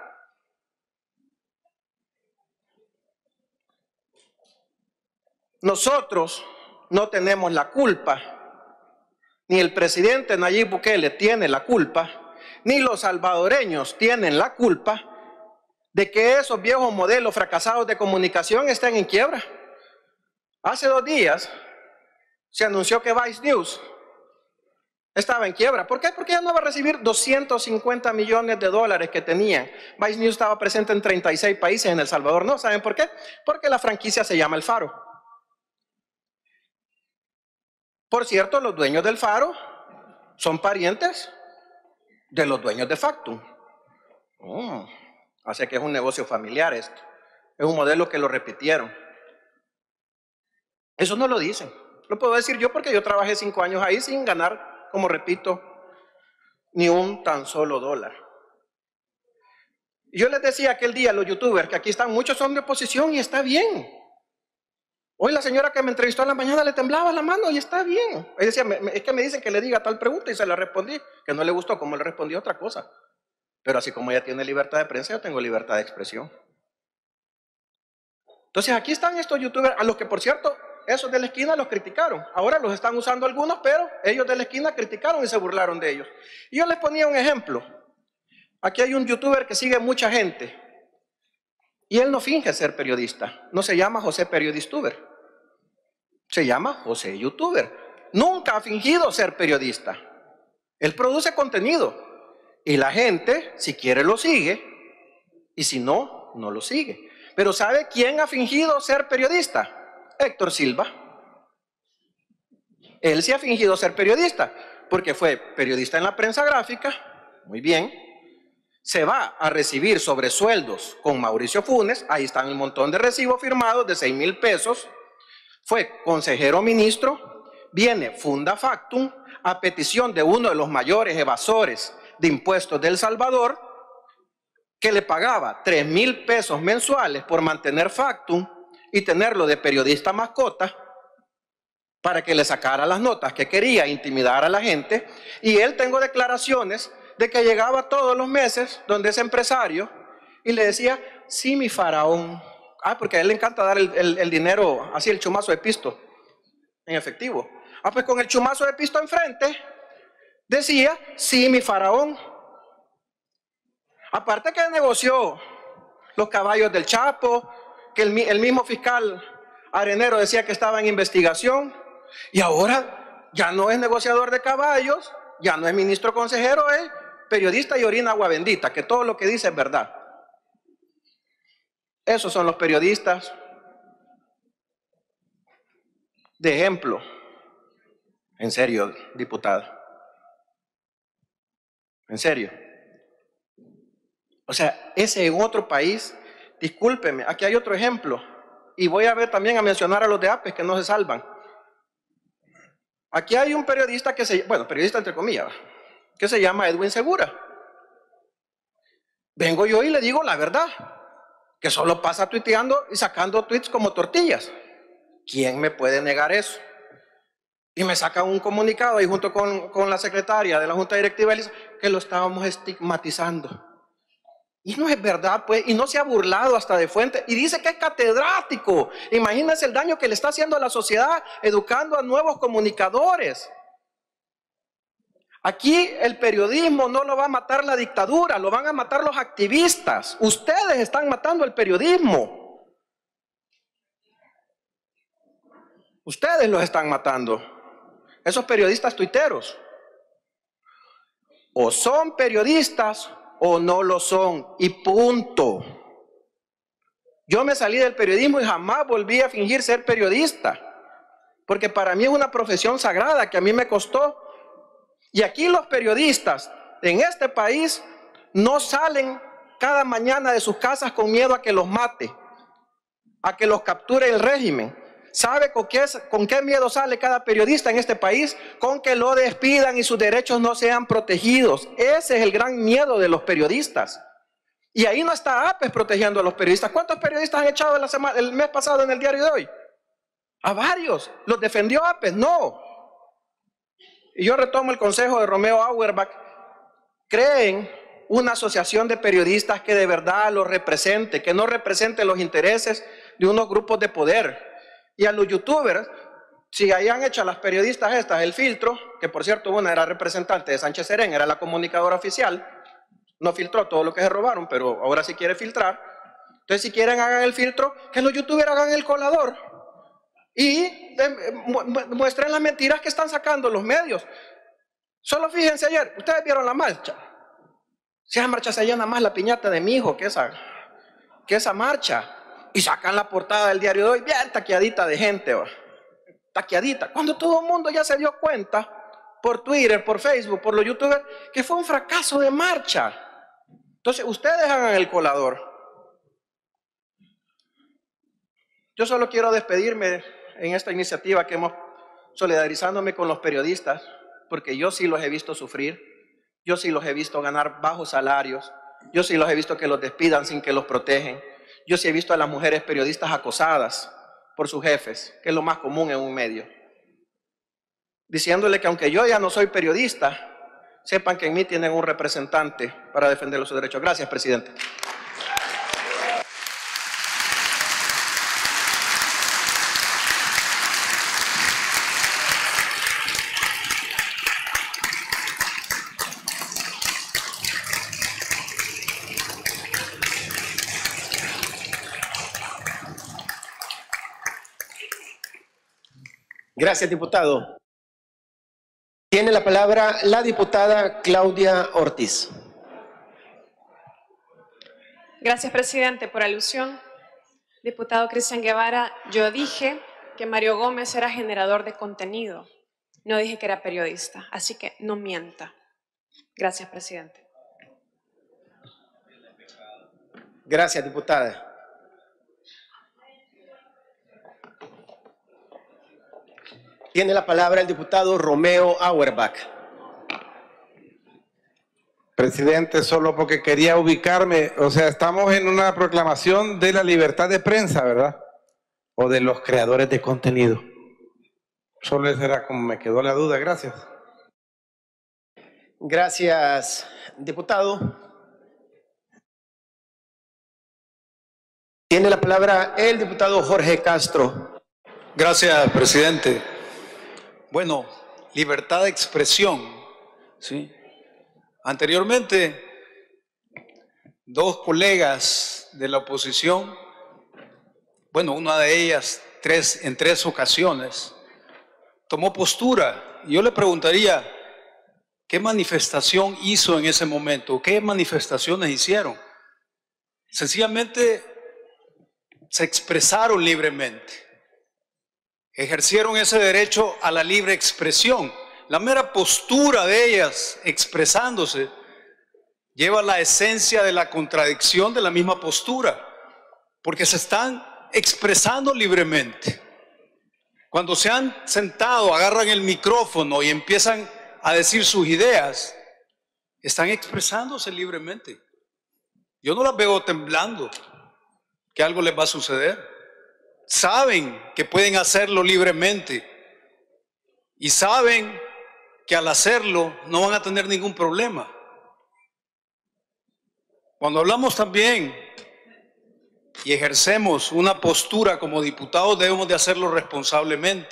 Nosotros no tenemos la culpa, ni el presidente Nayib Bukele tiene la culpa, ni los salvadoreños tienen la culpa de que esos viejos modelos fracasados de comunicación estén en quiebra. Hace dos días se anunció que Vice News estaba en quiebra. ¿Por qué? Porque ya no va a recibir doscientos cincuenta millones de dólares que tenían. Vice News estaba presente en treinta y seis países en El Salvador. ¿No saben por qué? Porque la franquicia se llama El Faro. Por cierto, los dueños del Faro son parientes de los dueños de Factum. Oh, así que es un negocio familiar esto. Es un modelo que lo repitieron. Eso no lo dicen. Lo puedo decir yo porque yo trabajé cinco años ahí sin ganar, como repito, ni un tan solo dólar. Yo les decía aquel día a los youtubers que aquí están, muchos son de oposición y está bien. Hoy la señora que me entrevistó en la mañana le temblaba la mano y está bien. Ella decía, me, me, es que me dicen que le diga tal pregunta y se la respondí, que no le gustó como le respondí otra cosa. Pero así como ella tiene libertad de prensa, yo tengo libertad de expresión. Entonces aquí están estos youtubers, a los que por cierto, esos de la esquina los criticaron. Ahora los están usando algunos, pero ellos de la esquina criticaron y se burlaron de ellos. Y yo les ponía un ejemplo. Aquí hay un youtuber que sigue mucha gente. Y él no finge ser periodista. No se llama José Periodistuber. Se llama José Youtuber. Nunca ha fingido ser periodista. Él produce contenido. Y la gente, si quiere, lo sigue. Y si no, no lo sigue. Pero ¿sabe quién ha fingido ser periodista? Héctor Silva. Él sí ha fingido ser periodista, porque fue periodista en la prensa gráfica, muy bien. Se va a recibir sobresueldos con Mauricio Funes, ahí están un montón de recibos firmados de seis mil pesos. Fue consejero ministro, viene Funda Factum a petición de uno de los mayores evasores de impuestos de El Salvador, que le pagaba tres mil pesos mensuales por mantener Factum y tenerlo de periodista mascota para que le sacara las notas que quería, intimidar a la gente. Y él, tengo declaraciones de que llegaba todos los meses donde ese empresario y le decía, sí, mi faraón. Ah, porque a él le encanta dar el, el, el dinero, así el chumazo de pisto, en efectivo. Ah, pues con el chumazo de pisto enfrente, decía, sí, mi faraón. Aparte que negoció los caballos del Chapo, que el, el mismo fiscal Arenero decía que estaba en investigación, y ahora ya no es negociador de caballos, ya no es ministro consejero, es periodista y orina agua bendita, que todo lo que dice es verdad. Esos son los periodistas de ejemplo. En serio, diputada. En serio. O sea, ese en otro país, discúlpeme, aquí hay otro ejemplo. Y voy a ver también a mencionar a los de APES que no se salvan. Aquí hay un periodista que se, bueno, periodista entre comillas, que se llama Edwin Segura. Vengo yo y le digo la verdad, que solo pasa tuiteando y sacando tweets como tortillas. ¿Quién me puede negar eso? Y me saca un comunicado ahí junto con, con la secretaria de la Junta Directiva que lo estábamos estigmatizando. Y no es verdad, pues, y no se ha burlado hasta de fuente, y dice que es catedrático. Imagínense el daño que le está haciendo a la sociedad educando a nuevos comunicadores. Aquí el periodismo no lo va a matar la dictadura, lo van a matar los activistas. Ustedes están matando el periodismo. Ustedes los están matando. Esos periodistas tuiteros. O son periodistas o no lo son, y punto. Yo me salí del periodismo y jamás volví a fingir ser periodista, porque para mí es una profesión sagrada que a mí me costó. Y aquí los periodistas en este país no salen cada mañana de sus casas con miedo a que los mate, a que los capture el régimen. ¿Sabe con qué, con qué miedo sale cada periodista en este país? Con que lo despidan y sus derechos no sean protegidos. Ese es el gran miedo de los periodistas. Y ahí no está APES protegiendo a los periodistas. ¿Cuántos periodistas han echado la semana, el mes pasado en el diario de hoy? A varios. ¿Los defendió APES? No. Y yo retomo el consejo de Romeo Auerbach. Creen una asociación de periodistas que de verdad los represente, que no represente los intereses de unos grupos de poder. Y a los youtubers, si hayan hecho a las periodistas estas el filtro, que por cierto una era representante de Sánchez Serén, era la comunicadora oficial, no filtró todo lo que se robaron, pero ahora sí quiere filtrar. Entonces si quieren hagan el filtro, que los youtubers hagan el colador y eh, mu muestren las mentiras que están sacando los medios. Solo fíjense ayer, ustedes vieron la marcha. Si esa marcha se llena más la piñata de mi hijo que esa, que esa marcha. Y sacan la portada del diario de hoy, bien taqueadita de gente, va. Taqueadita. Cuando todo el mundo ya se dio cuenta, por Twitter, por Facebook, por los youtubers, que fue un fracaso de marcha. Entonces, ustedes hagan el colador. Yo solo quiero despedirme en esta iniciativa que hemos, solidarizándome con los periodistas, porque yo sí los he visto sufrir, yo sí los he visto ganar bajos salarios, yo sí los he visto que los despidan sin que los protegen. Yo sí he visto a las mujeres periodistas acosadas por sus jefes, que es lo más común en un medio. Diciéndole que aunque yo ya no soy periodista, sepan que en mí tienen un representante para defender sus derechos. Gracias, presidente. Gracias, diputado. Tiene la palabra la diputada Claudia Ortiz. Gracias, presidente, por alusión. Diputado Cristian Guevara, yo dije que Mario Gómez era generador de contenido. No dije que era periodista, así que no mienta. Gracias, presidente. Gracias, diputada. Tiene la palabra el diputado Romeo Auerbach. Presidente, solo porque quería ubicarme, o sea, estamos en una proclamación de la libertad de prensa, ¿verdad? O de los creadores de contenido. Solo esa era como me quedó la duda, gracias. Gracias, diputado. Tiene la palabra el diputado Jorge Castro. Gracias, presidente. Bueno, libertad de expresión, ¿sí? Anteriormente, dos colegas de la oposición, bueno, una de ellas tres, en tres ocasiones, tomó postura. Yo le preguntaría, ¿qué manifestación hizo en ese momento? ¿Qué manifestaciones hicieron? Sencillamente se expresaron libremente, ejercieron ese derecho a la libre expresión. La mera postura de ellas expresándose lleva la esencia de la contradicción de la misma postura, porque se están expresando libremente. Cuando se han sentado, agarran el micrófono y empiezan a decir sus ideas, están expresándose libremente. Yo no las veo temblando, que algo les va a suceder. Saben que pueden hacerlo libremente y saben que al hacerlo no van a tener ningún problema. Cuando hablamos también y ejercemos una postura como diputados, debemos de hacerlo responsablemente.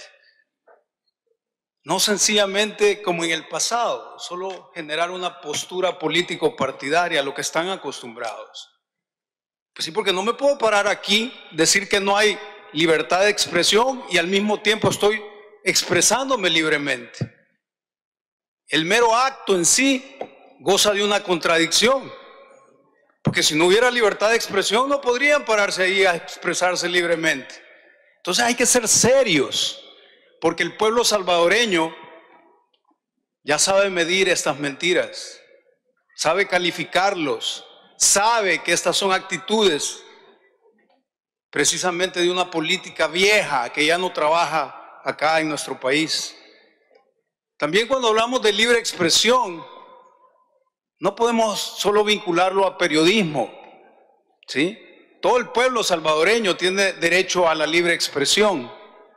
No sencillamente como en el pasado, solo generar una postura político-partidaria, a lo que están acostumbrados. Pues sí, porque no me puedo parar aquí, decir que no hay libertad de expresión y al mismo tiempo estoy expresándome libremente. El mero acto en sí goza de una contradicción, porque si no hubiera libertad de expresión no podrían pararse ahí a expresarse libremente. Entonces hay que ser serios, porque el pueblo salvadoreño ya sabe medir estas mentiras, sabe calificarlos, sabe que estas son actitudes precisamente de una política vieja que ya no trabaja acá en nuestro país. También cuando hablamos de libre expresión, no podemos solo vincularlo a periodismo, ¿sí? Todo el pueblo salvadoreño tiene derecho a la libre expresión.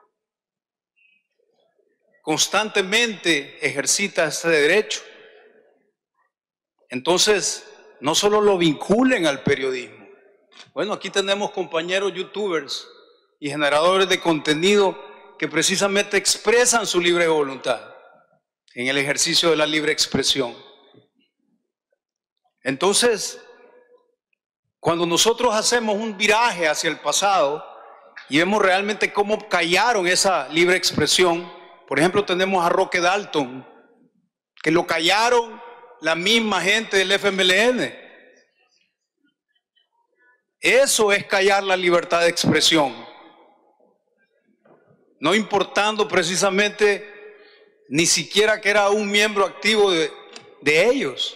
Constantemente ejercita este derecho. Entonces, no solo lo vinculen al periodismo. Bueno, aquí tenemos compañeros youtubers y generadores de contenido que precisamente expresan su libre voluntad en el ejercicio de la libre expresión. Entonces, cuando nosotros hacemos un viraje hacia el pasado y vemos realmente cómo callaron esa libre expresión, por ejemplo, tenemos a Roque Dalton, que lo callaron la misma gente del F M L N. Eso es callar la libertad de expresión, no importando precisamente ni siquiera que era un miembro activo de, de ellos.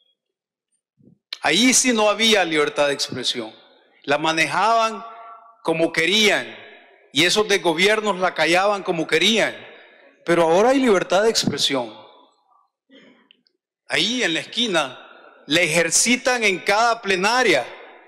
Ahí sí no había libertad de expresión, la manejaban como querían y esos de gobiernos la callaban como querían, pero ahora hay libertad de expresión. Ahí en la esquina la ejercitan en cada plenaria.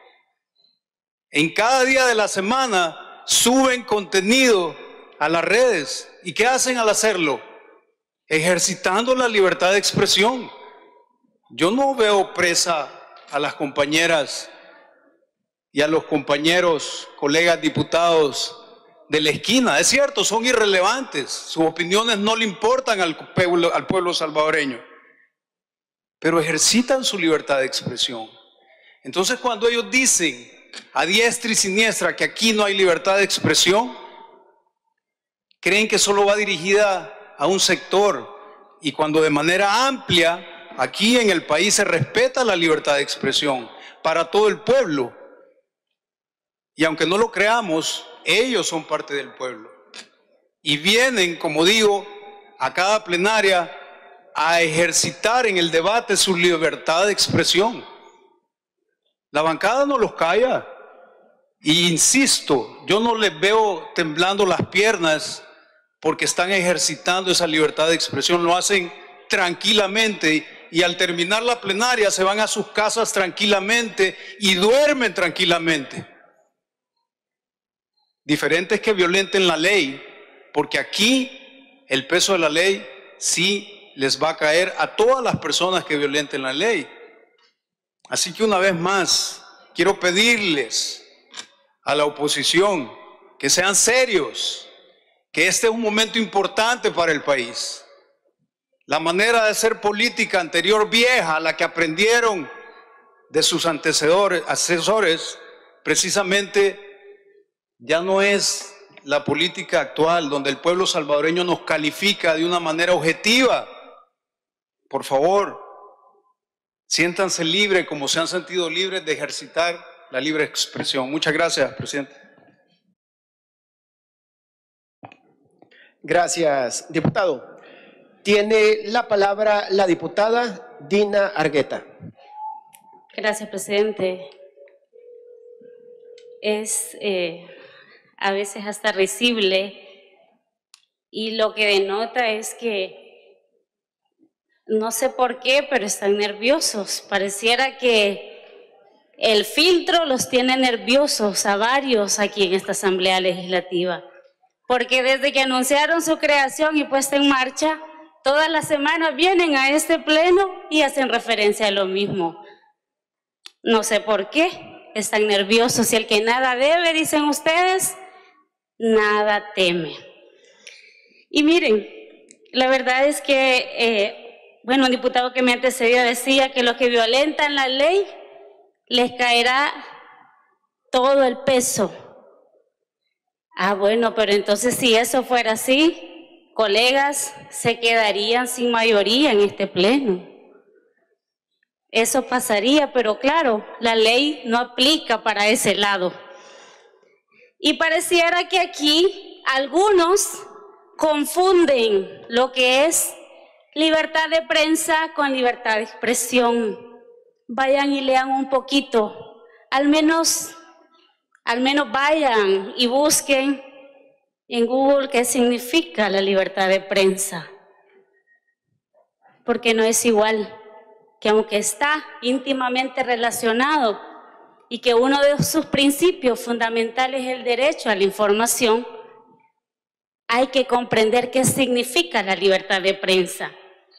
En cada día de la semana suben contenido a las redes. ¿Y qué hacen al hacerlo? Ejercitando la libertad de expresión. Yo no veo presa a las compañeras y a los compañeros, colegas diputados de la esquina. Es cierto, son irrelevantes. Sus opiniones no le importan al pueblo, al pueblo salvadoreño. Pero ejercitan su libertad de expresión. Entonces, cuando ellos dicen a diestra y siniestra que aquí no hay libertad de expresión, creen que solo va dirigida a un sector, y cuando de manera amplia aquí en el país se respeta la libertad de expresión, para todo el pueblo. Y aunque no lo creamos, ellos son parte del pueblo. Y vienen, como digo, a cada plenaria a ejercitar en el debate su libertad de expresión. La bancada no los calla. Y insisto, yo no les veo temblando las piernas porque están ejercitando esa libertad de expresión. Lo hacen tranquilamente y al terminar la plenaria se van a sus casas tranquilamente y duermen tranquilamente. Diferente es que violenten la ley, porque aquí el peso de la ley sí les va a caer a todas las personas que violenten la ley. Así que una vez más, quiero pedirles a la oposición que sean serios, que este es un momento importante para el país. La manera de hacer política anterior vieja, la que aprendieron de sus antecesores, asesores, precisamente ya no es la política actual, donde el pueblo salvadoreño nos califica de una manera objetiva. Por favor, siéntanse libres como se han sentido libres de ejercitar la libre expresión. Muchas gracias, presidente. Gracias, diputado. Tiene la palabra la diputada Dina Argueta. Gracias, presidente. Es eh, a veces hasta risible y lo que denota es que no sé por qué, pero están nerviosos. Pareciera que el filtro los tiene nerviosos a varios aquí en esta Asamblea Legislativa, porque desde que anunciaron su creación y puesta en marcha, todas las semanas vienen a este pleno y hacen referencia a lo mismo. No sé por qué están nerviosos. Y el que nada debe, dicen ustedes, nada teme. Y miren, la verdad es que, eh, bueno, un diputado que me antecedía decía que los que violentan la ley les caerá todo el peso. Ah, bueno, pero entonces si eso fuera así, colegas, se quedarían sin mayoría en este pleno. Eso pasaría, pero claro, la ley no aplica para ese lado. Y pareciera que aquí algunos confunden lo que es libertad de prensa con libertad de expresión. Vayan y lean un poquito, al menos, al menos vayan y busquen en Google qué significa la libertad de prensa, porque no es igual, que aunque está íntimamente relacionado y que uno de sus principios fundamentales es el derecho a la información, hay que comprender qué significa la libertad de prensa.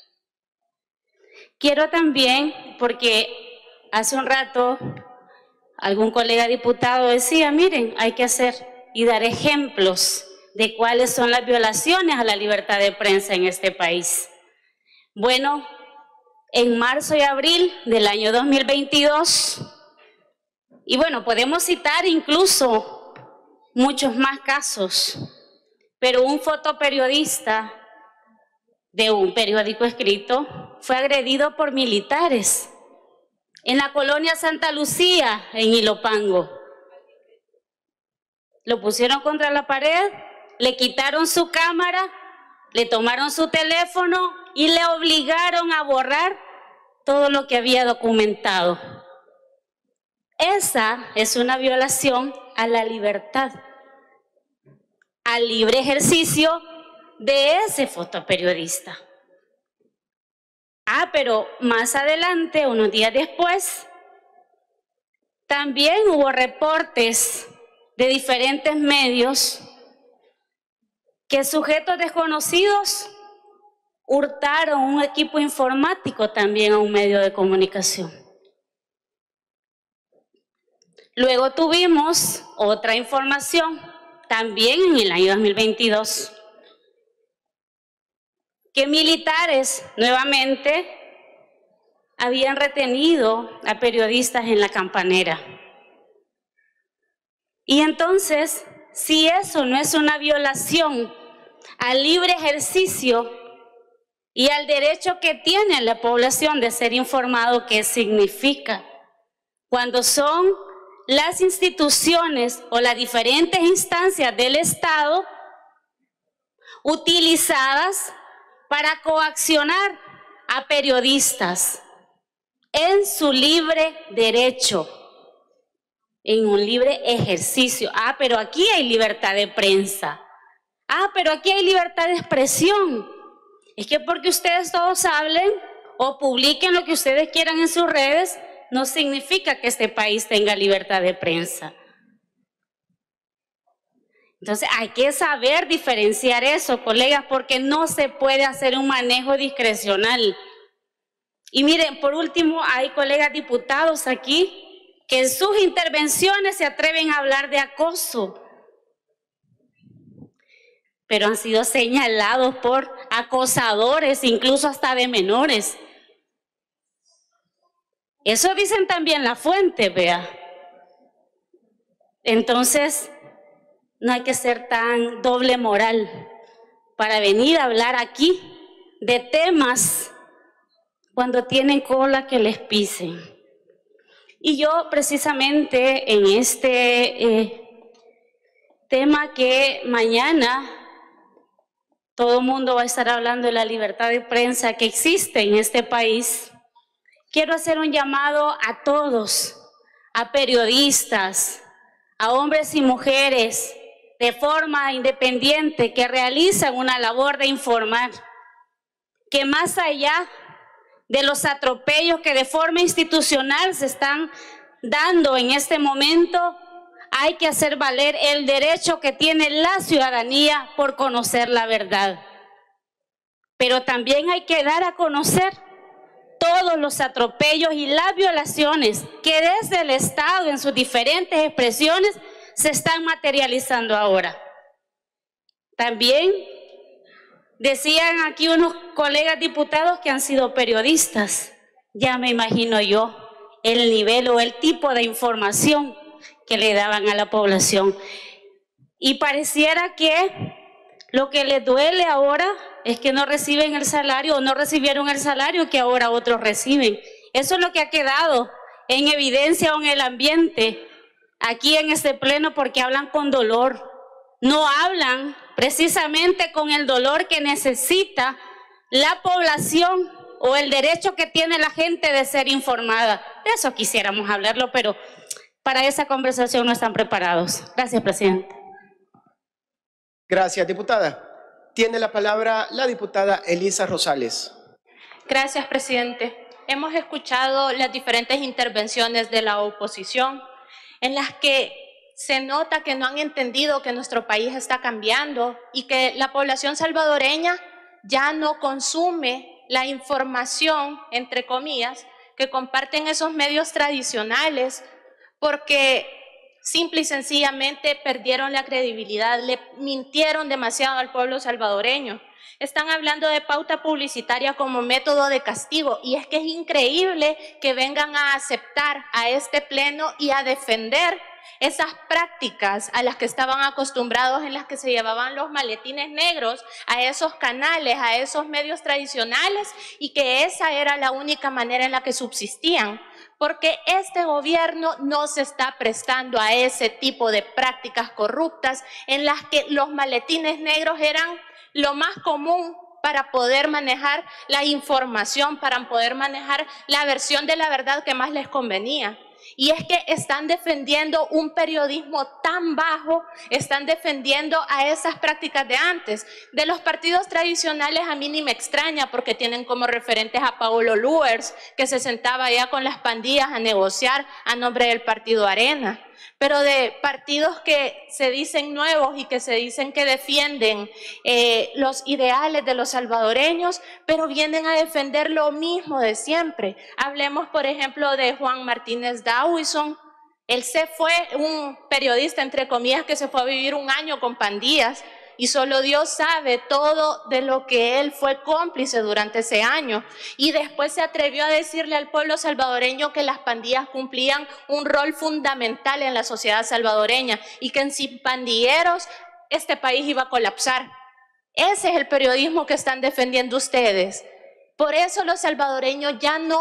Quiero también, porque hace un rato algún colega diputado decía, miren, hay que hacer y dar ejemplos de cuáles son las violaciones a la libertad de prensa en este país. Bueno, en marzo y abril del año dos mil veintidós, y bueno, podemos citar incluso muchos más casos, pero un fotoperiodista de un periódico escrito fue agredido por militares en la colonia Santa Lucía, en Ilopango. Lo pusieron contra la pared, le quitaron su cámara, le tomaron su teléfono y le obligaron a borrar todo lo que había documentado. Esa es una violación a la libertad, al libre ejercicio de ese fotoperiodista. Ah, pero más adelante, unos días después, también hubo reportes de diferentes medios que sujetos desconocidos hurtaron un equipo informático también a un medio de comunicación. Luego tuvimos otra información, también en el año dos mil veintidós, que militares nuevamente habían retenido a periodistas en la Campanera. Y entonces, si eso no es una violación al libre ejercicio y al derecho que tiene la población de ser informado, ¿qué significa? cuando son las instituciones o las diferentes instancias del Estado utilizadas para coaccionar a periodistas en su libre derecho, en un libre ejercicio. Ah, pero aquí hay libertad de prensa. Ah, pero aquí hay libertad de expresión. Es que porque ustedes todos hablen o publiquen lo que ustedes quieran en sus redes, no significa que este país tenga libertad de prensa. Entonces hay que saber diferenciar eso, colegas, porque no se puede hacer un manejo discrecional. Y miren, por último, hay colegas diputados aquí que en sus intervenciones se atreven a hablar de acoso, pero han sido señalados por acosadores, incluso hasta de menores. Eso dicen también la fuente, vea. Entonces, no hay que ser tan doble moral para venir a hablar aquí de temas cuando tienen cola que les pisen. Y yo precisamente en este eh, tema que mañana todo el mundo va a estar hablando de la libertad de prensa que existe en este país, quiero hacer un llamado a todos, a periodistas, a hombres y mujeres de forma independiente que realizan una labor de informar, que más allá de los atropellos que de forma institucional se están dando en este momento, hay que hacer valer el derecho que tiene la ciudadanía por conocer la verdad. Pero también hay que dar a conocer todos los atropellos y las violaciones que desde el Estado en sus diferentes expresiones se están materializando ahora. También decían aquí unos colegas diputados que han sido periodistas. Ya me imagino yo el nivel o el tipo de información que le daban a la población. Y pareciera que lo que les duele ahora es que no reciben el salario o no recibieron el salario que ahora otros reciben. Eso es lo que ha quedado en evidencia o en el ambiente aquí en este pleno, porque hablan con dolor. No hablan precisamente con el dolor que necesita la población o el derecho que tiene la gente de ser informada. De eso quisiéramos hablarlo, pero para esa conversación no están preparados. Gracias, presidente. Gracias, diputada. Tiene la palabra la diputada Elisa Rosales. Gracias, presidente. Hemos escuchado las diferentes intervenciones de la oposición en las que se nota que no han entendido que nuestro país está cambiando y que la población salvadoreña ya no consume la información, entre comillas, que comparten esos medios tradicionales porque simple y sencillamente perdieron la credibilidad, le mintieron demasiado al pueblo salvadoreño. Están hablando de pauta publicitaria como método de castigo y es que es increíble que vengan a aceptar a este pleno y a defender esas prácticas a las que estaban acostumbrados, en las que se llevaban los maletines negros a esos canales, a esos medios tradicionales, y que esa era la única manera en la que subsistían. Porque este gobierno no se está prestando a ese tipo de prácticas corruptas en las que los maletines negros eran lo más común para poder manejar la información, para poder manejar la versión de la verdad que más les convenía. Y es que están defendiendo un periodismo tan bajo, están defendiendo a esas prácticas de antes. De los partidos tradicionales a mí ni me extraña porque tienen como referentes a Paolo Luers, que se sentaba allá con las pandillas a negociar a nombre del partido Arena. Pero de partidos que se dicen nuevos y que se dicen que defienden eh, los ideales de los salvadoreños, pero vienen a defender lo mismo de siempre. Hablemos, por ejemplo, de Juan Martínez Dawison. Él se fue, un periodista, entre comillas, que se fue a vivir un año con pandillas, y solo Dios sabe todo de lo que él fue cómplice durante ese año. Y después se atrevió a decirle al pueblo salvadoreño que las pandillas cumplían un rol fundamental en la sociedad salvadoreña y que sin pandilleros este país iba a colapsar. Ese es el periodismo que están defendiendo ustedes. Por eso los salvadoreños ya no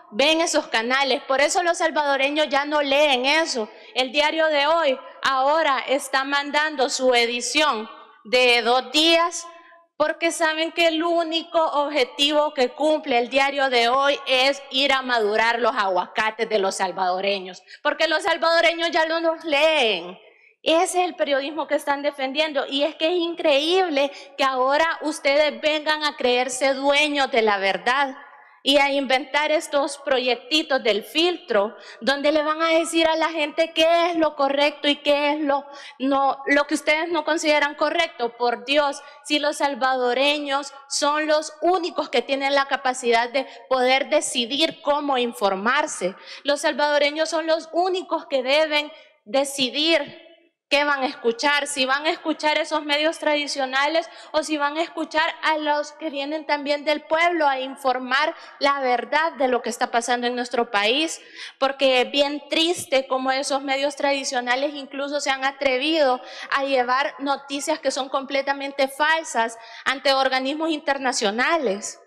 ven esos canales. Por eso los salvadoreños ya no leen eso. El Diario de Hoy ahora está mandando su edición de dos días porque saben que el único objetivo que cumple el Diario de Hoy es ir a madurar los aguacates de los salvadoreños, porque los salvadoreños ya no los leen. Ese es el periodismo que están defendiendo, y es que es increíble que ahora ustedes vengan a creerse dueños de la verdad y a inventar estos proyectitos del filtro, donde le van a decir a la gente qué es lo correcto y qué es lo, no, lo que ustedes no consideran correcto. Por Dios, si los salvadoreños son los únicos que tienen la capacidad de poder decidir cómo informarse, los salvadoreños son los únicos que deben decidir qué van a escuchar, si van a escuchar esos medios tradicionales o si van a escuchar a los que vienen también del pueblo a informar la verdad de lo que está pasando en nuestro país, porque es bien triste como esos medios tradicionales incluso se han atrevido a llevar noticias que son completamente falsas ante organismos internacionales.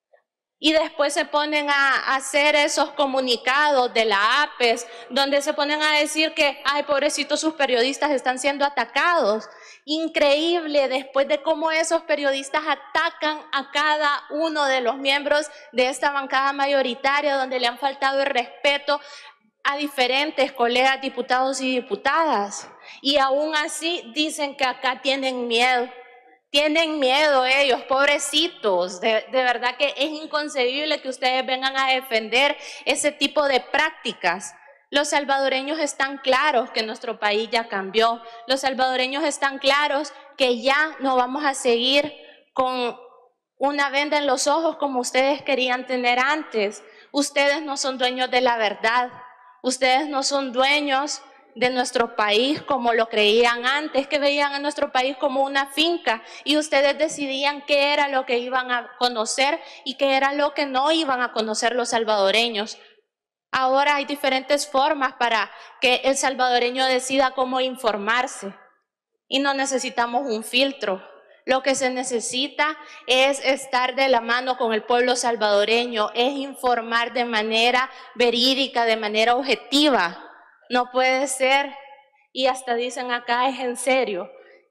Y después se ponen a hacer esos comunicados de la A P E S, donde se ponen a decir que, ay, pobrecitos, sus periodistas están siendo atacados. Increíble, después de cómo esos periodistas atacan a cada uno de los miembros de esta bancada mayoritaria, donde le han faltado el respeto a diferentes colegas diputados y diputadas. Y aún así dicen que acá tienen miedo. Tienen miedo ellos, pobrecitos. De, de verdad que es inconcebible que ustedes vengan a defender ese tipo de prácticas. Los salvadoreños están claros que nuestro país ya cambió. Los salvadoreños están claros que ya no vamos a seguir con una venda en los ojos como ustedes querían tener antes. Ustedes no son dueños de la verdad. Ustedes no son dueños de nuestro país como lo creían antes, que veían a nuestro país como una finca y ustedes decidían qué era lo que iban a conocer y qué era lo que no iban a conocer los salvadoreños. Ahora hay diferentes formas para que el salvadoreño decida cómo informarse y no necesitamos un filtro. Lo que se necesita es estar de la mano con el pueblo salvadoreño, es informar de manera verídica, de manera objetiva. No puede ser, y hasta dicen acá, es en serio.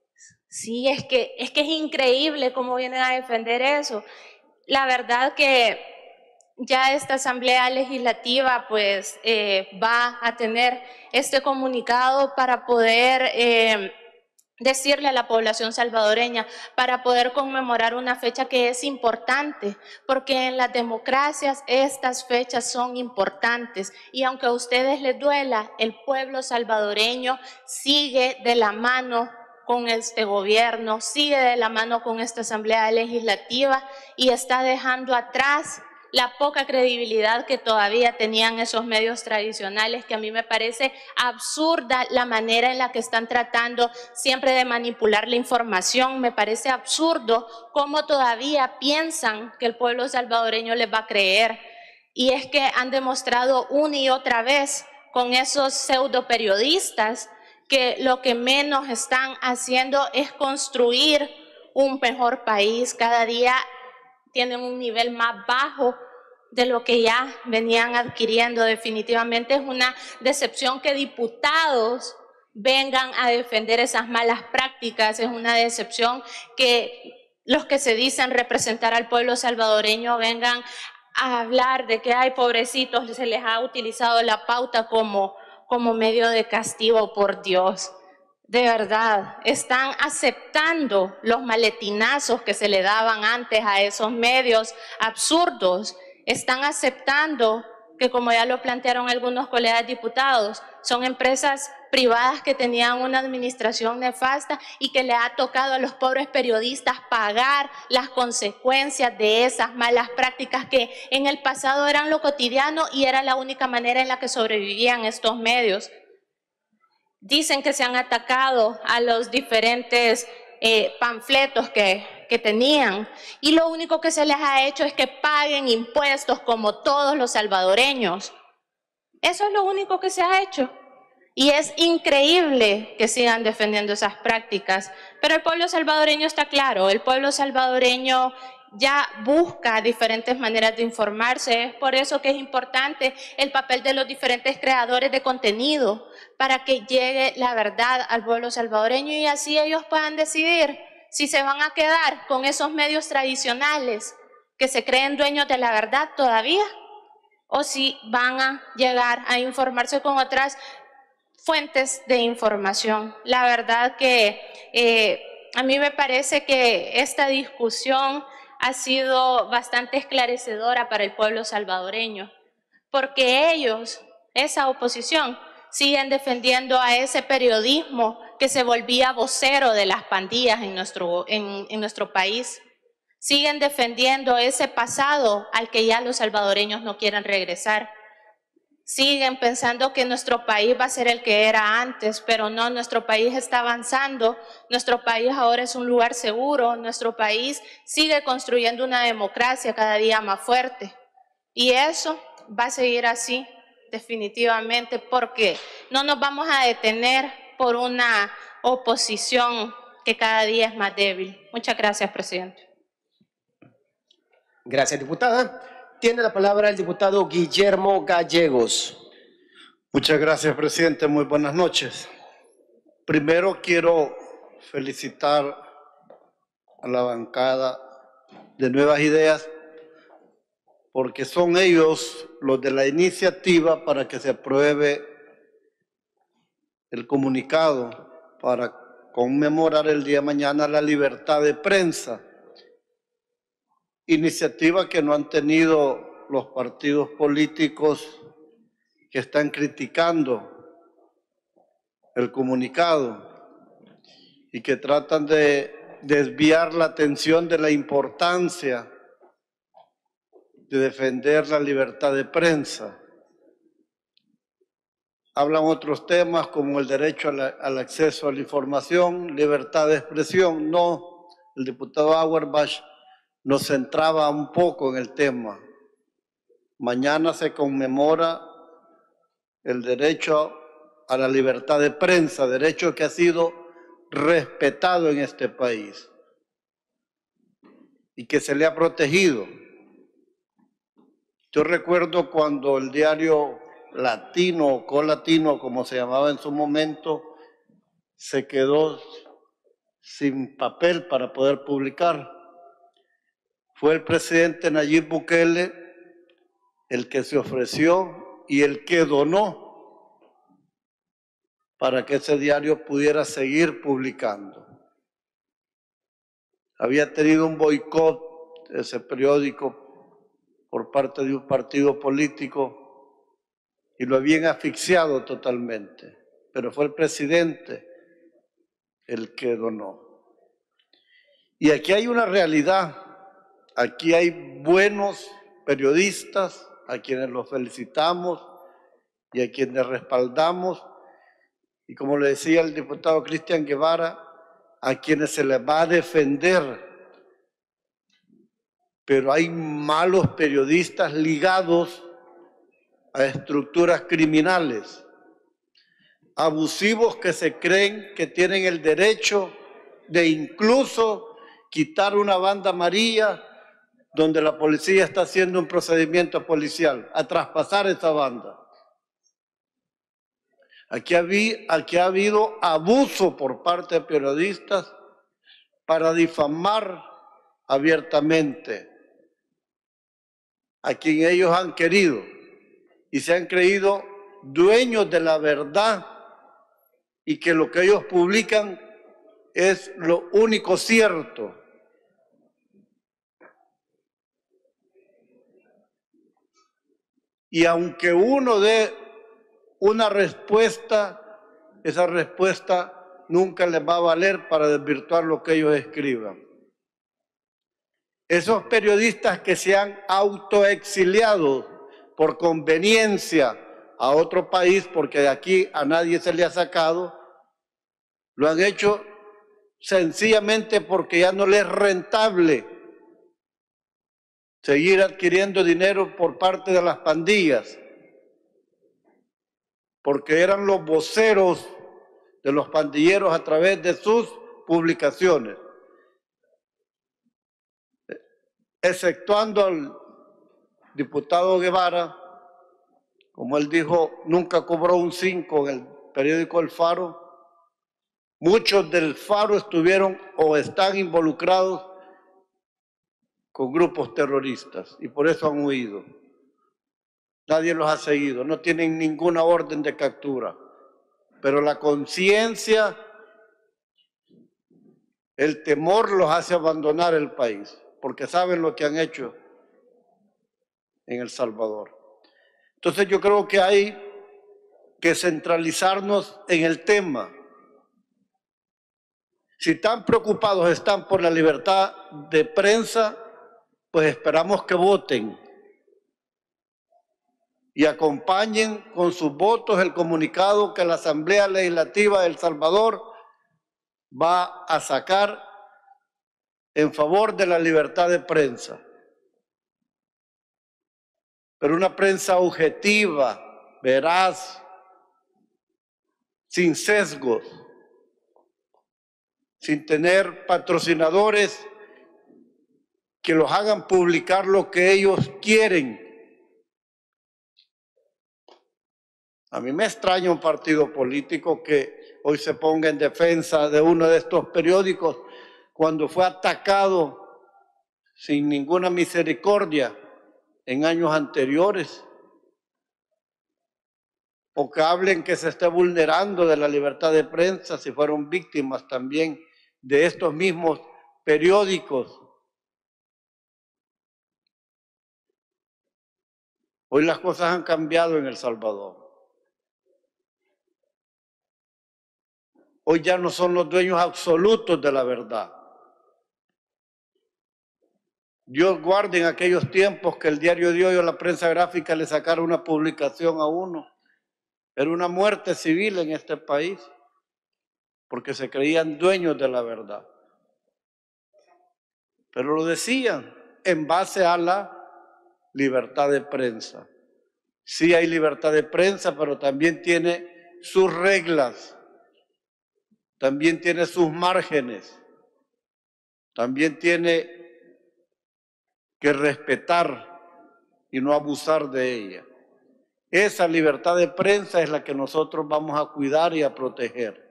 Sí, es que es, que es increíble cómo vienen a defender eso. La verdad que ya esta Asamblea Legislativa pues eh, va a tener este comunicado para poder eh, decirle a la población salvadoreña, para poder conmemorar una fecha que es importante, porque en las democracias estas fechas son importantes y aunque a ustedes les duela, el pueblo salvadoreño sigue de la mano con este gobierno, sigue de la mano con esta Asamblea Legislativa y está dejando atrás la poca credibilidad que todavía tenían esos medios tradicionales, que a mí me parece absurda la manera en la que están tratando siempre de manipular la información. Me parece absurdo cómo todavía piensan que el pueblo salvadoreño les va a creer. Y es que han demostrado una y otra vez con esos pseudo periodistas que lo que menos están haciendo es construir un mejor país. Cada día tienen un nivel más bajo de lo que ya venían adquiriendo. Definitivamente es una decepción que diputados vengan a defender esas malas prácticas, es una decepción que los que se dicen representar al pueblo salvadoreño vengan a hablar de que hay pobrecitos, se les ha utilizado la pauta como, como medio de castigo. Por Dios. De verdad, están aceptando los maletinazos que se le daban antes a esos medios absurdos. Están aceptando que, como ya lo plantearon algunos colegas diputados, son empresas privadas que tenían una administración nefasta y que le ha tocado a los pobres periodistas pagar las consecuencias de esas malas prácticas que en el pasado eran lo cotidiano y era la única manera en la que sobrevivían estos medios. Dicen que se han atacado a los diferentes eh, panfletos que, que tenían y lo único que se les ha hecho es que paguen impuestos como todos los salvadoreños. Eso es lo único que se ha hecho y es increíble que sigan defendiendo esas prácticas, pero el pueblo salvadoreño está claro, el pueblo salvadoreño ya busca diferentes maneras de informarse. Es por eso que es importante el papel de los diferentes creadores de contenido para que llegue la verdad al pueblo salvadoreño y así ellos puedan decidir si se van a quedar con esos medios tradicionales que se creen dueños de la verdad todavía o si van a llegar a informarse con otras fuentes de información. La verdad que eh, a mí me parece que esta discusión ha sido bastante esclarecedora para el pueblo salvadoreño, porque ellos, esa oposición, siguen defendiendo a ese periodismo que se volvía vocero de las pandillas en nuestro, en, en nuestro país. Siguen defendiendo ese pasado al que ya los salvadoreños no quieren regresar. Siguen pensando que nuestro país va a ser el que era antes, pero no, nuestro país está avanzando, nuestro país ahora es un lugar seguro, nuestro país sigue construyendo una democracia cada día más fuerte. Y eso va a seguir así, definitivamente, porque no nos vamos a detener por una oposición que cada día es más débil. Muchas gracias, presidente. Gracias, diputada. Tiene la palabra el diputado Guillermo Gallegos. Muchas gracias, presidente. Muy buenas noches. Primero quiero felicitar a la bancada de Nuevas Ideas porque son ellos los de la iniciativa para que se apruebe el comunicado para conmemorar el día de mañana la libertad de prensa. Iniciativa que no han tenido los partidos políticos que están criticando el comunicado y que tratan de desviar la atención de la importancia de defender la libertad de prensa. Hablan otros temas como el derecho a la, al acceso a la información, libertad de expresión. No, el diputado Auerbach nos centraba un poco en el tema. Mañana se conmemora el derecho a la libertad de prensa, derecho que ha sido respetado en este país y que se le ha protegido. Yo recuerdo cuando el diario Latino o Colatino, como se llamaba en su momento, se quedó sin papel para poder publicar. Fue el presidente Nayib Bukele el que se ofreció y el que donó para que ese diario pudiera seguir publicando. Había tenido un boicot ese periódico por parte de un partido político y lo habían asfixiado totalmente, pero fue el presidente el que donó. Y aquí hay una realidad. Aquí hay buenos periodistas a quienes los felicitamos y a quienes respaldamos. Y como le decía el diputado Cristian Guevara, a quienes se les va a defender. Pero hay malos periodistas ligados a estructuras criminales, abusivos que se creen que tienen el derecho de incluso quitar una banda amarilla donde la policía está haciendo un procedimiento policial, a traspasar esa banda. Aquí, habí, aquí ha habido abuso por parte de periodistas para difamar abiertamente a quien ellos han querido y se han creído dueños de la verdad y que lo que ellos publican es lo único cierto. Y aunque uno dé una respuesta, esa respuesta nunca les va a valer para desvirtuar lo que ellos escriban. Esos periodistas que se han autoexiliado por conveniencia a otro país, porque de aquí a nadie se le ha sacado, lo han hecho sencillamente porque ya no les es rentable seguir adquiriendo dinero por parte de las pandillas, porque eran los voceros de los pandilleros a través de sus publicaciones. exceptuando al diputado Guevara, como él dijo, nunca cobró un cinco en el periódico El Faro. Muchos del Faro estuvieron o están involucrados con grupos terroristas y por eso han huido. Nadie los ha seguido, no tienen ninguna orden de captura. Pero la conciencia, el temor los hace abandonar el país, porque saben lo que han hecho en El Salvador. Entonces yo creo que hay que centralizarnos en el tema. Si tan preocupados están por la libertad de prensa, pues esperamos que voten y acompañen con sus votos el comunicado que la Asamblea Legislativa de El Salvador va a sacar en favor de la libertad de prensa. Pero una prensa objetiva, veraz, sin sesgos, sin tener patrocinadores que los hagan publicar lo que ellos quieren. A mí me extraña un partido político que hoy se ponga en defensa de uno de estos periódicos cuando fue atacado sin ninguna misericordia en años anteriores, o que hablen que se esté vulnerando de la libertad de prensa si fueron víctimas también de estos mismos periódicos. Hoy las cosas han cambiado en El Salvador. Hoy ya no son los dueños absolutos de la verdad. Dios guarde en aquellos tiempos que el diario de hoy o la prensa gráfica le sacara una publicación a uno. Era una muerte civil en este país, porque se creían dueños de la verdad. Pero lo decían en base a la libertad de prensa. Sí hay libertad de prensa, pero también tiene sus reglas, también tiene sus márgenes, también tiene que respetar y no abusar de ella. Esa libertad de prensa es la que nosotros vamos a cuidar y a proteger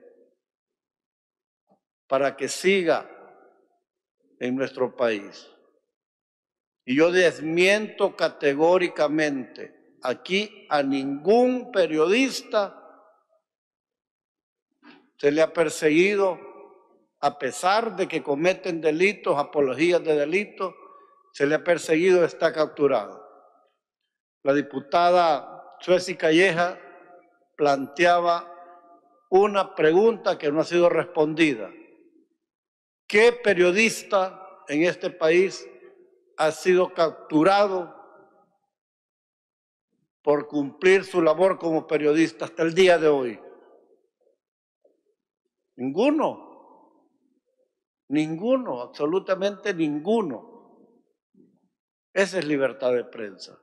para que siga en nuestro país. Y yo desmiento categóricamente aquí a ningún periodista se le ha perseguido a pesar de que cometen delitos, apologías de delitos, se le ha perseguido, está capturado. La diputada Suezi Calleja planteaba una pregunta que no ha sido respondida. ¿Qué periodista en este país ha sido capturado por cumplir su labor como periodista hasta el día de hoy? Ninguno. Ninguno, absolutamente ninguno. Esa es libertad de prensa.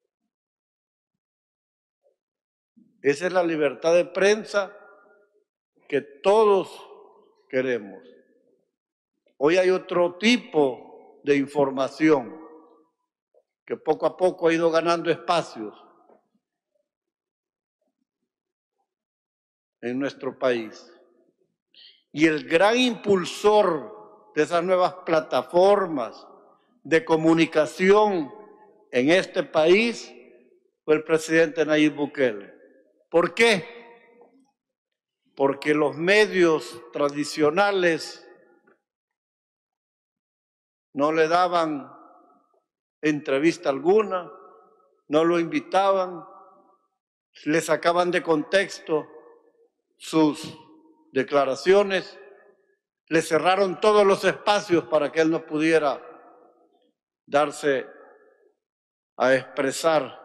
Esa es la libertad de prensa que todos queremos. Hoy hay otro tipo de información que poco a poco ha ido ganando espacios en nuestro país. Y el gran impulsor de esas nuevas plataformas de comunicación en este país fue el presidente Nayib Bukele. ¿Por qué? Porque los medios tradicionales no le daban entrevista alguna, no lo invitaban, le sacaban de contexto sus declaraciones, le cerraron todos los espacios para que él no pudiera darse a expresar.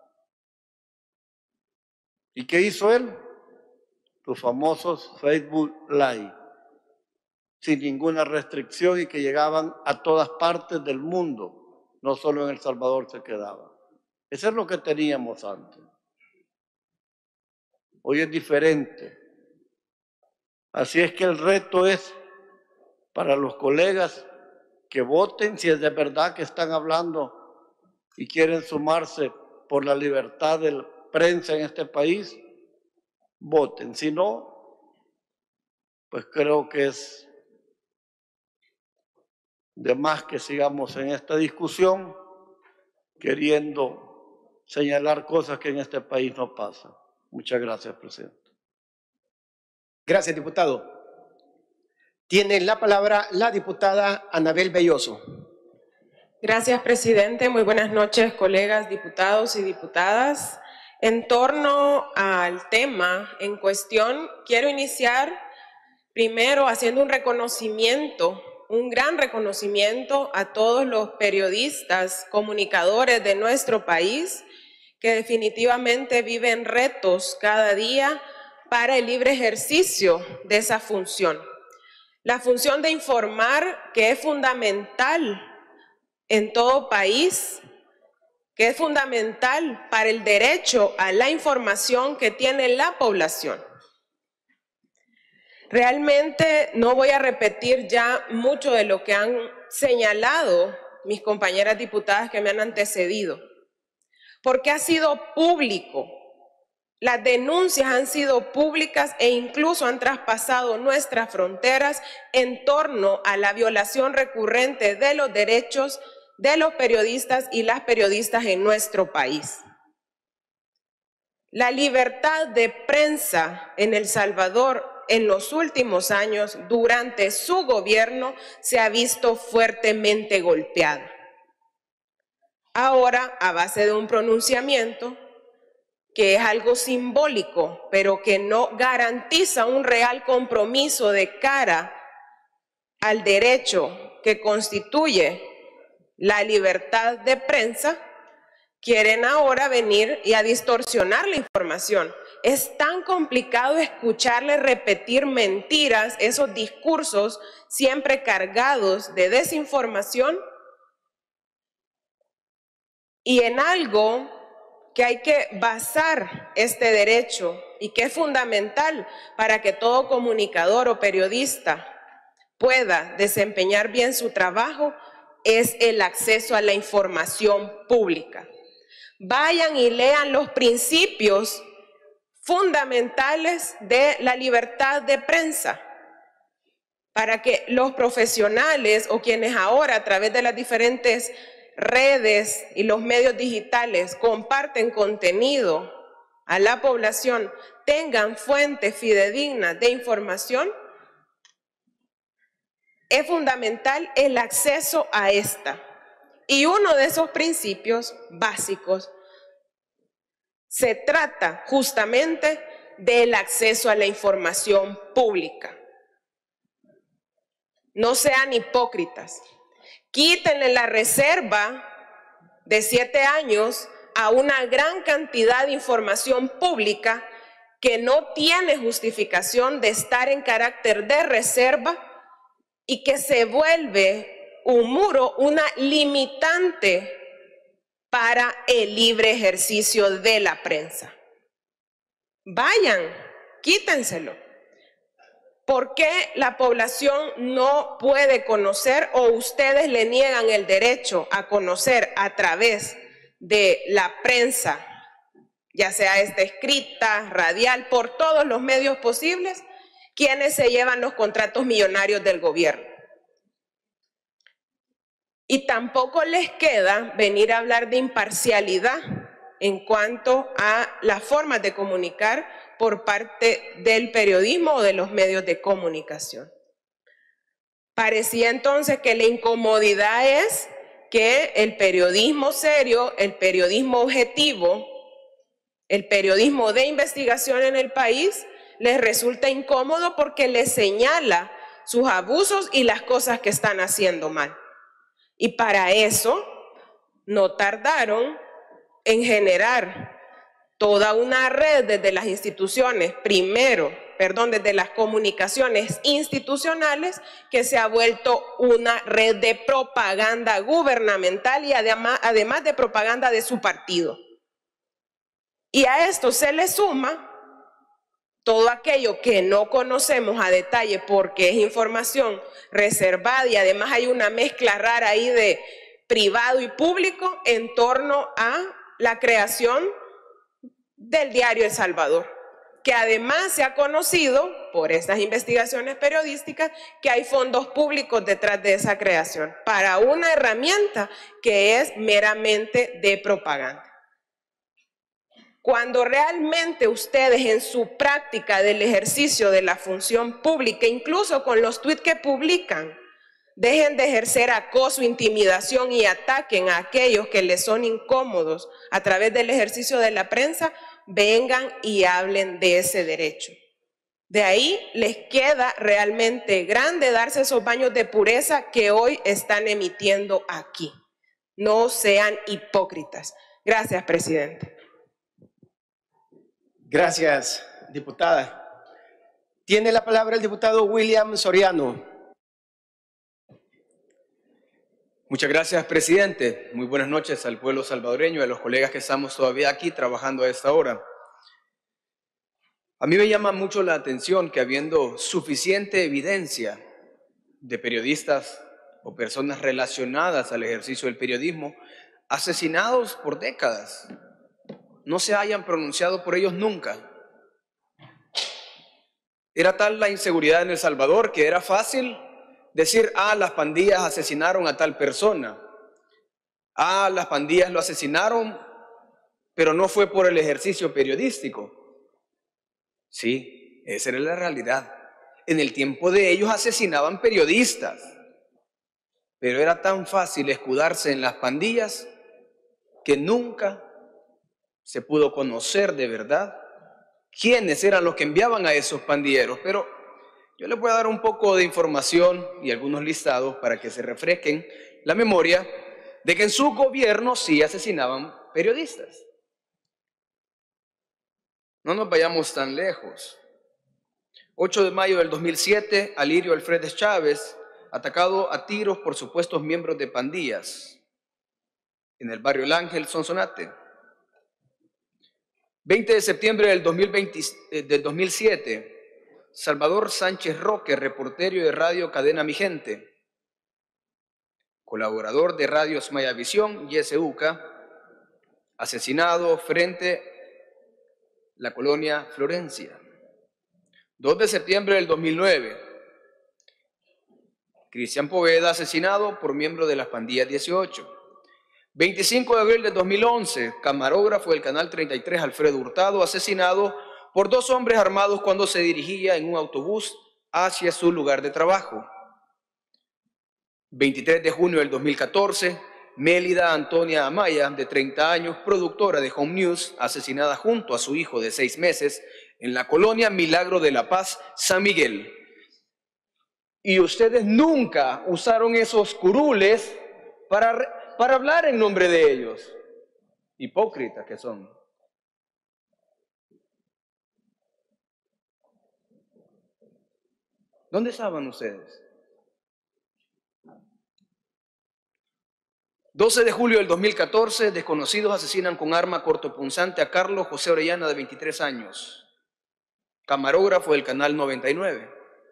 ¿Y qué hizo él? Los famosos Facebook Live, sin ninguna restricción y que llegaban a todas partes del mundo, no solo en El Salvador se quedaban. Eso es lo que teníamos antes. Hoy es diferente. Así es que el reto es para los colegas que voten si es de verdad que están hablando y quieren sumarse por la libertad de la prensa en este país, voten. Si no, pues creo que es de más que sigamos en esta discusión queriendo señalar cosas que en este país no pasan. Muchas gracias, presidente. Gracias, diputado. Tiene la palabra la diputada Anabel Belloso. Gracias, presidente. Muy buenas noches, colegas diputados y diputadas. En torno al tema en cuestión, quiero iniciar primero haciendo un reconocimiento, un gran reconocimiento a todos los periodistas, comunicadores de nuestro país que definitivamente viven retos cada día para el libre ejercicio de esa función. La función de informar, que es fundamental en todo país, que es fundamental para el derecho a la información que tiene la población. Realmente no voy a repetir ya mucho de lo que han señalado mis compañeras diputadas que me han antecedido, porque ha sido público. Las denuncias han sido públicas e incluso han traspasado nuestras fronteras en torno a la violación recurrente de los derechos de los periodistas y las periodistas en nuestro país. La libertad de prensa en El Salvador en los últimos años, durante su gobierno, se ha visto fuertemente golpeada. Ahora, a base de un pronunciamiento, que es algo simbólico, pero que no garantiza un real compromiso de cara al derecho que constituye la libertad de prensa, quieren ahora venir y a distorsionar la información. Es tan complicado escucharle repetir mentiras, esos discursos siempre cargados de desinformación, y en algo que hay que basar este derecho y que es fundamental para que todo comunicador o periodista pueda desempeñar bien su trabajo, es el acceso a la información pública. Vayan y lean los principios fundamentales de la libertad de prensa para que los profesionales o quienes ahora a través de las diferentes redes y los medios digitales comparten contenido a la población tengan fuentes fidedignas de información. Es fundamental el acceso a esta. Y uno de esos principios básicos se trata justamente del acceso a la información pública. No sean hipócritas. Quítenle la reserva de siete años a una gran cantidad de información pública que no tiene justificación de estar en carácter de reserva y que se vuelve un muro, una limitante para el libre ejercicio de la prensa. Vayan, quítenselo. ¿Por qué la población no puede conocer o ustedes le niegan el derecho a conocer a través de la prensa, ya sea esta escrita, radial, por todos los medios posibles, quienes se llevan los contratos millonarios del gobierno? Y tampoco les queda venir a hablar de imparcialidad en cuanto a las formas de comunicar por parte del periodismo o de los medios de comunicación. Parecía entonces que la incomodidad es que el periodismo serio, el periodismo objetivo, el periodismo de investigación en el país les resulta incómodo porque les señala sus abusos y las cosas que están haciendo mal. Y para eso no tardaron en generar toda una red desde las instituciones, primero, perdón, desde las comunicaciones institucionales, que se ha vuelto una red de propaganda gubernamental y además, además de propaganda de su partido. Y a esto se le suma Todo aquello que no conocemos a detalle porque es información reservada y además hay una mezcla rara ahí de privado y público en torno a la creación del diario El Salvador, que además se ha conocido por estas investigaciones periodísticas que hay fondos públicos detrás de esa creación para una herramienta que es meramente de propaganda. Cuando realmente ustedes en su práctica del ejercicio de la función pública, incluso con los tweets que publican, dejen de ejercer acoso, intimidación y ataquen a aquellos que les son incómodos a través del ejercicio de la prensa, vengan y hablen de ese derecho. De ahí les queda realmente grande darse esos baños de pureza que hoy están emitiendo aquí. No sean hipócritas. Gracias, presidente. Gracias, diputada. Tiene la palabra el diputado William Soriano. Muchas gracias, presidente. Muy buenas noches al pueblo salvadoreño y a los colegas que estamos todavía aquí trabajando a esta hora. A mí me llama mucho la atención que habiendo suficiente evidencia de periodistas o personas relacionadas al ejercicio del periodismo asesinados por décadas, no se hayan pronunciado por ellos nunca. Era tal la inseguridad en El Salvador que era fácil decir, ah, las pandillas asesinaron a tal persona. Ah, las pandillas lo asesinaron, pero no fue por el ejercicio periodístico. Sí, esa era la realidad. En el tiempo de ellos asesinaban periodistas, pero era tan fácil escudarse en las pandillas que nunca se pudo conocer de verdad quiénes eran los que enviaban a esos pandilleros. Pero yo les voy a dar un poco de información y algunos listados para que se refresquen la memoria de que en su gobierno sí asesinaban periodistas. No nos vayamos tan lejos. ocho de mayo del dos mil siete, Alirio Alfredes Chávez, atacado a tiros por supuestos miembros de pandillas en el barrio El Ángel, Sonsonate. veinte de septiembre del, dos mil veinte, eh, del dos mil siete, Salvador Sánchez Roque, reportero de Radio Cadena Mi Gente, colaborador de Radios Mayavisión y S U C A, asesinado frente a la colonia Florencia. dos de septiembre del dos mil nueve, Cristian Poveda, asesinado por miembro de las pandillas dieciocho. veinticinco de abril del dos mil once, camarógrafo del Canal treinta y tres, Alfredo Hurtado, asesinado por dos hombres armados cuando se dirigía en un autobús hacia su lugar de trabajo. veintitrés de junio del dos mil catorce, Mélida Antonia Amaya, de treinta años, productora de Home News, asesinada junto a su hijo de seis meses en la colonia Milagro de la Paz, San Miguel. Y ustedes nunca usaron esos curules para, para hablar en nombre de ellos. Hipócritas que son. ¿Dónde estaban ustedes? doce de julio del dos mil catorce, desconocidos asesinan con arma cortopunzante a Carlos José Orellana, de veintitrés años, camarógrafo del Canal noventa y nueve.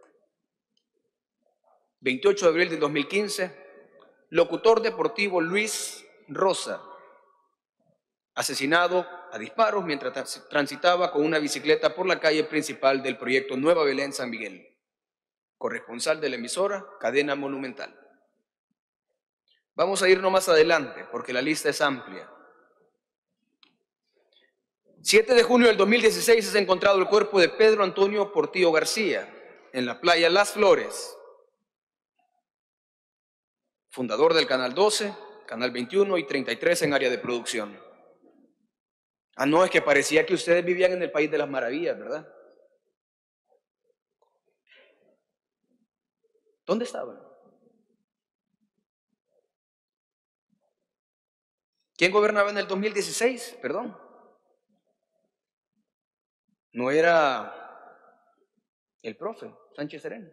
veintiocho de abril del dos mil quince, locutor deportivo Luis Rosa, asesinado a disparos mientras transitaba con una bicicleta por la calle principal del proyecto Nueva Belén San Miguel. Corresponsal de la emisora Cadena Monumental. Vamos a irnos más adelante porque la lista es amplia. siete de junio del dos mil dieciséis es encontrado el cuerpo de Pedro Antonio Portillo García en la playa Las Flores, fundador del Canal doce, Canal veintiuno y treinta y tres en área de producción. Ah, no, es que parecía que ustedes vivían en el país de las maravillas, ¿verdad? ¿Dónde estaban? ¿Quién gobernaba en el dos mil dieciséis? Perdón. No era el profe Sánchez Serén.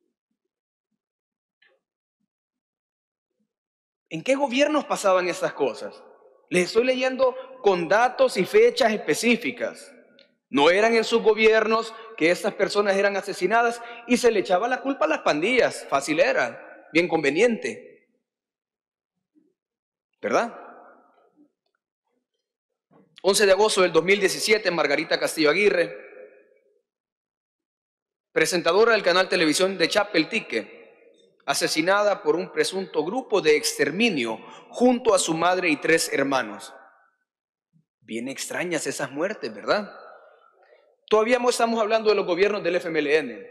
¿En qué gobiernos pasaban estas cosas? Les estoy leyendo con datos y fechas específicas. No eran en sus gobiernos que estas personas eran asesinadas y se le echaba la culpa a las pandillas. Fácil era, bien conveniente. ¿Verdad? once de agosto del dos mil diecisiete, Margarita Castillo Aguirre, presentadora del canal televisión de Chapeltique, asesinada por un presunto grupo de exterminio junto a su madre y tres hermanos. Bien extrañas esas muertes, ¿verdad? Todavía no estamos hablando de los gobiernos del F M L N.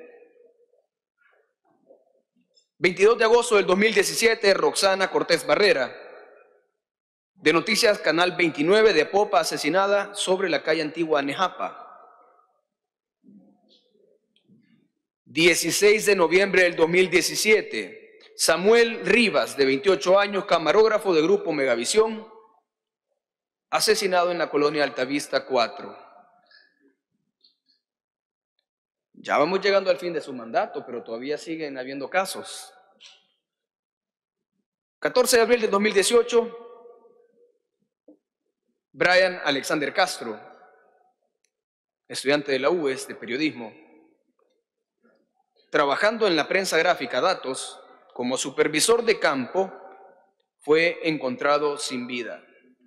veintidós de agosto del dos mil diecisiete, Roxana Cortés Barrera, de Noticias Canal veintinueve de Popa, asesinada sobre la calle Antigua Nejapa. dieciséis de noviembre del dos mil diecisiete, Samuel Rivas, de veintiocho años, camarógrafo de Grupo Megavisión, asesinado en la colonia Altavista cuatro. Ya vamos llegando al fin de su mandato, pero todavía siguen habiendo casos. catorce de abril de dos mil dieciocho, Brian Alexander Castro, estudiante de la U E S de periodismo, trabajando en la prensa gráfica Datos como supervisor de campo, fue encontrado sin vida.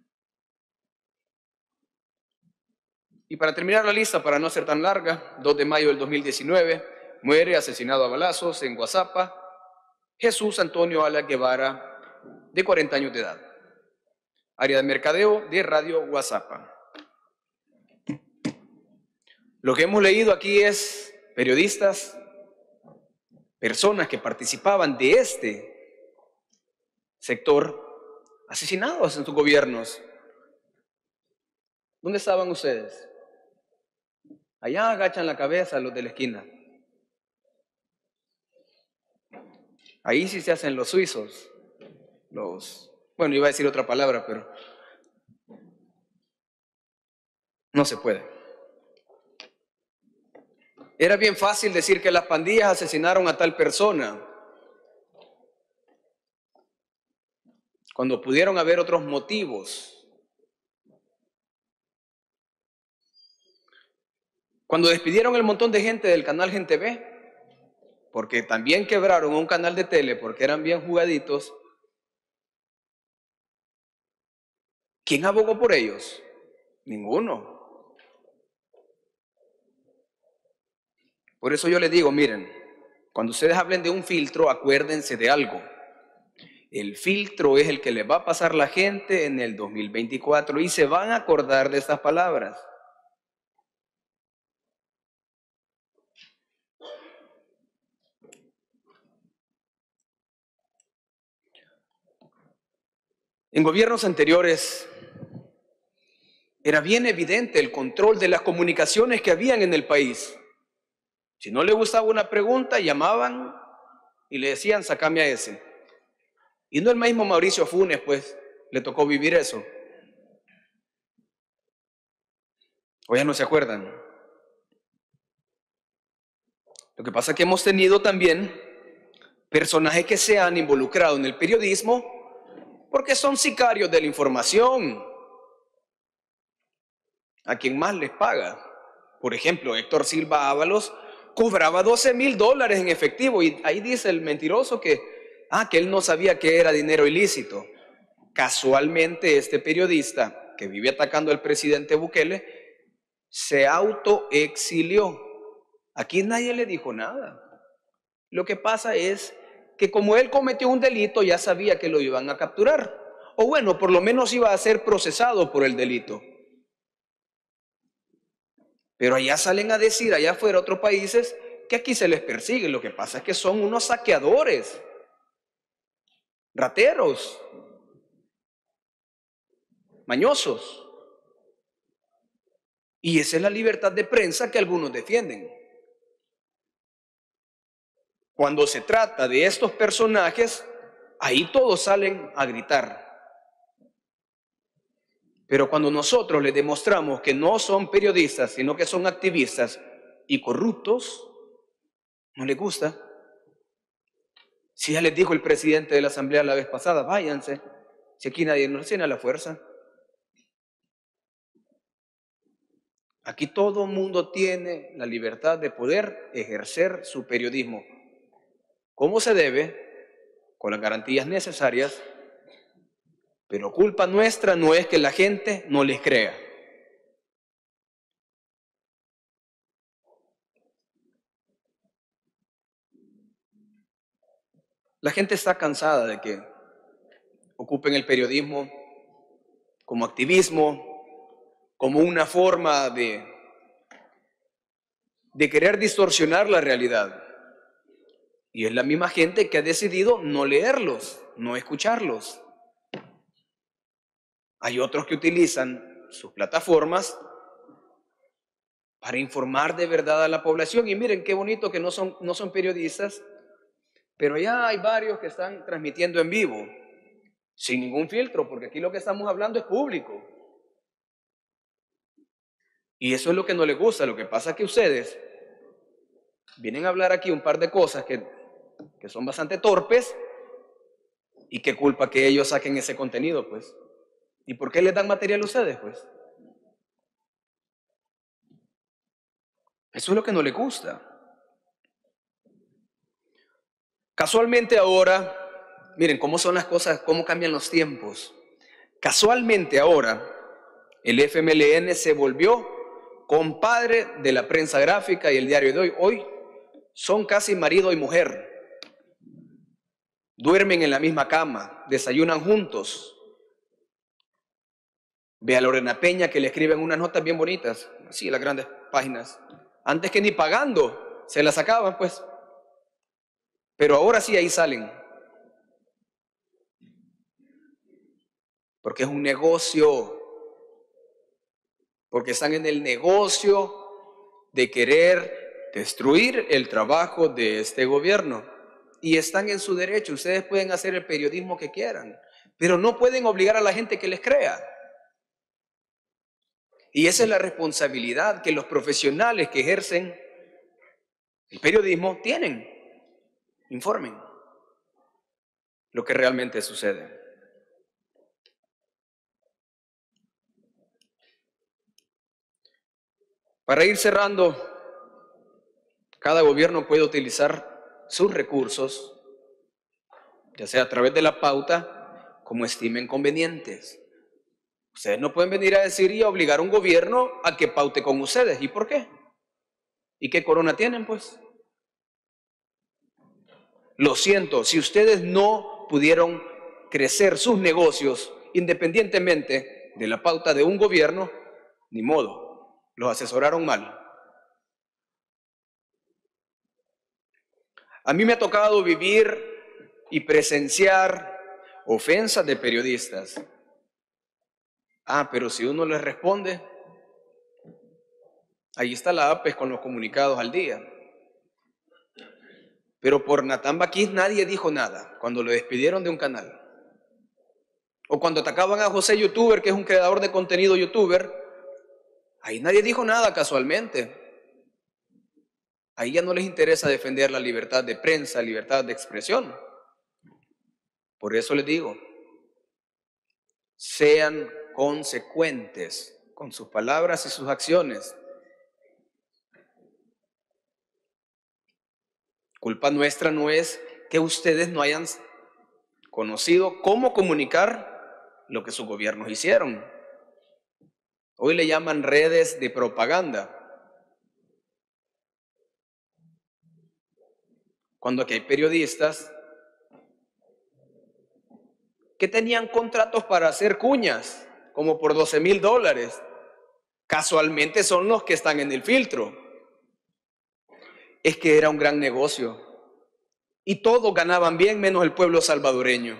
Y para terminar la lista, para no ser tan larga, dos de mayo del dos mil diecinueve, muere asesinado a balazos en Guazapa Jesús Antonio Ala Guevara, de cuarenta años de edad. Área de mercadeo de Radio Guazapa. Lo que hemos leído aquí es periodistas, personas que participaban de este sector, asesinados en sus gobiernos. ¿Dónde estaban ustedes? Allá agachan la cabeza los de la esquina. Ahí sí se hacen los suizos, los, bueno, iba a decir otra palabra, pero no se puede. Era bien fácil decir que las pandillas asesinaron a tal persona, cuando pudieron haber otros motivos. Cuando despidieron el montón de gente del canal Gente Ve, porque también quebraron un canal de tele porque eran bien jugaditos, ¿quién abogó por ellos? Ninguno. Por eso yo les digo, miren, cuando ustedes hablen de un filtro, acuérdense de algo. El filtro es el que les va a pasar la gente en el dos mil veinticuatro y se van a acordar de estas palabras. En gobiernos anteriores era bien evidente el control de las comunicaciones que habían en el país. Si no le gustaba una pregunta, llamaban y le decían, sácame a ese. Y no el mismo Mauricio Funes, pues, le tocó vivir eso. ¿O ya no se acuerdan? Lo que pasa es que hemos tenido también personajes que se han involucrado en el periodismo porque son sicarios de la información, a quien más les paga. Por ejemplo, Héctor Silva Ábalos cobraba doce mil dólares en efectivo y ahí dice el mentiroso que, ah, que él no sabía que era dinero ilícito. Casualmente este periodista que vive atacando al presidente Bukele se autoexilió. Aquí nadie le dijo nada. Lo que pasa es que como él cometió un delito, ya sabía que lo iban a capturar. O bueno, por lo menos iba a ser procesado por el delito. Pero allá salen a decir, allá afuera, otros países, que aquí se les persigue. Lo que pasa es que son unos saqueadores, rateros, mañosos. Y esa es la libertad de prensa que algunos defienden. Cuando se trata de estos personajes, ahí todos salen a gritar. Pero cuando nosotros les demostramos que no son periodistas, sino que son activistas y corruptos, no les gusta. Si ya les dijo el presidente de la Asamblea la vez pasada, váyanse, si aquí nadie nos tiene a la fuerza. Aquí todo mundo tiene la libertad de poder ejercer su periodismo como se debe, con las garantías necesarias, pero culpa nuestra no es que la gente no les crea. La gente está cansada de que ocupen el periodismo como activismo, como una forma de, de querer distorsionar la realidad. Y es la misma gente que ha decidido no leerlos, no escucharlos. Hay otros que utilizan sus plataformas para informar de verdad a la población. Y miren qué bonito que no son, no son periodistas, pero ya hay varios que están transmitiendo en vivo, sin ningún filtro, porque aquí lo que estamos hablando es público. Y eso es lo que no les gusta. Lo que pasa es que ustedes vienen a hablar aquí un par de cosas que, que son bastante torpes, y qué culpa que ellos saquen ese contenido, pues. ¿Y por qué les dan material a ustedes, pues? Eso es lo que no les gusta. Casualmente ahora, miren cómo son las cosas, cómo cambian los tiempos. Casualmente ahora, el F M L N se volvió compadre de la prensa gráfica y el diario de hoy. Hoy son casi marido y mujer. Duermen en la misma cama, desayunan juntos. Ve a Lorena Peña que le escriben unas notas bien bonitas, así las grandes páginas. Antes que ni pagando se las sacaban, pues. Pero ahora sí ahí salen. Porque es un negocio. Porque están en el negocio de querer destruir el trabajo de este gobierno. Y están en su derecho. Ustedes pueden hacer el periodismo que quieran, pero no pueden obligar a la gente que les crea. Y esa es la responsabilidad que los profesionales que ejercen el periodismo tienen. Informen lo que realmente sucede. Para ir cerrando, cada gobierno puede utilizar sus recursos, ya sea a través de la pauta, como estimen convenientes. Ustedes no pueden venir a decir y a obligar a un gobierno a que paute con ustedes. ¿Y por qué? ¿Y qué corona tienen, pues? Lo siento, si ustedes no pudieron crecer sus negocios independientemente de la pauta de un gobierno, ni modo, los asesoraron mal. A mí me ha tocado vivir y presenciar ofensas de periodistas. Ah, pero si uno les responde, ahí está la A P E S con los comunicados al día. Pero por Natán Baquís nadie dijo nada cuando lo despidieron de un canal. O cuando atacaban a José Youtuber, que es un creador de contenido youtuber, ahí nadie dijo nada casualmente. Ahí ya no les interesa defender la libertad de prensa, libertad de expresión. Por eso les digo, sean consecuentes con sus palabras y sus acciones. Culpa nuestra no es que ustedes no hayan conocido cómo comunicar lo que sus gobiernos hicieron. Hoy le llaman redes de propaganda. Cuando aquí hay periodistas que tenían contratos para hacer cuñas, como por doce mil dólares. Casualmente son los que están en el filtro. Es que era un gran negocio. Y todos ganaban bien, menos el pueblo salvadoreño.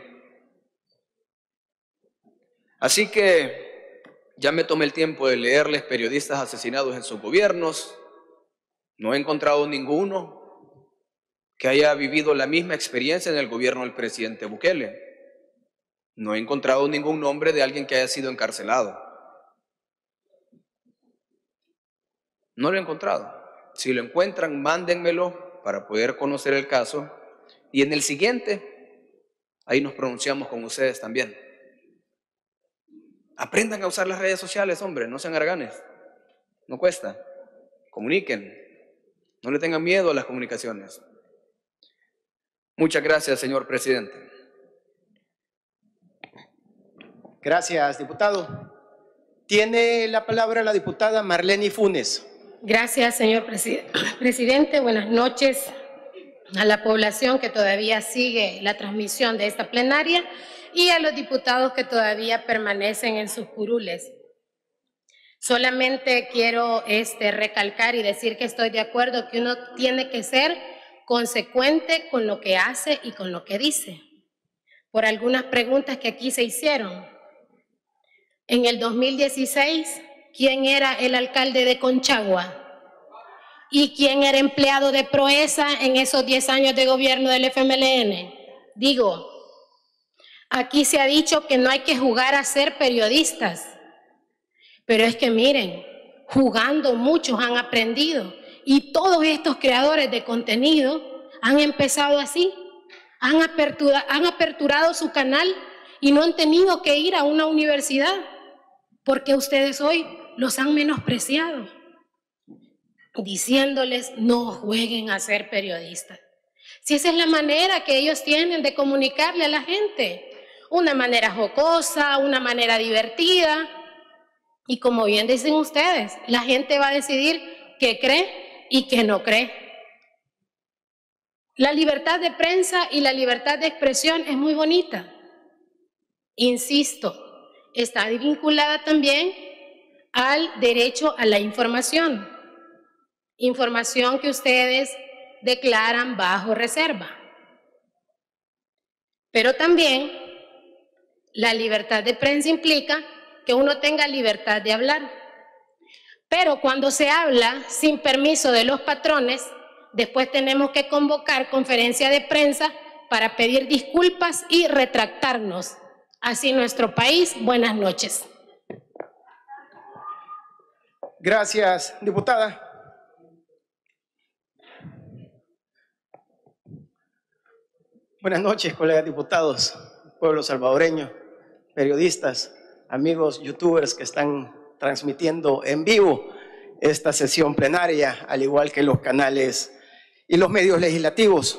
Así que ya me tomé el tiempo de leerles periodistas asesinados en sus gobiernos. No he encontrado ninguno que haya vivido la misma experiencia en el gobierno del presidente Bukele. No he encontrado ningún nombre de alguien que haya sido encarcelado. No lo he encontrado. Si lo encuentran, mándenmelo para poder conocer el caso. Y en el siguiente, ahí nos pronunciamos con ustedes también. Aprendan a usar las redes sociales, hombre, no sean haraganes. No no cuesta. Comuniquen. No le tengan miedo a las comunicaciones. Muchas gracias, señor presidente. Gracias, diputado. Tiene la palabra la diputada Marlene Funes. Gracias, señor preside- presidente. Buenas noches a la población que todavía sigue la transmisión de esta plenaria y a los diputados que todavía permanecen en sus curules. Solamente quiero este, recalcar y decir que estoy de acuerdo que uno tiene que ser consecuente con lo que hace y con lo que dice. Por algunas preguntas que aquí se hicieron. En el dos mil dieciséis, ¿quién era el alcalde de Conchagua? ¿Y quién era empleado de Proesa en esos diez años de gobierno del F M L N? Digo, aquí se ha dicho que no hay que jugar a ser periodistas. Pero es que miren, jugando muchos han aprendido y todos estos creadores de contenido han empezado así, han, apertura, han aperturado su canal y no han tenido que ir a una universidad porque ustedes hoy los han menospreciado, diciéndoles no jueguen a ser periodistas. Si esa es la manera que ellos tienen de comunicarle a la gente, una manera jocosa, una manera divertida. Y como bien dicen ustedes, la gente va a decidir qué cree y qué no cree. La libertad de prensa y la libertad de expresión es muy bonita. Insisto, está vinculada también al derecho a la información. Información que ustedes declaran bajo reserva. Pero también la libertad de prensa implica que uno tenga libertad de hablar. Pero cuando se habla sin permiso de los patrones, después tenemos que convocar conferencia de prensa para pedir disculpas y retractarnos. Así nuestro país. Buenas noches. Gracias, diputada. Buenas noches, colegas diputados, pueblo salvadoreño, periodistas, amigos youtubers que están transmitiendo en vivo esta sesión plenaria, al igual que los canales y los medios legislativos.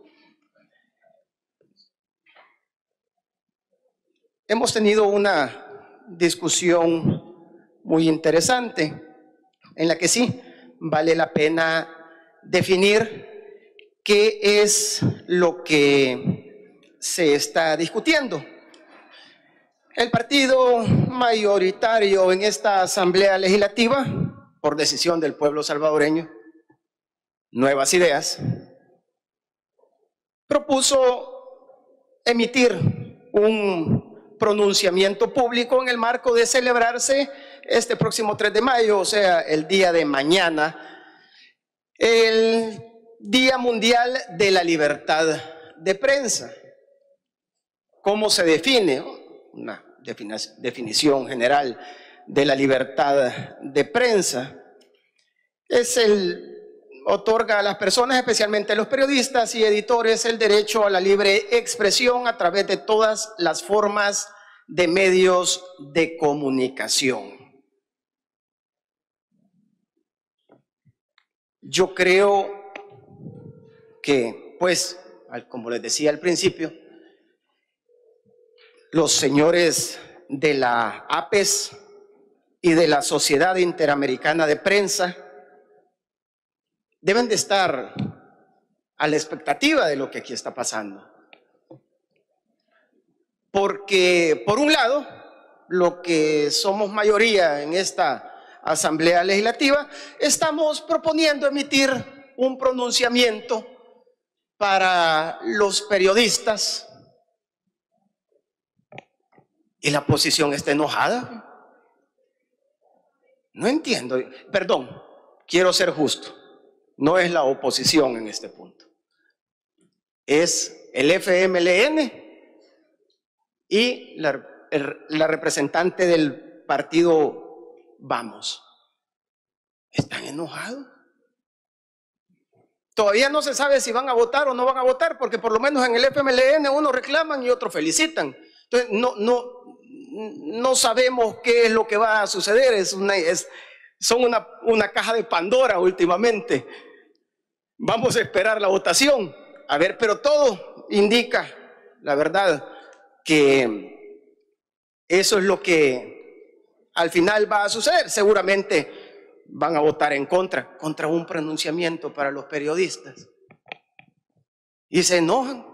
Hemos tenido una discusión muy interesante en la que sí vale la pena definir qué es lo que se está discutiendo. El partido mayoritario en esta Asamblea Legislativa, por decisión del pueblo salvadoreño, Nuevas Ideas, propuso emitir un pronunciamiento público en el marco de celebrarse este próximo tres de mayo, o sea, el día de mañana, el Día Mundial de la Libertad de Prensa. ¿Cómo se define? Una definición general de la libertad de prensa. Es el, otorga a las personas, especialmente a los periodistas y editores, el derecho a la libre expresión a través de todas las formas de medios de comunicación. Yo creo que, pues, como les decía al principio, los señores de la A P E S y de la Sociedad Interamericana de Prensa deben de estar a la expectativa de lo que aquí está pasando. Porque, por un lado, lo que somos mayoría en esta Asamblea Legislativa, estamos proponiendo emitir un pronunciamiento para los periodistas y la oposición está enojada. No entiendo. Perdón, quiero ser justo. No es la oposición en este punto. Es el F M L N y la, el, la representante del partido Vamos. ¿Están enojados? Todavía no se sabe si van a votar o no van a votar, porque por lo menos en el F M L N unos reclaman y otros felicitan. Entonces no, no, no sabemos qué es lo que va a suceder. Es una, es, son una, una caja de Pandora últimamente. Vamos a esperar la votación. A ver, pero todo indica, la verdad, que eso es lo que al final va a suceder. Seguramente van a votar en contra, contra un pronunciamiento para los periodistas. Y se enojan.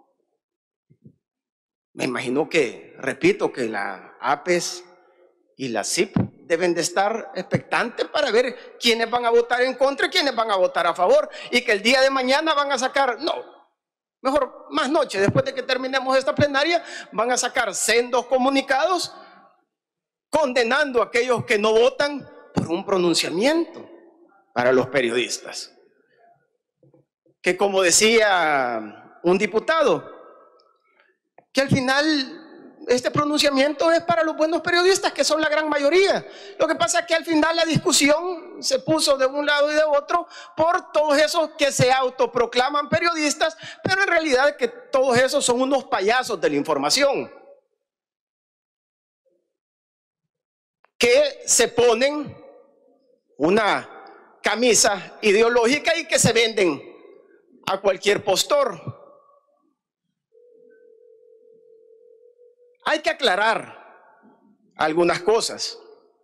Me imagino que, repito, que la A P E S y la C I P deben de estar expectantes para ver quiénes van a votar en contra y quiénes van a votar a favor, y que el día de mañana van a sacar, no, mejor más noche, después de que terminemos esta plenaria, van a sacar sendos comunicados condenando a aquellos que no votan por un pronunciamiento para los periodistas. Que como decía un diputado, que al final este pronunciamiento es para los buenos periodistas, que son la gran mayoría. Lo que pasa es que al final la discusión se puso de un lado y de otro por todos esos que se autoproclaman periodistas, pero en realidad que todos esos son unos payasos de la información, que se ponen una camisa ideológica y que se venden a cualquier postor. Hay que aclarar algunas cosas.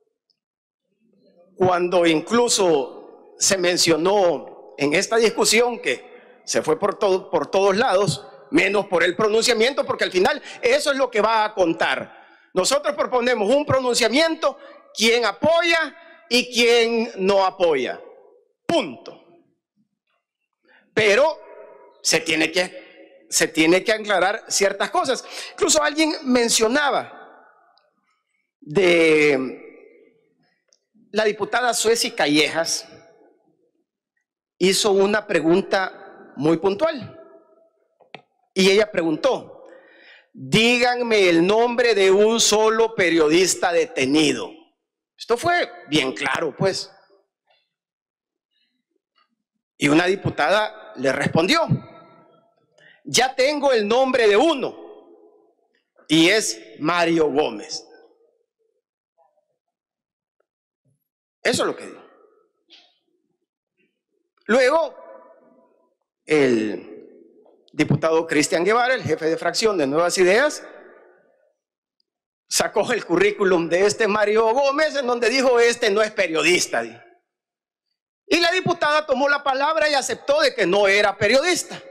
Cuando incluso se mencionó en esta discusión que se fue por, todo, por todos lados, menos por el pronunciamiento, porque al final eso es lo que va a contar. Nosotros proponemos un pronunciamiento, quién apoya y quién no apoya. Punto. Pero se tiene que se tiene que aclarar ciertas cosas. Incluso alguien mencionaba de la diputada Sueci Callejas, hizo una pregunta muy puntual. Y ella preguntó, díganme el nombre de un solo periodista detenido. Esto fue bien claro, pues. Y una diputada le respondió, ya tengo el nombre de uno, y es Mario Gómez. Eso es lo que digo. Luego, el diputado Cristian Guevara, el jefe de fracción de Nuevas Ideas, sacó el currículum de este Mario Gómez, en donde dijo, este no es periodista. Y la diputada tomó la palabra y aceptó de que no era periodista.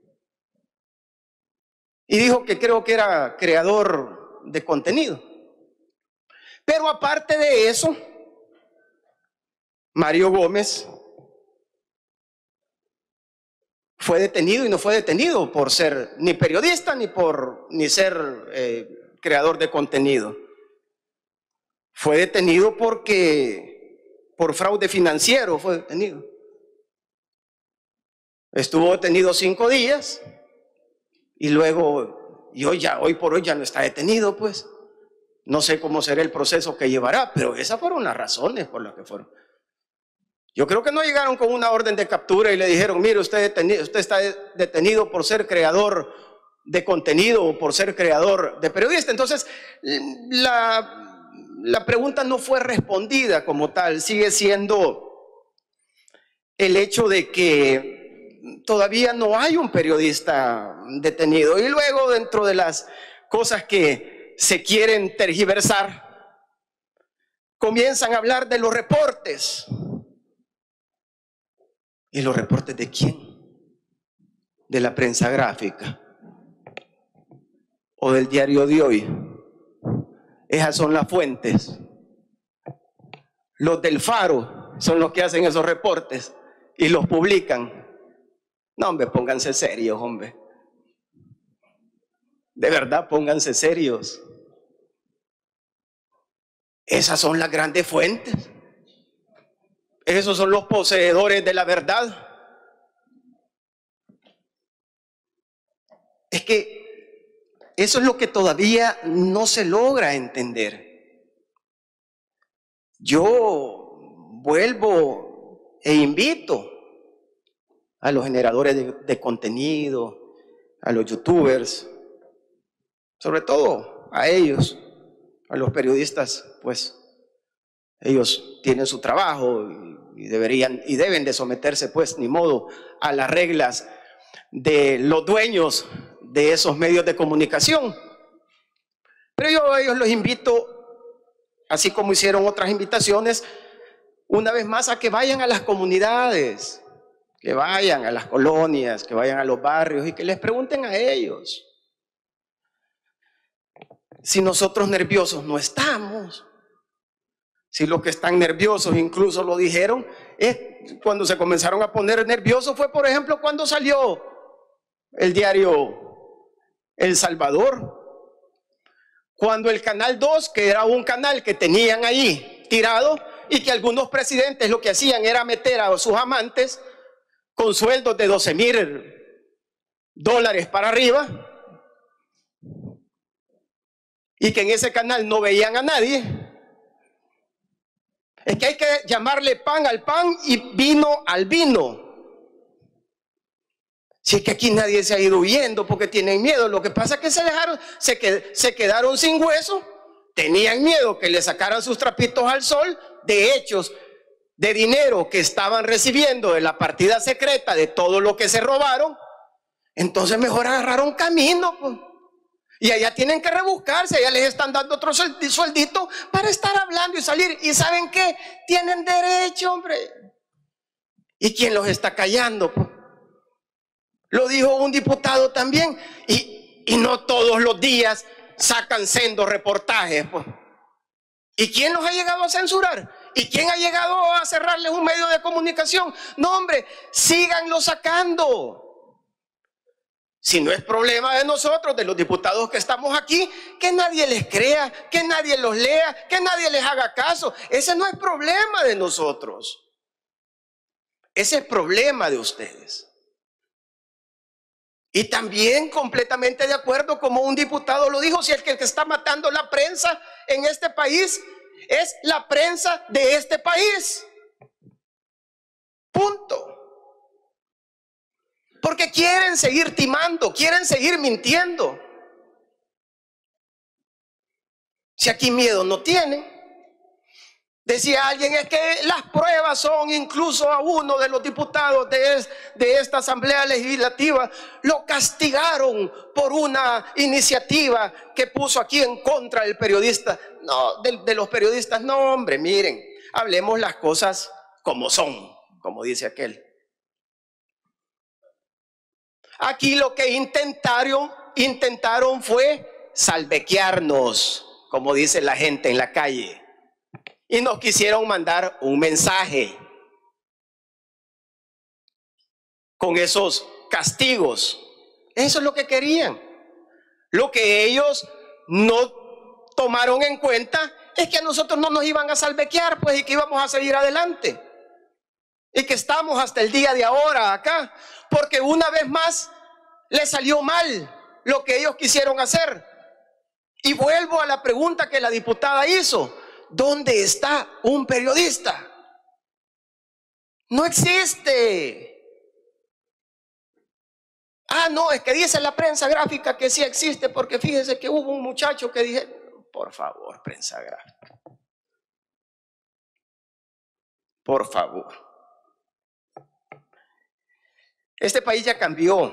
Y dijo que creo que era creador de contenido. Pero aparte de eso, Mario Gómez fue detenido y no fue detenido por ser ni periodista ni por ni ser eh, creador de contenido. Fue detenido porque por fraude financiero fue detenido. Estuvo detenido cinco días. Y luego, y hoy ya, hoy por hoy ya no está detenido, pues. No sé cómo será el proceso que llevará, pero esas fueron las razones por las que fueron. Yo creo que no llegaron con una orden de captura y le dijeron, mire, usted, detenido, usted está detenido por ser creador de contenido o por ser creador de periodista. Entonces, la, la pregunta no fue respondida como tal, sigue siendo el hecho de que todavía no hay un periodista detenido. Y luego, dentro de las cosas que se quieren tergiversar, comienzan a hablar de los reportes. ¿Y los reportes de quién? ¿De la prensa gráfica? ¿O del diario de hoy? Esas son las fuentes. Los del Faro son los que hacen esos reportes y los publican. No, hombre, pónganse serios, hombre. De verdad, pónganse serios. Esas son las grandes fuentes. Esos son los poseedores de la verdad. Es que eso es lo que todavía no se logra entender. Yo vuelvo e invito a los generadores de, de contenido, a los youtubers, sobre todo a ellos, a los periodistas, pues, Ellos tienen su trabajo y deberían y deben de someterse, pues, ni modo, a las reglas de los dueños de esos medios de comunicación. Pero yo a ellos los invito, así como hicieron otras invitaciones, una vez más a que vayan a las comunidades, que vayan a las colonias, que vayan a los barrios y que les pregunten a ellos si nosotros nerviosos no estamos. Si los que están nerviosos, incluso lo dijeron, es cuando se comenzaron a poner nerviosos fue, por ejemplo, cuando salió el diario El Salvador. Cuando el Canal dos, que era un canal que tenían ahí tirado y que algunos presidentes lo que hacían era meter a sus amantes con sueldos de doce mil dólares para arriba, y que en ese canal no veían a nadie. Es que hay que llamarle pan al pan y vino al vino. Si es que aquí nadie se ha ido huyendo porque tienen miedo. Lo que pasa es que se dejaron, se, qued, se quedaron sin hueso. Tenían miedo que le sacaran sus trapitos al sol de hechos de dinero que estaban recibiendo de la partida secreta de todo lo que se robaron. Entonces mejor agarraron camino, pues. Y allá tienen que rebuscarse, allá les están dando otro sueldito para estar hablando y salir. ¿Y saben qué? Tienen derecho, hombre. ¿Y quién los está callando, pues? Lo dijo un diputado también. Y, y no todos los días sacan sendos reportajes, pues. ¿Y quién los ha llegado a censurar? ¿Y quién ha llegado a cerrarles un medio de comunicación? No, hombre, síganlo sacando. Si no es problema de nosotros, de los diputados que estamos aquí, que nadie les crea, que nadie los lea, que nadie les haga caso. Ese no es problema de nosotros. Ese es problema de ustedes. Y también completamente de acuerdo, como un diputado lo dijo, si el que está matando la prensa en este país es la prensa de este país. Punto. Porque quieren seguir timando, quieren seguir mintiendo. Si aquí miedo no tienen. Decía alguien, es que las pruebas son, incluso a uno de los diputados de, de esta Asamblea Legislativa, lo castigaron por una iniciativa que puso aquí en contra del periodista. No, de, de los periodistas, no, hombre, miren, hablemos las cosas como son, como dice aquel. Aquí lo que intentaron, intentaron fue salbequearnos, como dice la gente en la calle. Y nos quisieron mandar un mensaje con esos castigos. Eso es lo que querían. Lo que ellos no tomaron en cuenta es que a nosotros no nos iban a salbequear, pues, y que íbamos a seguir adelante. Y que estamos hasta el día de ahora acá, porque una vez más les salió mal lo que ellos quisieron hacer. Y vuelvo a la pregunta que la diputada hizo. ¿Dónde está un periodista? No existe. Ah, no, es que dice la prensa gráfica que sí existe, porque fíjese que hubo un muchacho que dije, por favor, prensa gráfica. Por favor. Este país ya cambió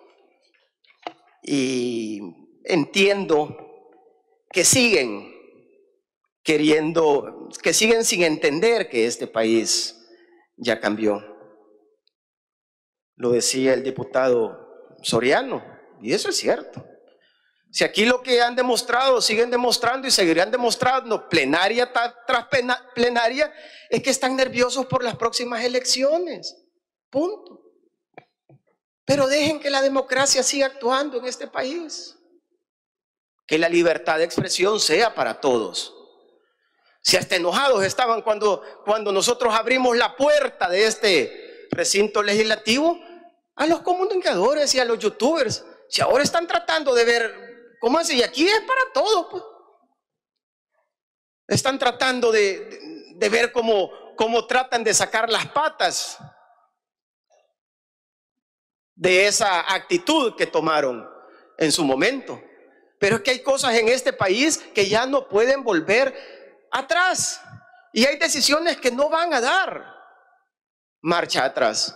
y entiendo que siguen queriendo, que siguen sin entender que este país ya cambió. Lo decía el diputado Soriano, y eso es cierto. Si aquí lo que han demostrado, siguen demostrando y seguirán demostrando plenaria tras plenaria, es que están nerviosos por las próximas elecciones. Punto. Pero dejen que la democracia siga actuando en este país. Que la libertad de expresión sea para todos. Si hasta enojados estaban cuando, cuando nosotros abrimos la puerta de este recinto legislativo a los comunicadores y a los youtubers. Si ahora están tratando de ver cómo hace, y aquí es para todos, pues. Están tratando de, de, de ver cómo, cómo tratan de sacar las patas de esa actitud que tomaron en su momento. Pero es que hay cosas en este país que ya no pueden volver atrás. Y hay decisiones que no van a dar marcha atrás.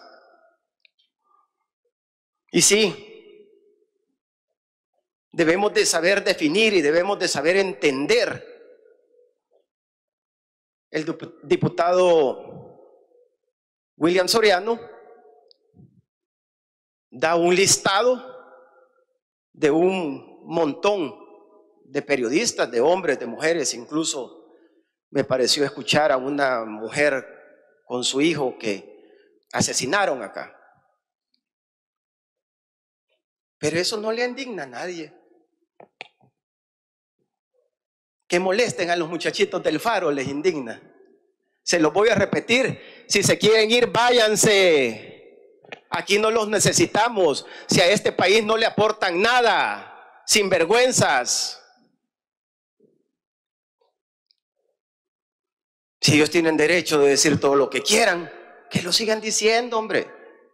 Y sí, debemos de saber definir y debemos de saber entender. El diputado William Soriano da un listado de un montón de periodistas, de hombres, de mujeres. Incluso me pareció escuchar a una mujer con su hijo que asesinaron acá. Pero eso no le indigna a nadie. Que molesten a los muchachitos del Faro les indigna. Se los voy a repetir. Si se quieren ir, váyanse. Aquí no los necesitamos. Si a este país no le aportan nada, sinvergüenzas. Si ellos tienen derecho de decir todo lo que quieran, que lo sigan diciendo, hombre.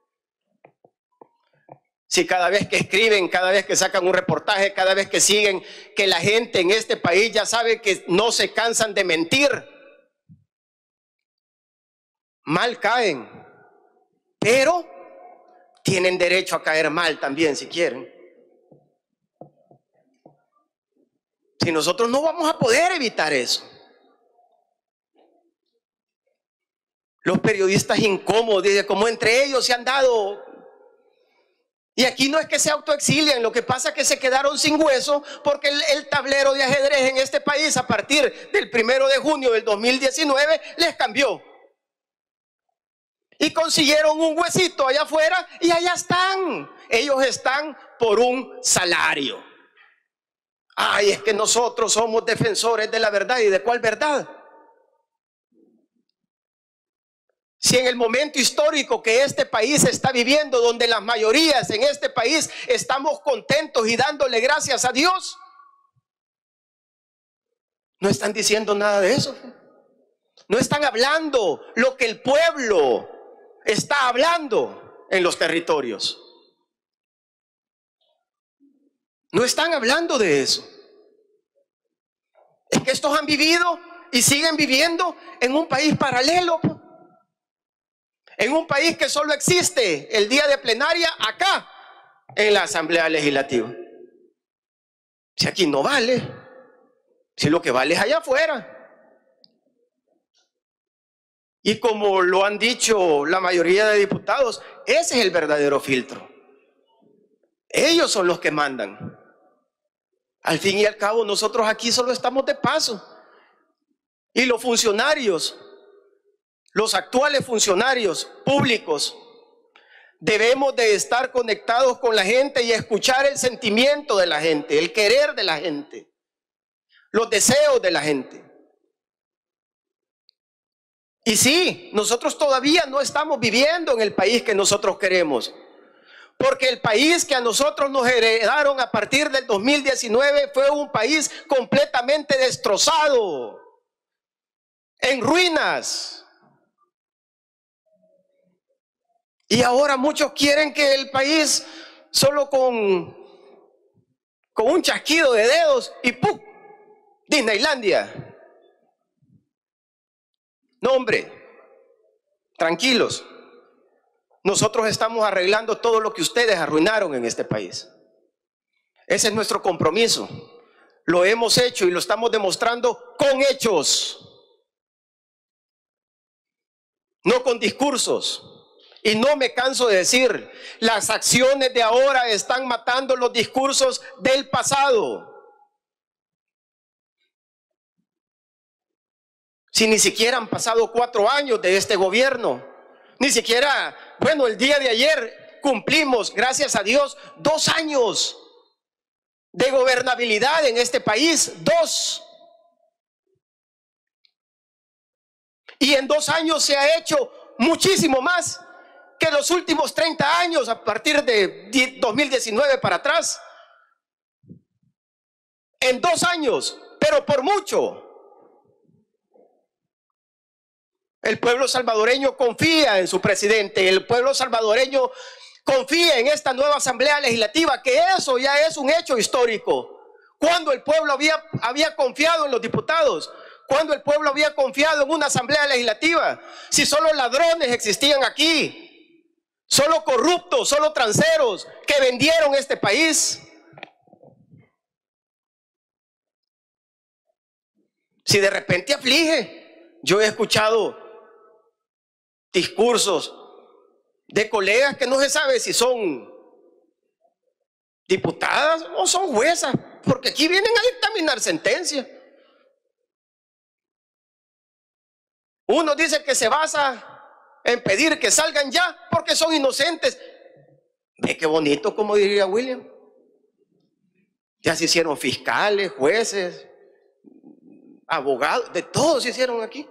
Si cada vez que escriben, cada vez que sacan un reportaje, cada vez que siguen, que la gente en este país ya sabe que no se cansan de mentir, mal caen, pero tienen derecho a caer mal también si quieren. Si nosotros no vamos a poder evitar eso. Los periodistas incómodos, como entre ellos se han dado. Y aquí no es que se autoexilian, lo que pasa es que se quedaron sin hueso porque el, el tablero de ajedrez en este país a partir del primero de junio del dos mil diecinueve les cambió. Y consiguieron un huesito allá afuera y allá están. Ellos están por un salario. Ay, es que nosotros somos defensores de la verdad. ¿Y de cuál verdad? Si en el momento histórico que este país está viviendo, donde las mayorías en este país estamos contentos y dándole gracias a Dios, no están diciendo nada de eso. No están hablando lo que el pueblo está hablando en los territorios. No están hablando de eso. Es que estos han vivido y siguen viviendo en un país paralelo. En un país que solo existe el día de plenaria acá, en la Asamblea Legislativa. Si aquí no vale, si lo que vale es allá afuera. Y como lo han dicho la mayoría de diputados, ese es el verdadero filtro. Ellos son los que mandan. Al fin y al cabo, nosotros aquí solo estamos de paso. Y los funcionarios, los actuales funcionarios públicos, debemos de estar conectados con la gente y escuchar el sentimiento de la gente, el querer de la gente, los deseos de la gente. Y sí, nosotros todavía no estamos viviendo en el país que nosotros queremos, porque el país que a nosotros nos heredaron a partir del dos mil diecinueve fue un país completamente destrozado, en ruinas. Y ahora muchos quieren que el país solo con, con un chasquido de dedos y ¡pum! Disneylandia. No, hombre, tranquilos. Nosotros estamos arreglando todo lo que ustedes arruinaron en este país. Ese es nuestro compromiso. Lo hemos hecho y lo estamos demostrando con hechos, no con discursos. Y no me canso de decir, las acciones de ahora están matando los discursos del pasado. Si ni siquiera han pasado cuatro años de este gobierno, ni siquiera, bueno, el día de ayer cumplimos, gracias a Dios, dos años de gobernabilidad en este país, dos. Y en dos años se ha hecho muchísimo más que los últimos treinta años a partir de dos mil diecinueve para atrás. En dos años, pero por mucho. El pueblo salvadoreño confía en su presidente, el pueblo salvadoreño confía en esta nueva Asamblea Legislativa, que eso ya es un hecho histórico. Cuando el pueblo había, había confiado en los diputados, ¿Cuándo el pueblo había confiado en una asamblea legislativa? Si solo ladrones existían aquí, solo corruptos, solo transeros que vendieron este país. Si de repente aflige, yo he escuchado discursos de colegas que no se sabe si son diputadas o son juezas, porque aquí vienen a dictaminar sentencias. Uno dice que se basa en pedir que salgan ya porque son inocentes. Ve qué bonito, como diría William. Ya se hicieron fiscales, jueces, abogados, de todos se hicieron aquí.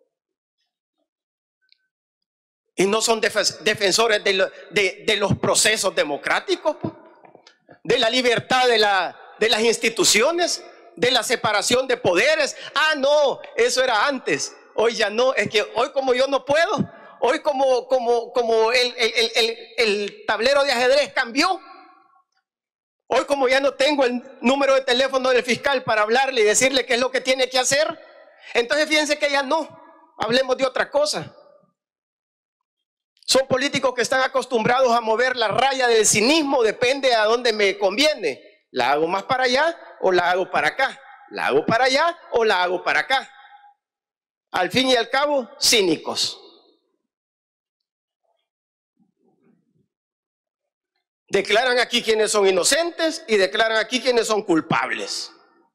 Y no son def- defensores de, lo, de, de los procesos democráticos, pues, de la libertad de, la, de las instituciones, de la separación de poderes. Ah, no, eso era antes. Hoy ya no, es que hoy como yo no puedo, hoy como, como, como el, el, el, el tablero de ajedrez cambió. Hoy como ya no tengo el número de teléfono del fiscal para hablarle y decirle qué es lo que tiene que hacer, entonces fíjense que ya no, hablemos de otra cosa. Son políticos que están acostumbrados a mover la raya del cinismo, depende a dónde me conviene. ¿La hago más para allá o la hago para acá? ¿La hago para allá o la hago para acá? Al fin y al cabo, cínicos. Declaran aquí quienes son inocentes y declaran aquí quienes son culpables.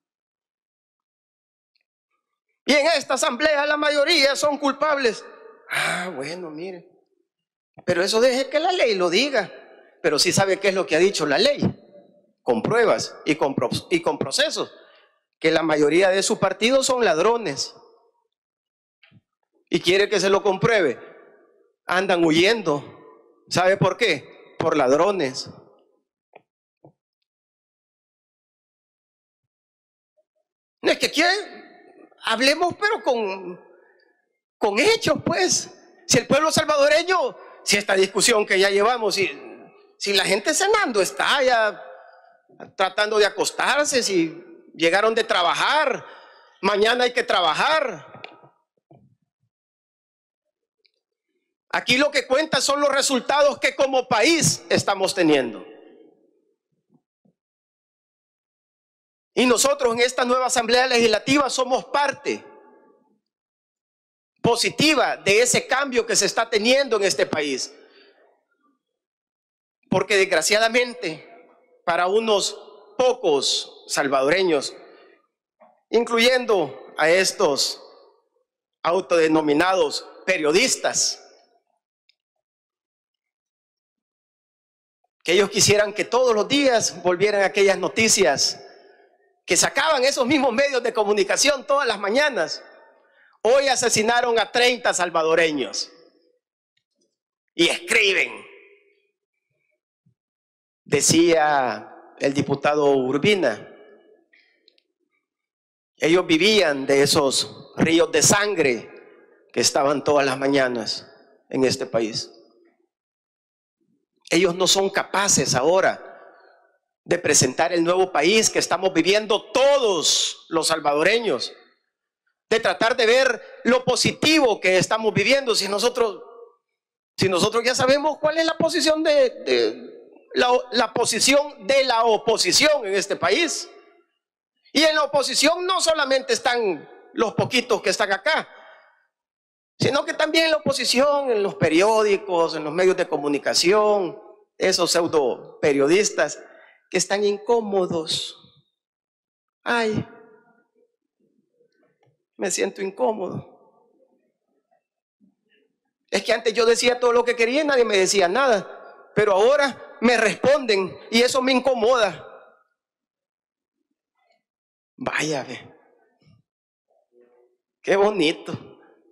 Y en esta asamblea la mayoría son culpables. Ah, bueno, mire. Pero eso deje que la ley lo diga. Pero sí sabe qué es lo que ha dicho la ley, con pruebas y con, pro y con procesos, que la mayoría de su partido son ladrones. Y quiere que se lo compruebe. Andan huyendo. ¿Sabe por qué? Por ladrones. No es que quieren, hablemos pero con, con hechos, pues. Si el pueblo salvadoreño, si esta discusión que ya llevamos, si, si la gente cenando está ya tratando de acostarse, si llegaron de trabajar, mañana hay que trabajar. Aquí lo que cuenta son los resultados que como país estamos teniendo. Y nosotros en esta nueva Asamblea Legislativa somos parte positiva de ese cambio que se está teniendo en este país. Porque desgraciadamente, para unos pocos salvadoreños, incluyendo a estos autodenominados periodistas, que ellos quisieran que todos los días volvieran aquellas noticias que sacaban esos mismos medios de comunicación todas las mañanas. Hoy asesinaron a treinta salvadoreños y escriben. Decía el diputado Urbina, ellos vivían de esos ríos de sangre que estaban todas las mañanas en este país. Ellos no son capaces ahora de presentar el nuevo país que estamos viviendo todos los salvadoreños, de tratar de ver lo positivo que estamos viviendo. Si nosotros, si nosotros ya sabemos cuál es la posición de, de la, la posición de la oposición en este país. Y en la oposición no solamente están los poquitos que están acá, sino que también en la oposición, en los periódicos, en los medios de comunicación, esos pseudo periodistas que están incómodos. Ay, me siento incómodo. Es que antes yo decía todo lo que quería y nadie me decía nada, pero ahora me responden y eso me incomoda. Vaya, ve. Qué bonito.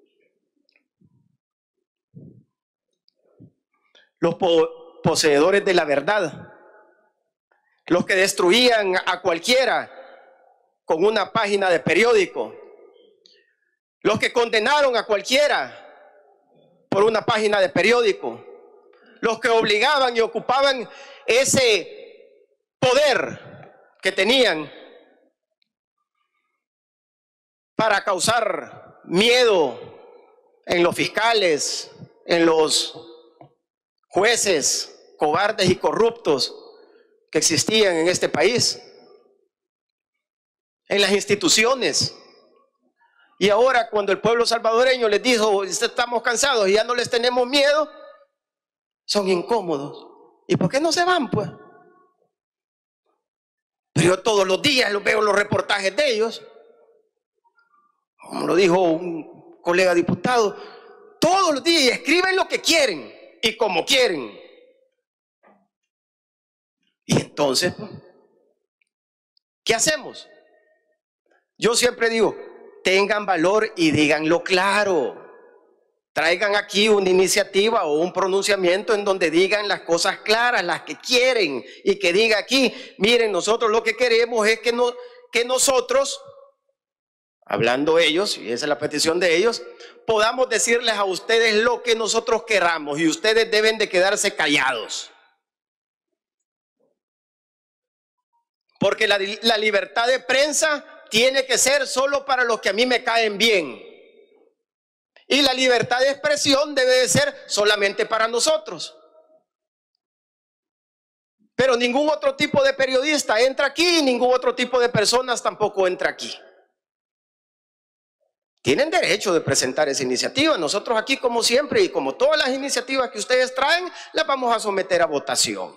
Los po poseedores de la verdad, los que destruían a cualquiera con una página de periódico, los que condenaron a cualquiera por una página de periódico, los que obligaban y ocupaban ese poder que tenían para causar miedo en los fiscales, en los jueces cobardes y corruptos que existían en este país, en las instituciones. Y ahora, cuando el pueblo salvadoreño les dijo, estamos cansados y ya no les tenemos miedo, son incómodos. ¿Y por qué no se van, pues? Pero yo todos los días los veo los reportajes de ellos. Como lo dijo un colega diputado, todos los días escriben lo que quieren y como quieren. Y entonces, ¿qué hacemos? Yo siempre digo, tengan valor y díganlo claro. Traigan aquí una iniciativa o un pronunciamiento en donde digan las cosas claras, las que quieren, y que diga aquí, miren, nosotros lo que queremos es que, no, que nosotros, hablando ellos, y esa es la petición de ellos, podamos decirles a ustedes lo que nosotros queramos y ustedes deben de quedarse callados. Porque la, la libertad de prensa tiene que ser solo para los que a mí me caen bien. Y la libertad de expresión debe de ser solamente para nosotros. Pero ningún otro tipo de periodista entra aquí y ningún otro tipo de personas tampoco entra aquí. Tienen derecho de presentar esa iniciativa. Nosotros aquí, como siempre, y como todas las iniciativas que ustedes traen, las vamos a someter a votación.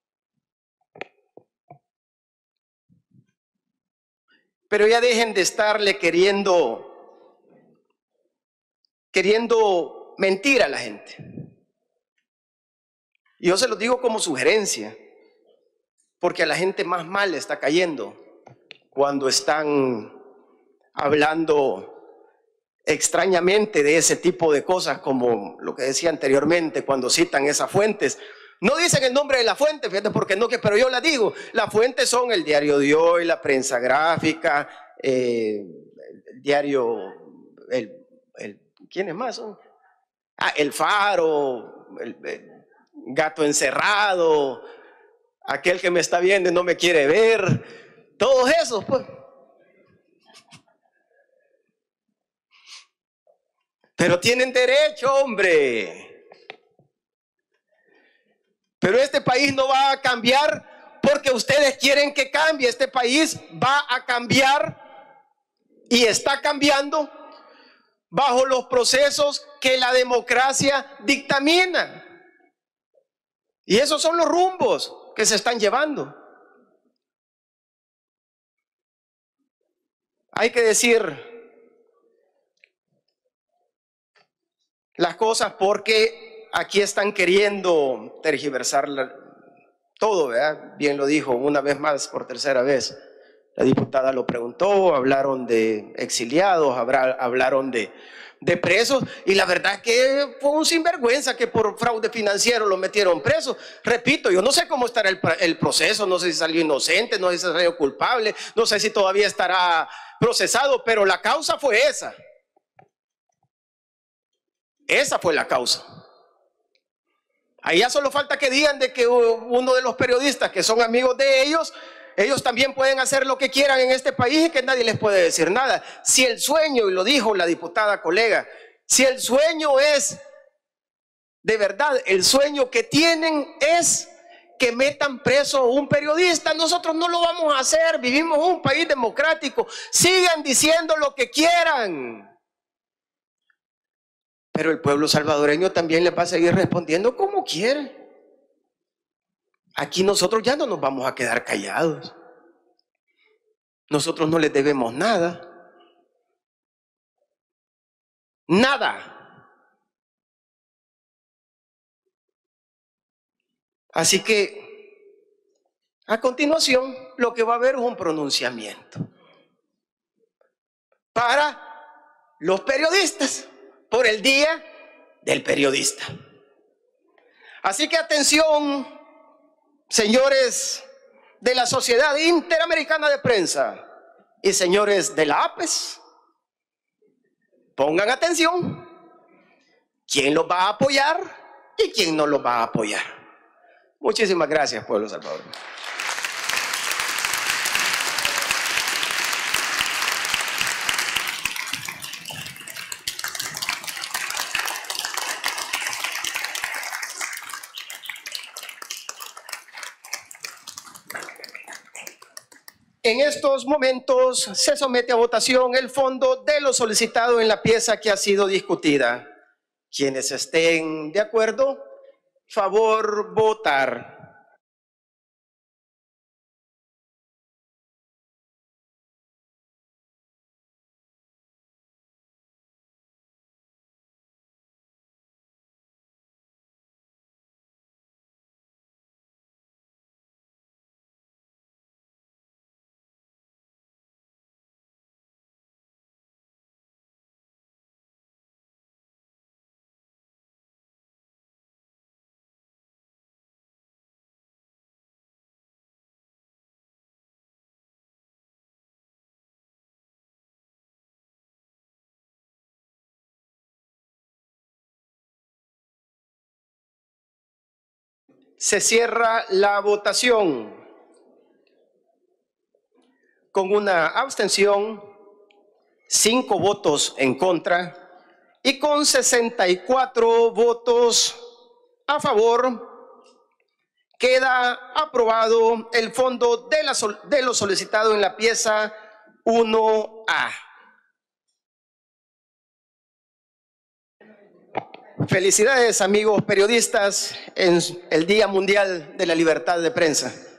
Pero ya dejen de estarle queriendo... queriendo mentir a la gente. Y yo se los digo como sugerencia, porque a la gente más mal le está cayendo cuando están hablando extrañamente de ese tipo de cosas, como lo que decía anteriormente, cuando citan esas fuentes. No dicen el nombre de la fuente, fíjate, porque no, que, pero yo la digo. Las fuentes son el Diario de Hoy, la Prensa Gráfica, eh, el diario, el, el ¿quiénes más son? Ah, El Faro, el, el Gato Encerrado, aquel que me está viendo y no me quiere ver, todos esos, pues. Pero tienen derecho, hombre. Pero este país no va a cambiar porque ustedes quieren que cambie. Este país va a cambiar y está cambiando bajo los procesos que la democracia dictamina. Y esos son los rumbos que se están llevando. Hay que decir las cosas porque aquí están queriendo tergiversar la, todo, ¿verdad? Bien lo dijo una vez más, por tercera vez. La diputada lo preguntó, hablaron de exiliados, hablaron de, de presos, y la verdad es que fue un sinvergüenza que por fraude financiero lo metieron preso. Repito, yo no sé cómo estará el, el proceso, no sé si salió inocente, no sé si salió culpable, no sé si todavía estará procesado, pero la causa fue esa. Esa fue la causa. Ahí ya solo falta que digan de que uno de los periodistas que son amigos de ellos, ellos también pueden hacer lo que quieran en este país y que nadie les puede decir nada. Si el sueño, y lo dijo la diputada colega, si el sueño es, de verdad, el sueño que tienen es que metan preso a un periodista, nosotros no lo vamos a hacer. Vivimos en un país democrático. Sigan diciendo lo que quieran. Pero el pueblo salvadoreño también le va a seguir respondiendo como quiere. Aquí nosotros ya no nos vamos a quedar callados. Nosotros no les debemos nada. Nada. Así que, a continuación, lo que va a haber es un pronunciamiento para los periodistas, por el Día del Periodista. Así que atención, señores de la Sociedad Interamericana de Prensa y señores de la A P E S, pongan atención. ¿Quién los va a apoyar y quién no los va a apoyar? Muchísimas gracias, pueblo salvadoreño. En estos momentos se somete a votación el fondo de lo solicitado en la pieza que ha sido discutida. Quienes estén de acuerdo, favor votar. Se cierra la votación. Con una abstención, cinco votos en contra y con sesenta y cuatro votos a favor, queda aprobado el fondo de, la, de lo solicitado en la pieza uno A. Felicidades, amigos periodistas, en el Día Mundial de la Libertad de Prensa.